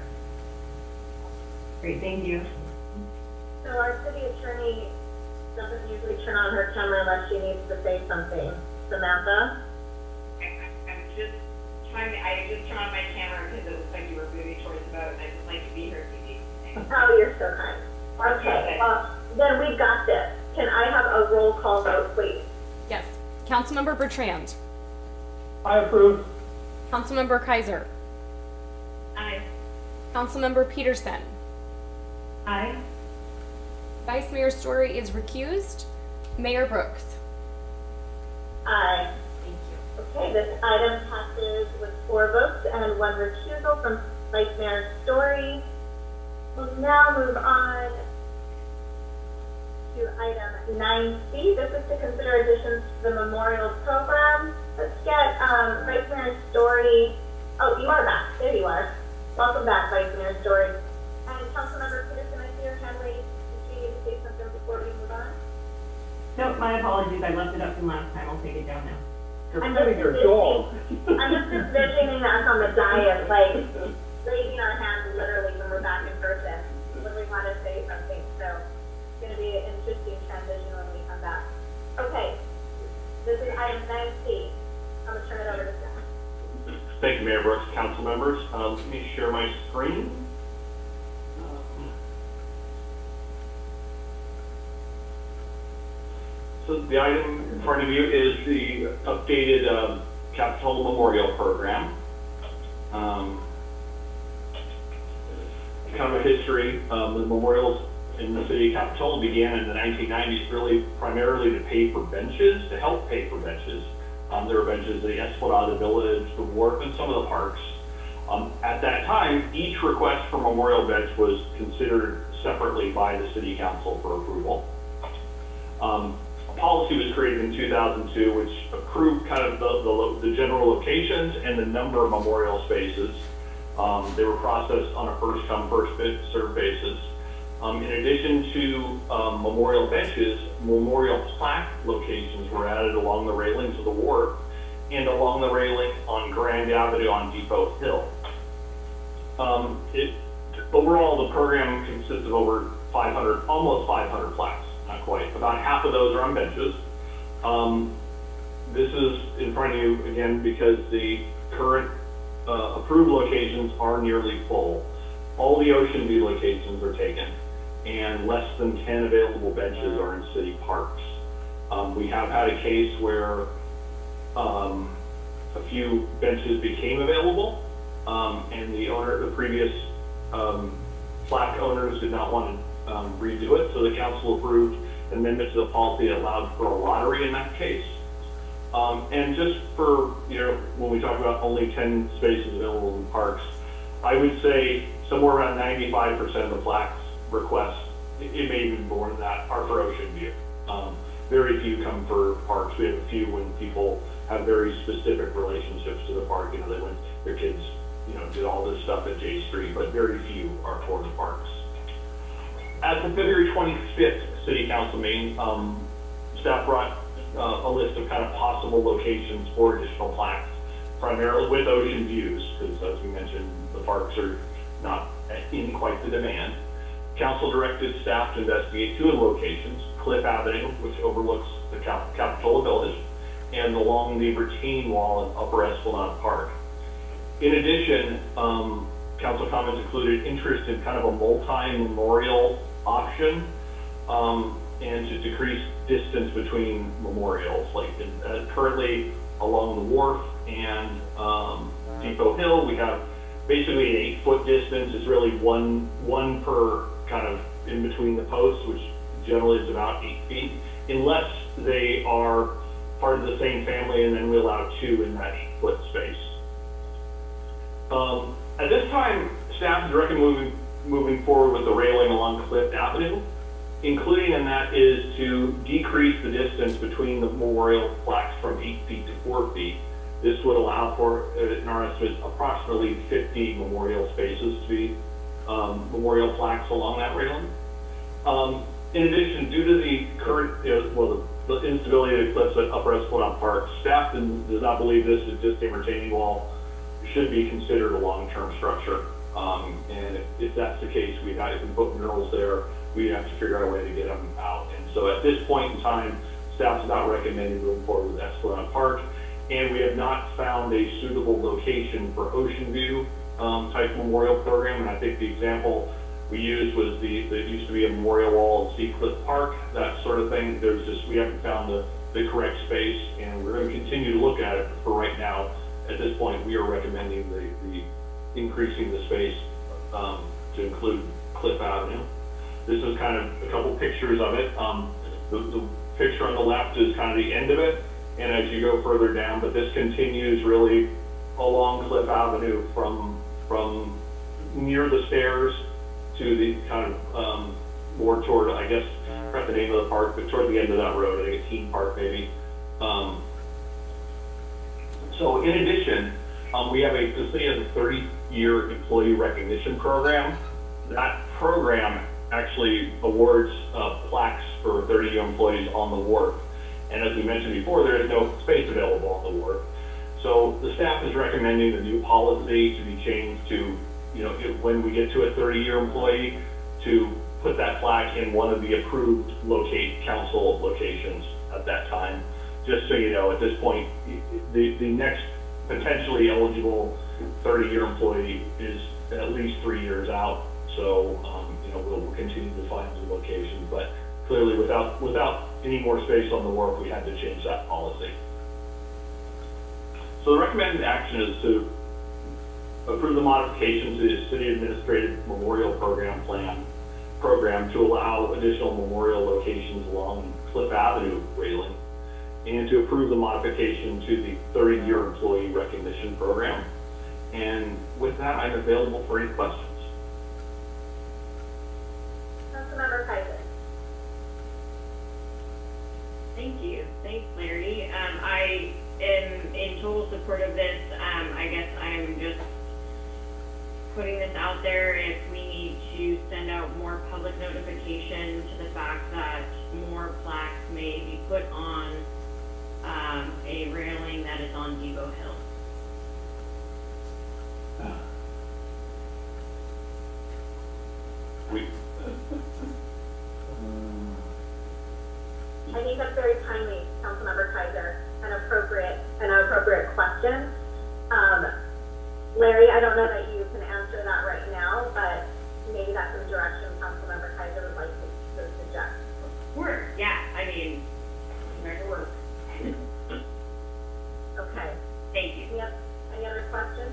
Great, thank you.
So our city attorney doesn't usually turn on her camera unless she needs to say something. Samantha?
I'm just trying to, I just turned on my camera because it looks like you were moving towards the boat, and I just like to be here if you need.
Oh, you're so kind. Okay, uh, then we got this. Can I have a roll call vote, please?
Yes. Councilmember Bertrand.
I approve.
Councilmember Kaiser.
Aye.
Councilmember Peterson.
Aye.
Vice Mayor Story is recused. Mayor Brooks.
Aye.
Thank you.
Okay, this item passes with four votes and one recusal from Vice Mayor Story. We'll now move on to item nine C. This is to consider additions to the memorial program. Let's get um, Vice Mayor Story. Oh, you are back. There you are. Welcome back, Vice Mayor Story. And Councilmember Peterson, I see your hand raised. Did you need to say something before we move on?
No, my apologies. I left it up from last time. I'll take it down now.
You're
I'm
petting your dog.
I'm just envisioning us on the diet, like raising our hands literally when we're back in person when we want to say something. So it's going to be an interesting
thank you, Mayor Brooks, council members. Um, let me share my screen. So the item in front of you is the updated um, Capitola Memorial Program. Um, kind of a history, um, the memorials in the city of Capitola began in the nineteen nineties really primarily to pay for benches, to help pay for benches. Um, there were benches at the Esplanade Village, the Wharf, and some of the parks. Um, at that time, each request for memorial bench was considered separately by the city council for approval. Um, a policy was created in two thousand two, which approved kind of the, the, the general locations and the number of memorial spaces. Um, they were processed on a first come, first served basis. Um, in addition to um, memorial benches, memorial plaque locations were added along the railings of the wharf and along the railing on Grand Avenue on Depot Hill. Um, it, overall, the program consists of over five hundred, almost five hundred plaques, not quite. About half of those are on benches. Um, this is in front of you again because the current uh, approved locations are nearly full. All the Ocean View locations are taken, and less than ten available benches are in city parks. Um, we have had a case where um, a few benches became available, um, and the owner, the previous um, plaque owners did not want to um, redo it, so the council approved an amendment to the policy that allowed for a lottery in that case. Um, and just for, you know, when we talk about only ten spaces available in parks, I would say somewhere around ninety-five percent of the plaques requests, it, it may even be more than that, are for Ocean View. Um, very few come for parks. We have a few when people have very specific relationships to the park. You know, they went, their kids, you know, did all this stuff at J Street, but very few are for the parks. At the February twenty-fifth City Council meeting, um, staff brought uh, a list of kind of possible locations for additional plaques, primarily with ocean views, because as we mentioned, the parks are not in quite the demand. Council directed staff to investigate two of the locations, Cliff Avenue, which overlooks the Cap Capitola Village, and along the retaining wall in Upper Esplanade Park. In addition, um, council comments included interest in kind of a multi-memorial option, um, and to decrease distance between memorials. Like uh, currently along the wharf and um, Depot Hill, we have basically an eight-foot distance. It's really one one per kind of in between the posts, which generally is about eight feet, unless they are part of the same family, and then we allow two in that eight-foot space. Um, at this time, staff is recommending moving, moving forward with the railing along Cliff Avenue. Including in that is to decrease the distance between the memorial plaques from eight feet to four feet. This would allow for, in our estimate, approximately fifty memorial spaces to be um, memorial plaques along that railing. Um, in addition, due to the current, you know, well, the, the instability of the cliffs at Upper Esplanade Park, staff does not believe this existing retaining wall should be considered a long-term structure. Um, and if, if that's the case, we'd have to put murals there. We'd have to figure out a way to get them out. And so at this point in time, staff is not recommending moving forward with Esplanade Park, and we have not found a suitable location for Ocean View um, type memorial program. And I think the example we used was the, there used to be a memorial wall in Seacliff Park, that sort of thing. There's just, we haven't found the, the correct space, and we're going to continue to look at it. But for right now, at this point, we are recommending the, the increasing the space um, to include Cliff Avenue. This is kind of a couple pictures of it. Um, the, the picture on the left is kind of the end of it, and as you go further down, but this continues really along Cliff Avenue from from near the stairs to the kind of um, more toward, I guess, I forgot the name of the park, but toward the end of that road, I think it's Teen Park maybe. Um, so in addition, um, we have a facility has a thirty year employee recognition program. That program actually awards uh, plaques for thirty year employees on the wharf. And as we mentioned before, there is no space available on the wharf. So the staff is recommending the new policy to be changed to, you know, if, when we get to a thirty year employee, to put that plaque in one of the approved locate council locations at that time. Just so you know, at this point, the, the next potentially eligible thirty-year employee is at least three years out. So, um, you know, we'll, we'll continue to find new locations, but clearly without, without any more space on the wharf, we had to change that policy. So the recommended action is to approve the modification to the City Administrative Memorial Program Plan program to allow additional memorial locations along Cliff Avenue railing, and to approve the modification to the thirty-year employee recognition program. And with that, I'm available for any questions.
Councilmember Kaiser.
Thank you. Thanks, Larry. Um, I am in total support of this. Um, I guess I'm just putting this out there if we need to send out more public notification to the fact that more plaques may be put on um, a railing that is on Depot Hill.
We,
I think that's very timely, Councilmember Kaiser, an appropriate, an appropriate question. Um, Larry, I don't know that you can answer that right now, but maybe that's some direction Councilmember Kaiser would like to, to suggest.
Sure. Yeah. I mean, make it work.
Okay.
Thank you.
Yep. Any other questions?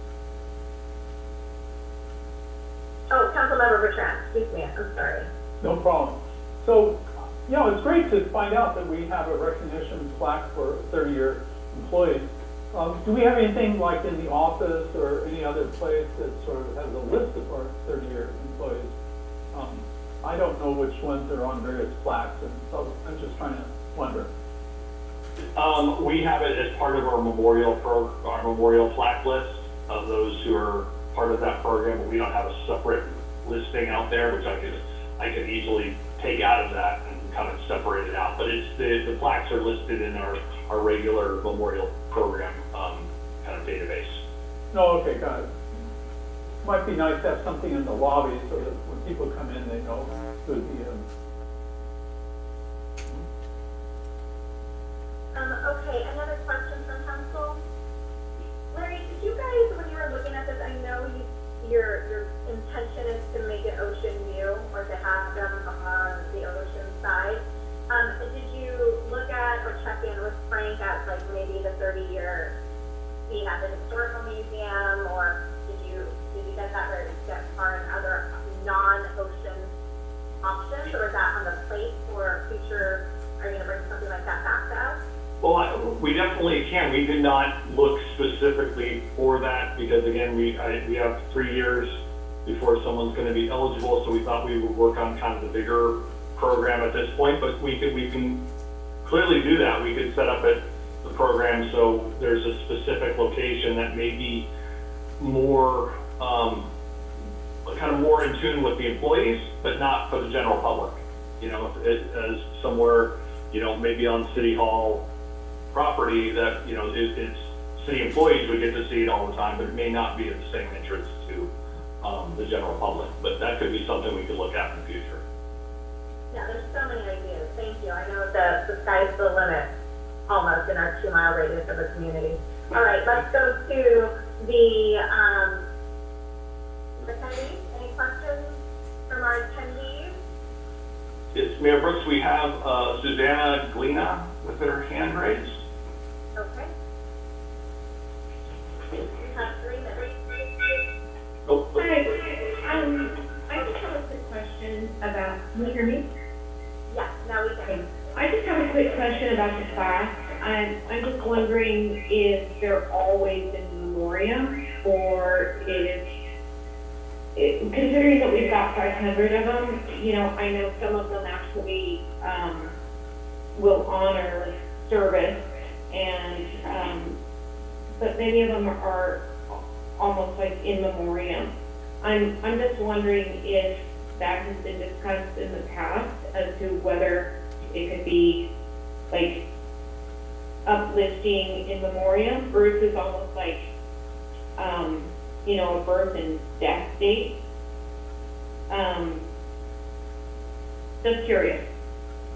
Oh, Councilmember Bertrand, excuse me, I'm sorry.
No problem. So, you know, it's great to find out that we have a recognition plaque for thirty-year employees. Um, do we have anything like in the office or any other place that sort of has a list of our thirty-year employees? Um, I don't know which ones are on various plaques, and so I'm just trying to wonder.
Um, we have it as part of our memorial pro, our memorial plaque list of those who are part of that program, but we don't have a separate listing out there, which I could I could easily take out of that and kind of separate it out. But it's the, the plaques are listed in our, our regular memorial program um, kind of database.
No, okay, got it. Might be nice to have something in the lobby so that when people come in, they know who the um,
Um, okay, another question from council. Larry, did you guys, when you were looking at this, I know you, your your intention is to make it ocean view or to have them on the ocean side. Um, did you look at or check in with Frank at like maybe the thirty year being at the historical museum, or did you did you get that very get far in other non-ocean options, or is that on the plate for future? Are you going to bring something like that back to us?
Well, I, we definitely can. We did not look specifically for that because, again, we I, we have three years before someone's going to be eligible, so we thought we would work on kind of the bigger program at this point. But we could we can clearly do that. We could set up it, the program so there's a specific location that may be more um, kind of more in tune with the employees, but not for the general public. You know, it, as somewhere, you know, maybe on City Hall property that, you know, it, it's city employees would get to see it all the time, but it may not be at the same entrance to um, the general public. But that could be something we could look at in the future.
Yeah, there's so many ideas. Thank you. I know the, the sky's the limit almost in our two mile radius of the community. All right, let's go to the um, attendees. Any questions from our attendees?
It's Mayor Brooks. We have uh, Susanna Glina with her hand raised.
Okay. You have three minutes.
Oh,
Hi. Um, I just have a quick question about. Can you hear me?
Yes, now we can.
I just have a quick question about the class. I'm I'm just wondering if they're always in memoriam, or if, it, considering that we've got five hundred of them, you know, I know some of them actually um, will honor service, and um, but many of them are almost like in memoriam. I'm I'm just wondering if that has been discussed in the past as to whether it could be like uplifting in memoriam versus almost like um, you know, a birth and death date. Um, just curious.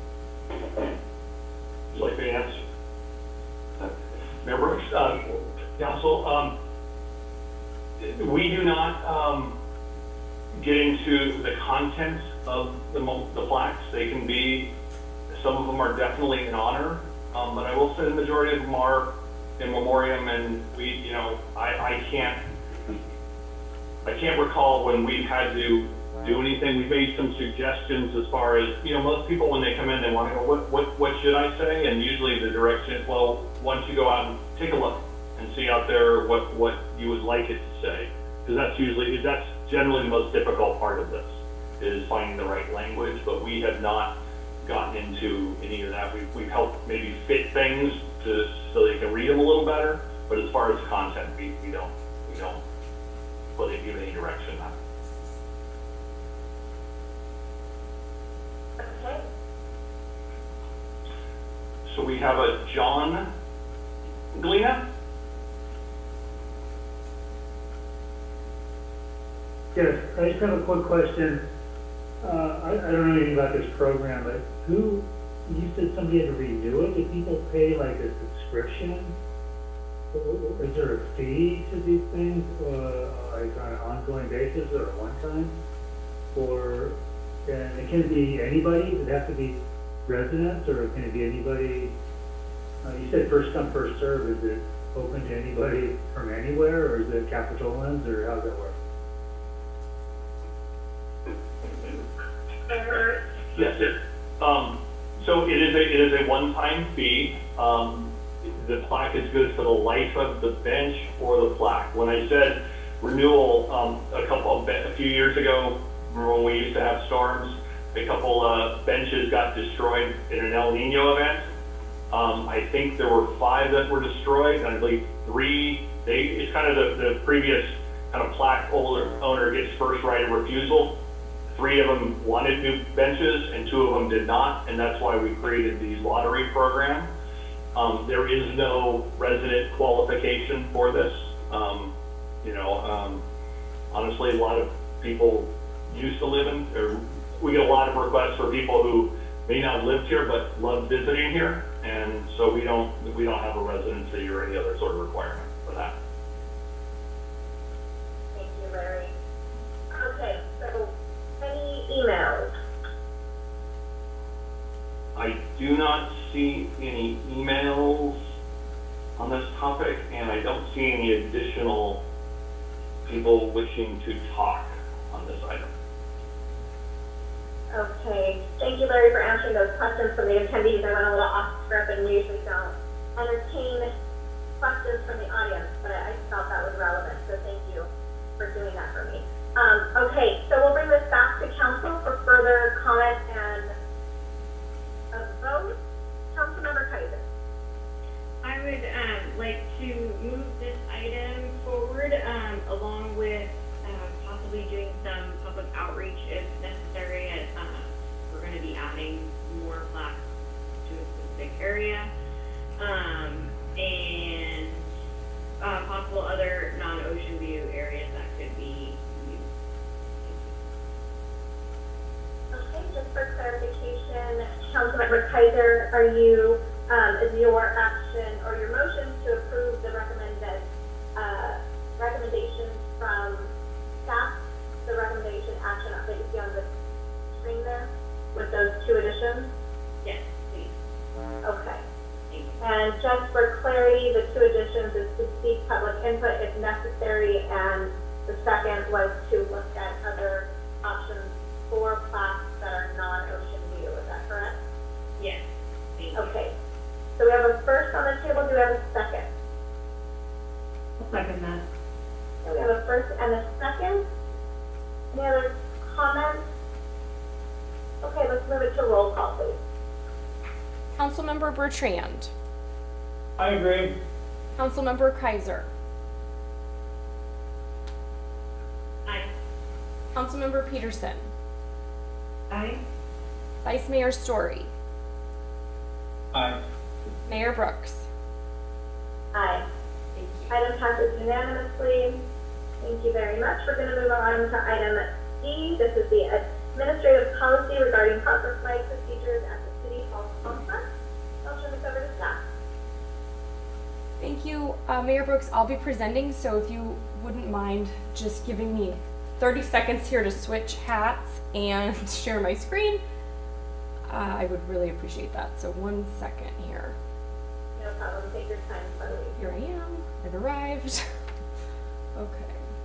Would you like me to answer? Mayor Brooks, uh, Council, um, we do not um, get into the contents of the, the plaques. They can be, some of them are definitely in honor, um, but I will say the majority of them are in memoriam, and we, you know, I, I can't, I can't recall when we've had to do anything. We've made some suggestions as far as, you know, most people when they come in, they want to go, what, what, what should I say? And usually the direction is, well, why don't you go out and take a look and see out there what, what you would like it to say. Because that's usually, that's generally the most difficult part of this, is finding the right language, but we have not gotten into any of that. We've, we've helped maybe fit things to, so they can read them a little better, but as far as content, we, we don't, we don't really give any direction on it.
Okay.
So we have a John Glina.
Yes, I just have a quick question. Uh, I, I don't know anything about this program, but who, you said somebody had to renew it? Do people pay like a subscription? Is there a fee to these things, uh, like on an ongoing basis or a one time? Or, and it can be anybody? Does it have to be residents, or can it be anybody? Uh, you said first come, first serve. Is it open to anybody from anywhere, or is it Capitolans, or how does that work?
Yes, it, um, so it is a, it is a one-time fee. Um, the plaque is good for the life of the bench or the plaque. When I said renewal, um, a couple of, a few years ago, remember when we used to have storms, a couple uh, benches got destroyed in an El Nino event. Um, I think there were five that were destroyed, and I believe three, they, it's kind of the, the previous kind of plaque owner, owner gets first right of refusal. Three of them wanted new benches and two of them did not, and that's why we created the lottery program. Um, there is no resident qualification for this. Um, you know, um, honestly, a lot of people used to live in, or we get a lot of requests for people who may not have lived here but love visiting here, and so we don't we don't have a residency or any other sort of requirement for that.
Thank you, Larry. Okay, so any emails?
I do not see any emails on this topic, and I don't see any additional people wishing to talk on this item.
Okay, thank you, Larry, for answering those questions from the attendees. I went a little off script, and we usually don't entertain questions from the audience, but I felt that was relevant, so thank you for doing that for me. Um, okay, so we'll bring this back to council for further comment and a vote. Councilmember Kaiser.
I would um, like to move this item forward um, along with uh, possibly doing some public outreach if necessary. As, uh, we're going to be adding more plaques to a specific area, um, and uh, possible other non-ocean view areas that could be used.
Okay, just for clarification, Councilmember Kaiser, are you, um, is your action or your motion to approve the recommended uh, recommendations from staff, the recommendation action that you see on the screen there with those two additions?
Yes, please.
Okay. And just for clarity, the two additions is to seek public input if necessary, and the second was to look at other options for plaques that are non-ocean view. Is that correct?
Yes.
Okay. So we have a first on the table. Do we have a second?
I'll second that.
So we have a first and a second. Any other comments? Okay, let's move it to roll call, please.
Councilmember Bertrand.
I agree.
Councilmember Kaiser.
Aye.
Councilmember Peterson.
Aye.
Vice Mayor Story.
Aye.
Mayor Brooks.
Aye.
Thank you.
Item passes unanimously. Thank you very much. We're going to move on to item D. This is the administrative policy regarding proper flight procedures at the City Hall complex. I'll turn this over to staff.
Thank you. you, uh, Mayor Brooks. I'll be presenting, so if you wouldn't mind just giving me thirty seconds here to switch hats and share my screen, uh, I would really appreciate that. So one second here.
No problem. Take your time, slowly.
Here I am. I've arrived. Okay.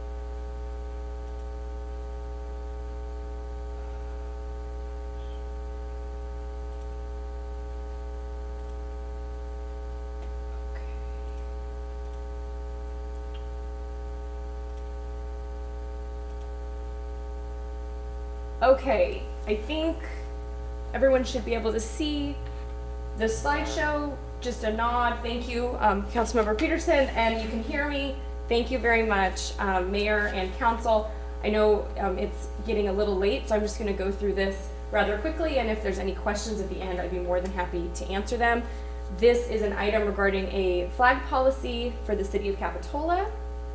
Okay, I think everyone should be able to see the slideshow. Just a nod, thank you, um, Councilmember Peterson, and you can hear me. Thank you very much, um, Mayor and Council. I know um, it's getting a little late, so I'm just gonna go through this rather quickly, and if there's any questions at the end, I'd be more than happy to answer them. This is an item regarding a flag policy for the city of Capitola,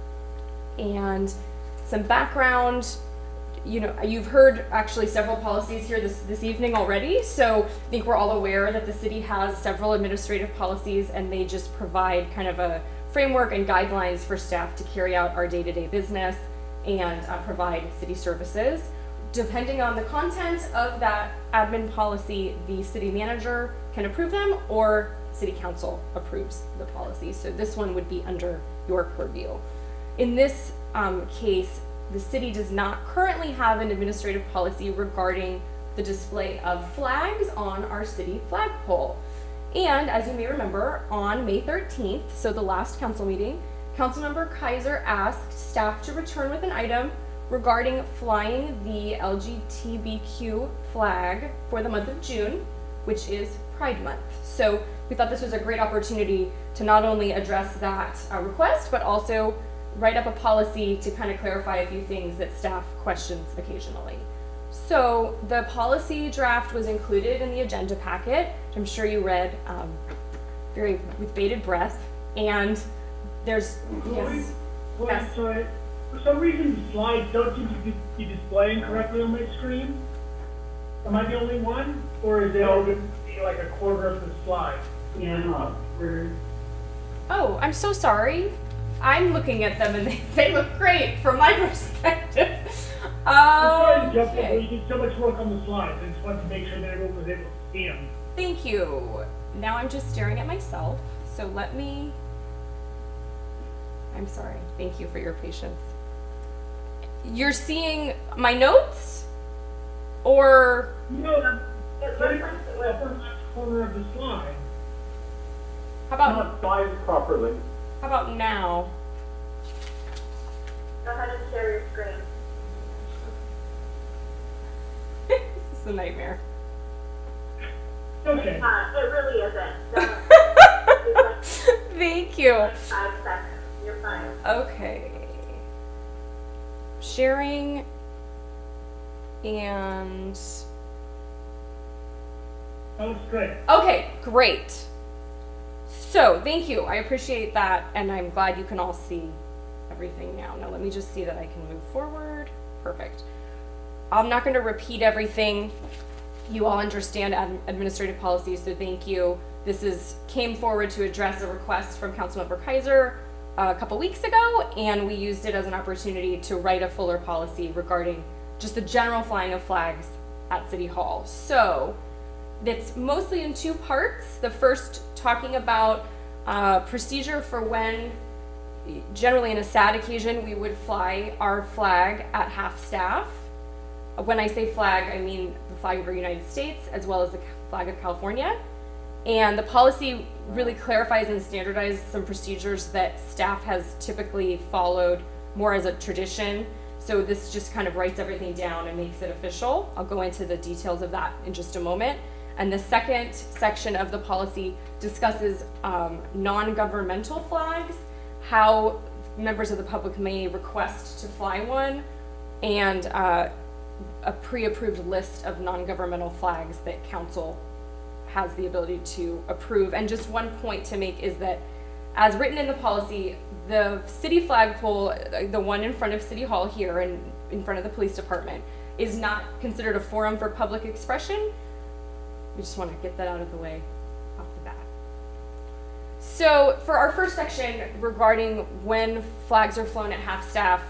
and some background. You know, you've heard actually several policies here this, this evening already, so I think we're all aware that the city has several administrative policies, and they just provide kind of a framework and guidelines for staff to carry out our day-to-day business and uh, provide city services. Depending on the content of that admin policy, the city manager can approve them, or city council approves the policy. So this one would be under your purview. In this um, case, the city does not currently have an administrative policy regarding the display of flags on our city flagpole. And as you may remember, on May thirteenth, so the last council meeting, Councilmember Kaiser asked staff to return with an item regarding flying the L G B T Q flag for the month of June, which is Pride Month. So we thought this was a great opportunity to not only address that uh, request, but also write up a policy to kind of clarify a few things that staff questions occasionally. So the policy draft was included in the agenda packet, which I'm sure you read um, very with bated breath. And there's, yes.
Wait,
yes.
sorry. For some reason, the slides don't seem to be displaying correctly on my screen. Am I the only one? Or is it open like a quarter of the slide?
Yeah.
Oh, I'm so sorry. I'm looking at them and they, they look great from my perspective. Um,
I'm sorry, Jeff,
okay.
you did so much work on the slides. I just wanted to make sure that everyone was able to see them.
Thank you. Now I'm just staring at myself. So let me, I'm sorry. Thank you for your patience. You're seeing my notes? Or?
No, that's right in the upper left corner of the slide.
How about?
Not sized properly.
How about now?
Go ahead and share your screen.
This is a nightmare.
Okay.
Uh, it really isn't.
Thank you.
Five seconds. You're fine.
Okay. Sharing and.
That looks great.
Okay, great. So, thank you. I appreciate that, and I'm glad you can all see everything now. Now, let me just see that I can move forward. Perfect. I'm not going to repeat everything. You all understand ad administrative policies, so thank you. This is came forward to address a request from Councilmember Kaiser a couple weeks ago, and we used it as an opportunity to write a fuller policy regarding just the general flying of flags at City Hall. So, it's mostly in two parts. The first talking about uh, procedure for when, generally in a sad occasion, we would fly our flag at half staff. When I say flag, I mean the flag of the United States as well as the flag of California. And the policy really clarifies and standardizes some procedures that staff has typically followed more as a tradition. So this just kind of writes everything down and makes it official. I'll go into the details of that in just a moment. And the second section of the policy discusses um, non-governmental flags, how members of the public may request to fly one, and uh, a pre-approved list of non-governmental flags that council has the ability to approve. And just one point to make is that, as written in the policy, the city flagpole, the one in front of City Hall here and in front of the police department, is not considered a forum for public expression. We just want to get that out of the way off the bat. So for our first section regarding when flags are flown at half-staff,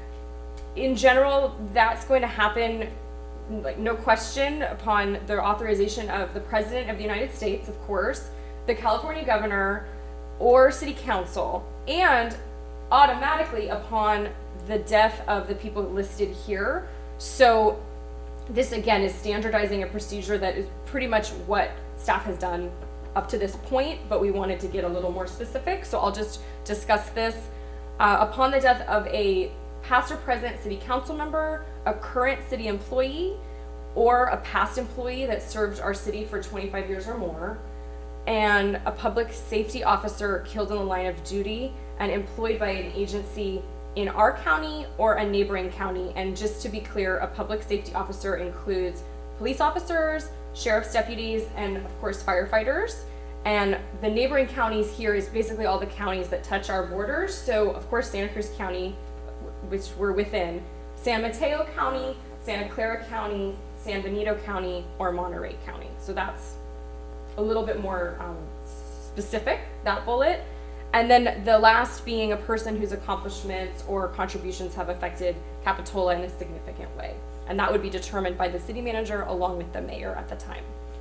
in general, that's going to happen, like, no question, upon the authorization of the President of the United States, of course, the California governor, or city council, and automatically upon the death of the people listed here. So this, again, is standardizing a procedure that is pretty much what staff has done up to this point, but we wanted to get a little more specific, so I'll just discuss this. Uh, upon the death of a past or present city council member, a current city employee, or a past employee that served our city for twenty-five years or more, and a public safety officer killed in the line of duty and employed by an agency in our county or a neighboring county. And just to be clear, a public safety officer includes police officers, sheriff's deputies, and of course firefighters. And the neighboring counties here is basically all the counties that touch our borders. So of course Santa Cruz County, which we're within, San Mateo County, Santa Clara County, San Benito County, or Monterey County. So that's a little bit more um, specific, that bullet. And then the last being a person whose accomplishments or contributions have affected Capitola in a significant way. And that would be determined by the city manager along with the mayor at the time.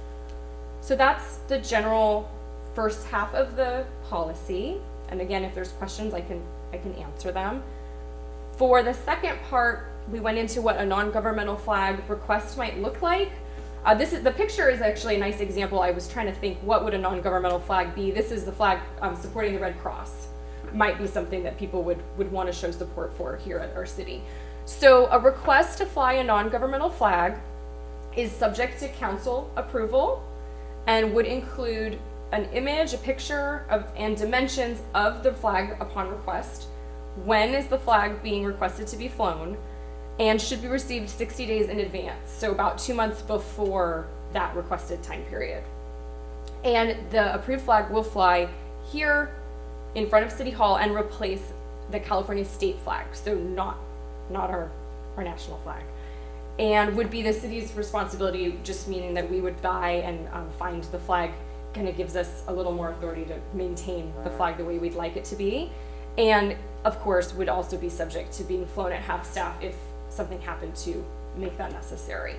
So that's the general first half of the policy. And again, if there's questions, I can, I can answer them. For the second part, we went into what a non-governmental flag request might look like. Uh, this is, the picture is actually a nice example. I was trying to think, what would a non-governmental flag be? This is the flag um, supporting the Red Cross. Might be something that people would, would want to show support for here at our city. So a request to fly a non-governmental flag is subject to council approval and would include an image, a picture of, and dimensions of the flag upon request. When is the flag being requested to be flown? And should be received sixty days in advance, so about two months before that requested time period. And the approved flag will fly here in front of City Hall and replace the California state flag, so not, not our, our national flag. And would be the city's responsibility, just meaning that we would buy and um, find the flag. Kind of gives us a little more authority to maintain the flag the way we'd like it to be. And of course, would also be subject to being flown at half-staff if something happened to make that necessary.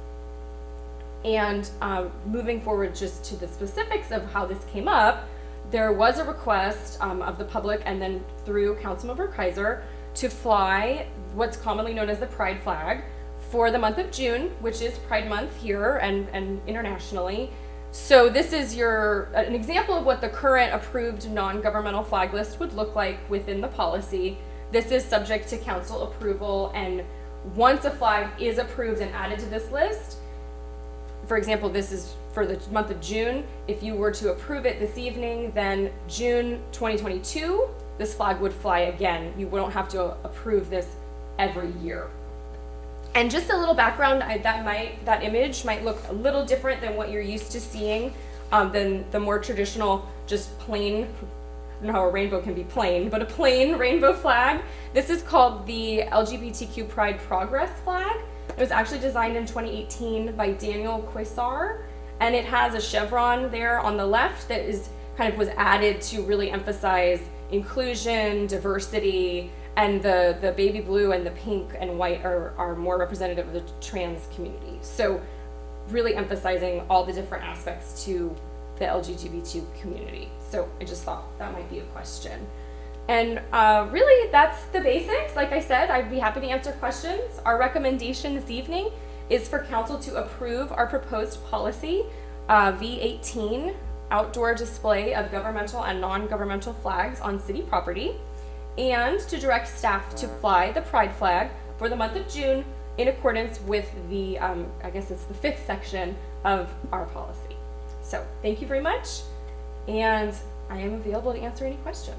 And um, moving forward just to the specifics of how this came up, there was a request um, of the public and then through Councilmember Kaiser to fly what's commonly known as the Pride flag for the month of June, which is Pride Month here and, and internationally. So this is your an example of what the current approved non-governmental flag list would look like within the policy. This is subject to council approval, and once a flag is approved and added to this list, for example, this is for the month of June, if you were to approve it this evening, then June twenty twenty-two, this flag would fly again. You won't have to approve this every year. And just a little background, I, that might that image might look a little different than what you're used to seeing, um, than the more traditional, just plain. I don't know how a rainbow can be plain, but a plain rainbow flag. This is called the L G B T Q Pride Progress flag. It was actually designed in twenty eighteen by Daniel Quasar, and it has a chevron there on the left that is kind of was added to really emphasize inclusion, diversity, and the, the baby blue and the pink and white are, are more representative of the trans community. So really emphasizing all the different aspects to the L G B T Q community. So I just thought that might be a question. And uh, really that's the basics. Like I said, I'd be happy to answer questions. Our recommendation this evening is for council to approve our proposed policy, uh, V eighteen, outdoor display of governmental and non-governmental flags on city property, and to direct staff to fly the Pride flag for the month of June in accordance with the, um, I guess it's the fifth section of our policy. So thank you very much, and I am available to answer any questions.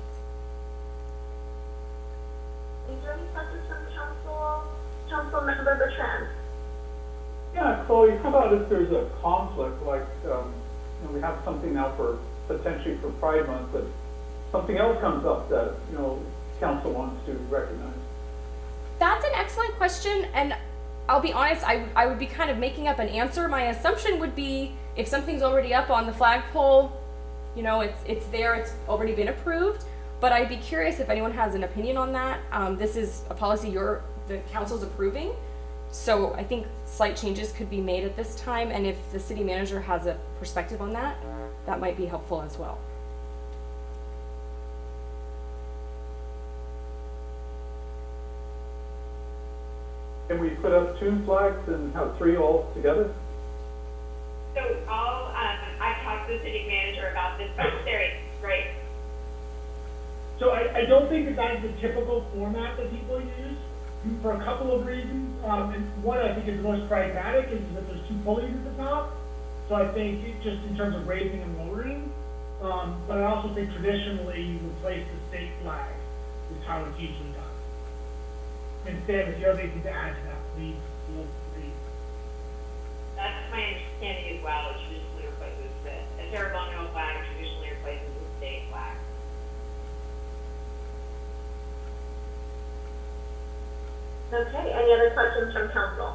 Is there any questions from Council, Council Member Bertrand?
Yeah, Chloe, how about if there's a conflict, like um, you know, we have something now for potentially for Pride Month, but something else comes up that you know council wants to recognize?
That's an excellent question, and I'll be honest, I, I would be kind of making up an answer. My assumption would be if something's already up on the flagpole You know, it's it's there, it's already been approved, but I'd be curious if anyone has an opinion on that. Um, this is a policy you're, the council's approving, so I think slight changes could be made at this time, and if the city manager has a perspective on that, that might be helpful as well.
Can we put up two flags and have three all together?
So I'll, um, I've talked to the city manager about this, there, right?
So I, I don't think that that is the typical format that people use for a couple of reasons. Um, and one, I think is the most pragmatic, is that there's two pulleys at the top. So I think it, just in terms of raising and lowering, um, but I also think traditionally you replace the state flag is how it's usually done. And Sam, if you have anything to add to that, please feel free.
That's my understanding as well. It traditionally replaces the, a ceremonial flag traditionally replaces the state flag.
Okay, any other questions from council?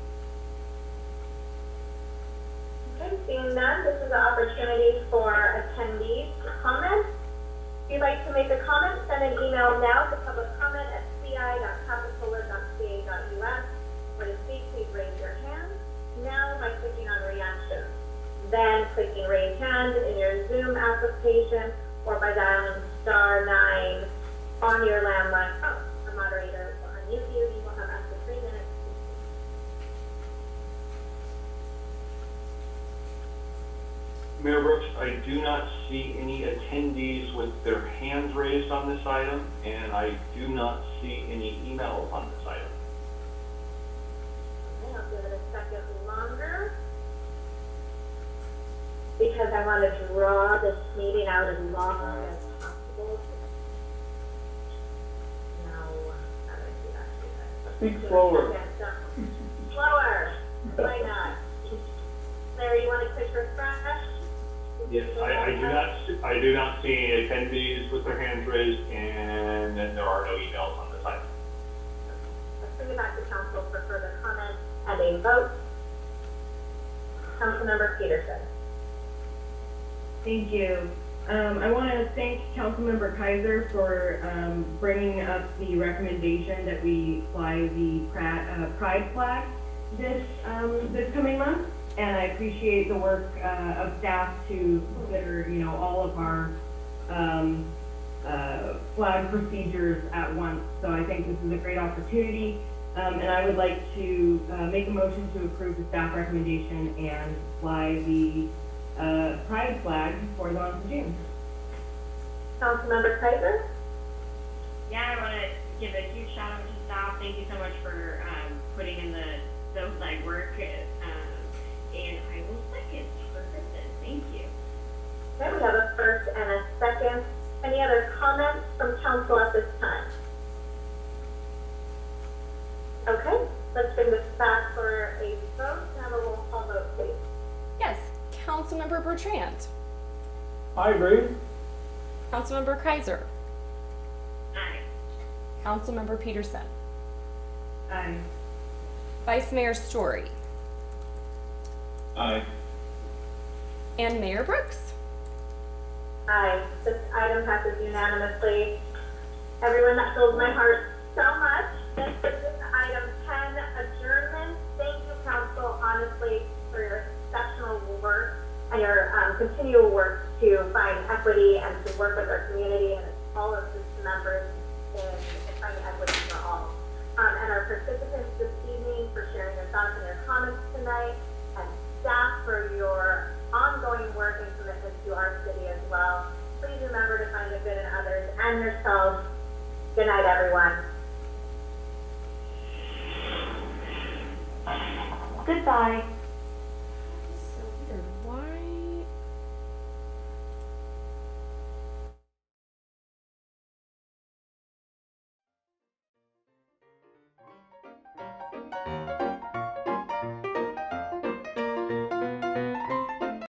Okay, seeing none, this is an opportunity for attendees to comment. If you'd like to make a comment, send an email now to public comment at c i dot capitola dot c a dot u s. Or to speak, please raise your hand now by clicking on reaction. Then clicking raise hand in your Zoom application or by dialing star nine on your landline phone. The moderator will unmute you. You will have up to three minutes.
Mayor Brooks, I do not see any attendees with their hands raised on this item, and I do not see any emails on this item.
Okay, I'll give it a second longer because I want to draw this meeting out as long as possible. No, how do I do that?
Speak slower.
Slower. Why not? Larry, you want to click refresh?
Yes, I, I do not. See, I do not see any attendees with their hands raised, and then there are no emails on this item.
Let's bring it back to council for further comment and a vote. Councilmember Peterson.
Thank you. Um, I want to thank Councilmember Kaiser for um, bringing up the recommendation that we fly the Pride, uh, Pride flag this um, this coming month. And I appreciate the work uh, of staff to consider, you know, all of our um, uh, flag procedures at once. So I think this is a great opportunity. Um, and I would like to uh, make a motion to approve the staff recommendation and fly the uh, Pride flag for the month of June.
Councilmember Kaiser?
Yeah, I want to give a huge shout out to staff. Thank you so much for um, putting in the, the legwork. Um, And I will second for Kristen. Thank you.
Okay, we have a first and a second. Any other comments from council at this time? Okay, let's bring this back for a vote. Can I have a roll call vote, please?
Yes, Councilmember Bertrand.
I agree.
Councilmember Kaiser.
Aye.
Councilmember Peterson.
Aye.
Vice Mayor Story.
Aye.
And Mayor Brooks.
Aye. This item passes unanimously. Everyone, that fills my heart so much. This brings us to item ten, adjournment. Thank you, council, honestly, for your exceptional work and your um, continual work to find equity and to work with our community and all of the members in, in finding equity for all. Um, and our participants this evening for sharing your thoughts and your comments tonight, and staff for your ongoing work and commitment to our city as well. Please remember to find the good in others and yourselves. Good night, everyone. Goodbye.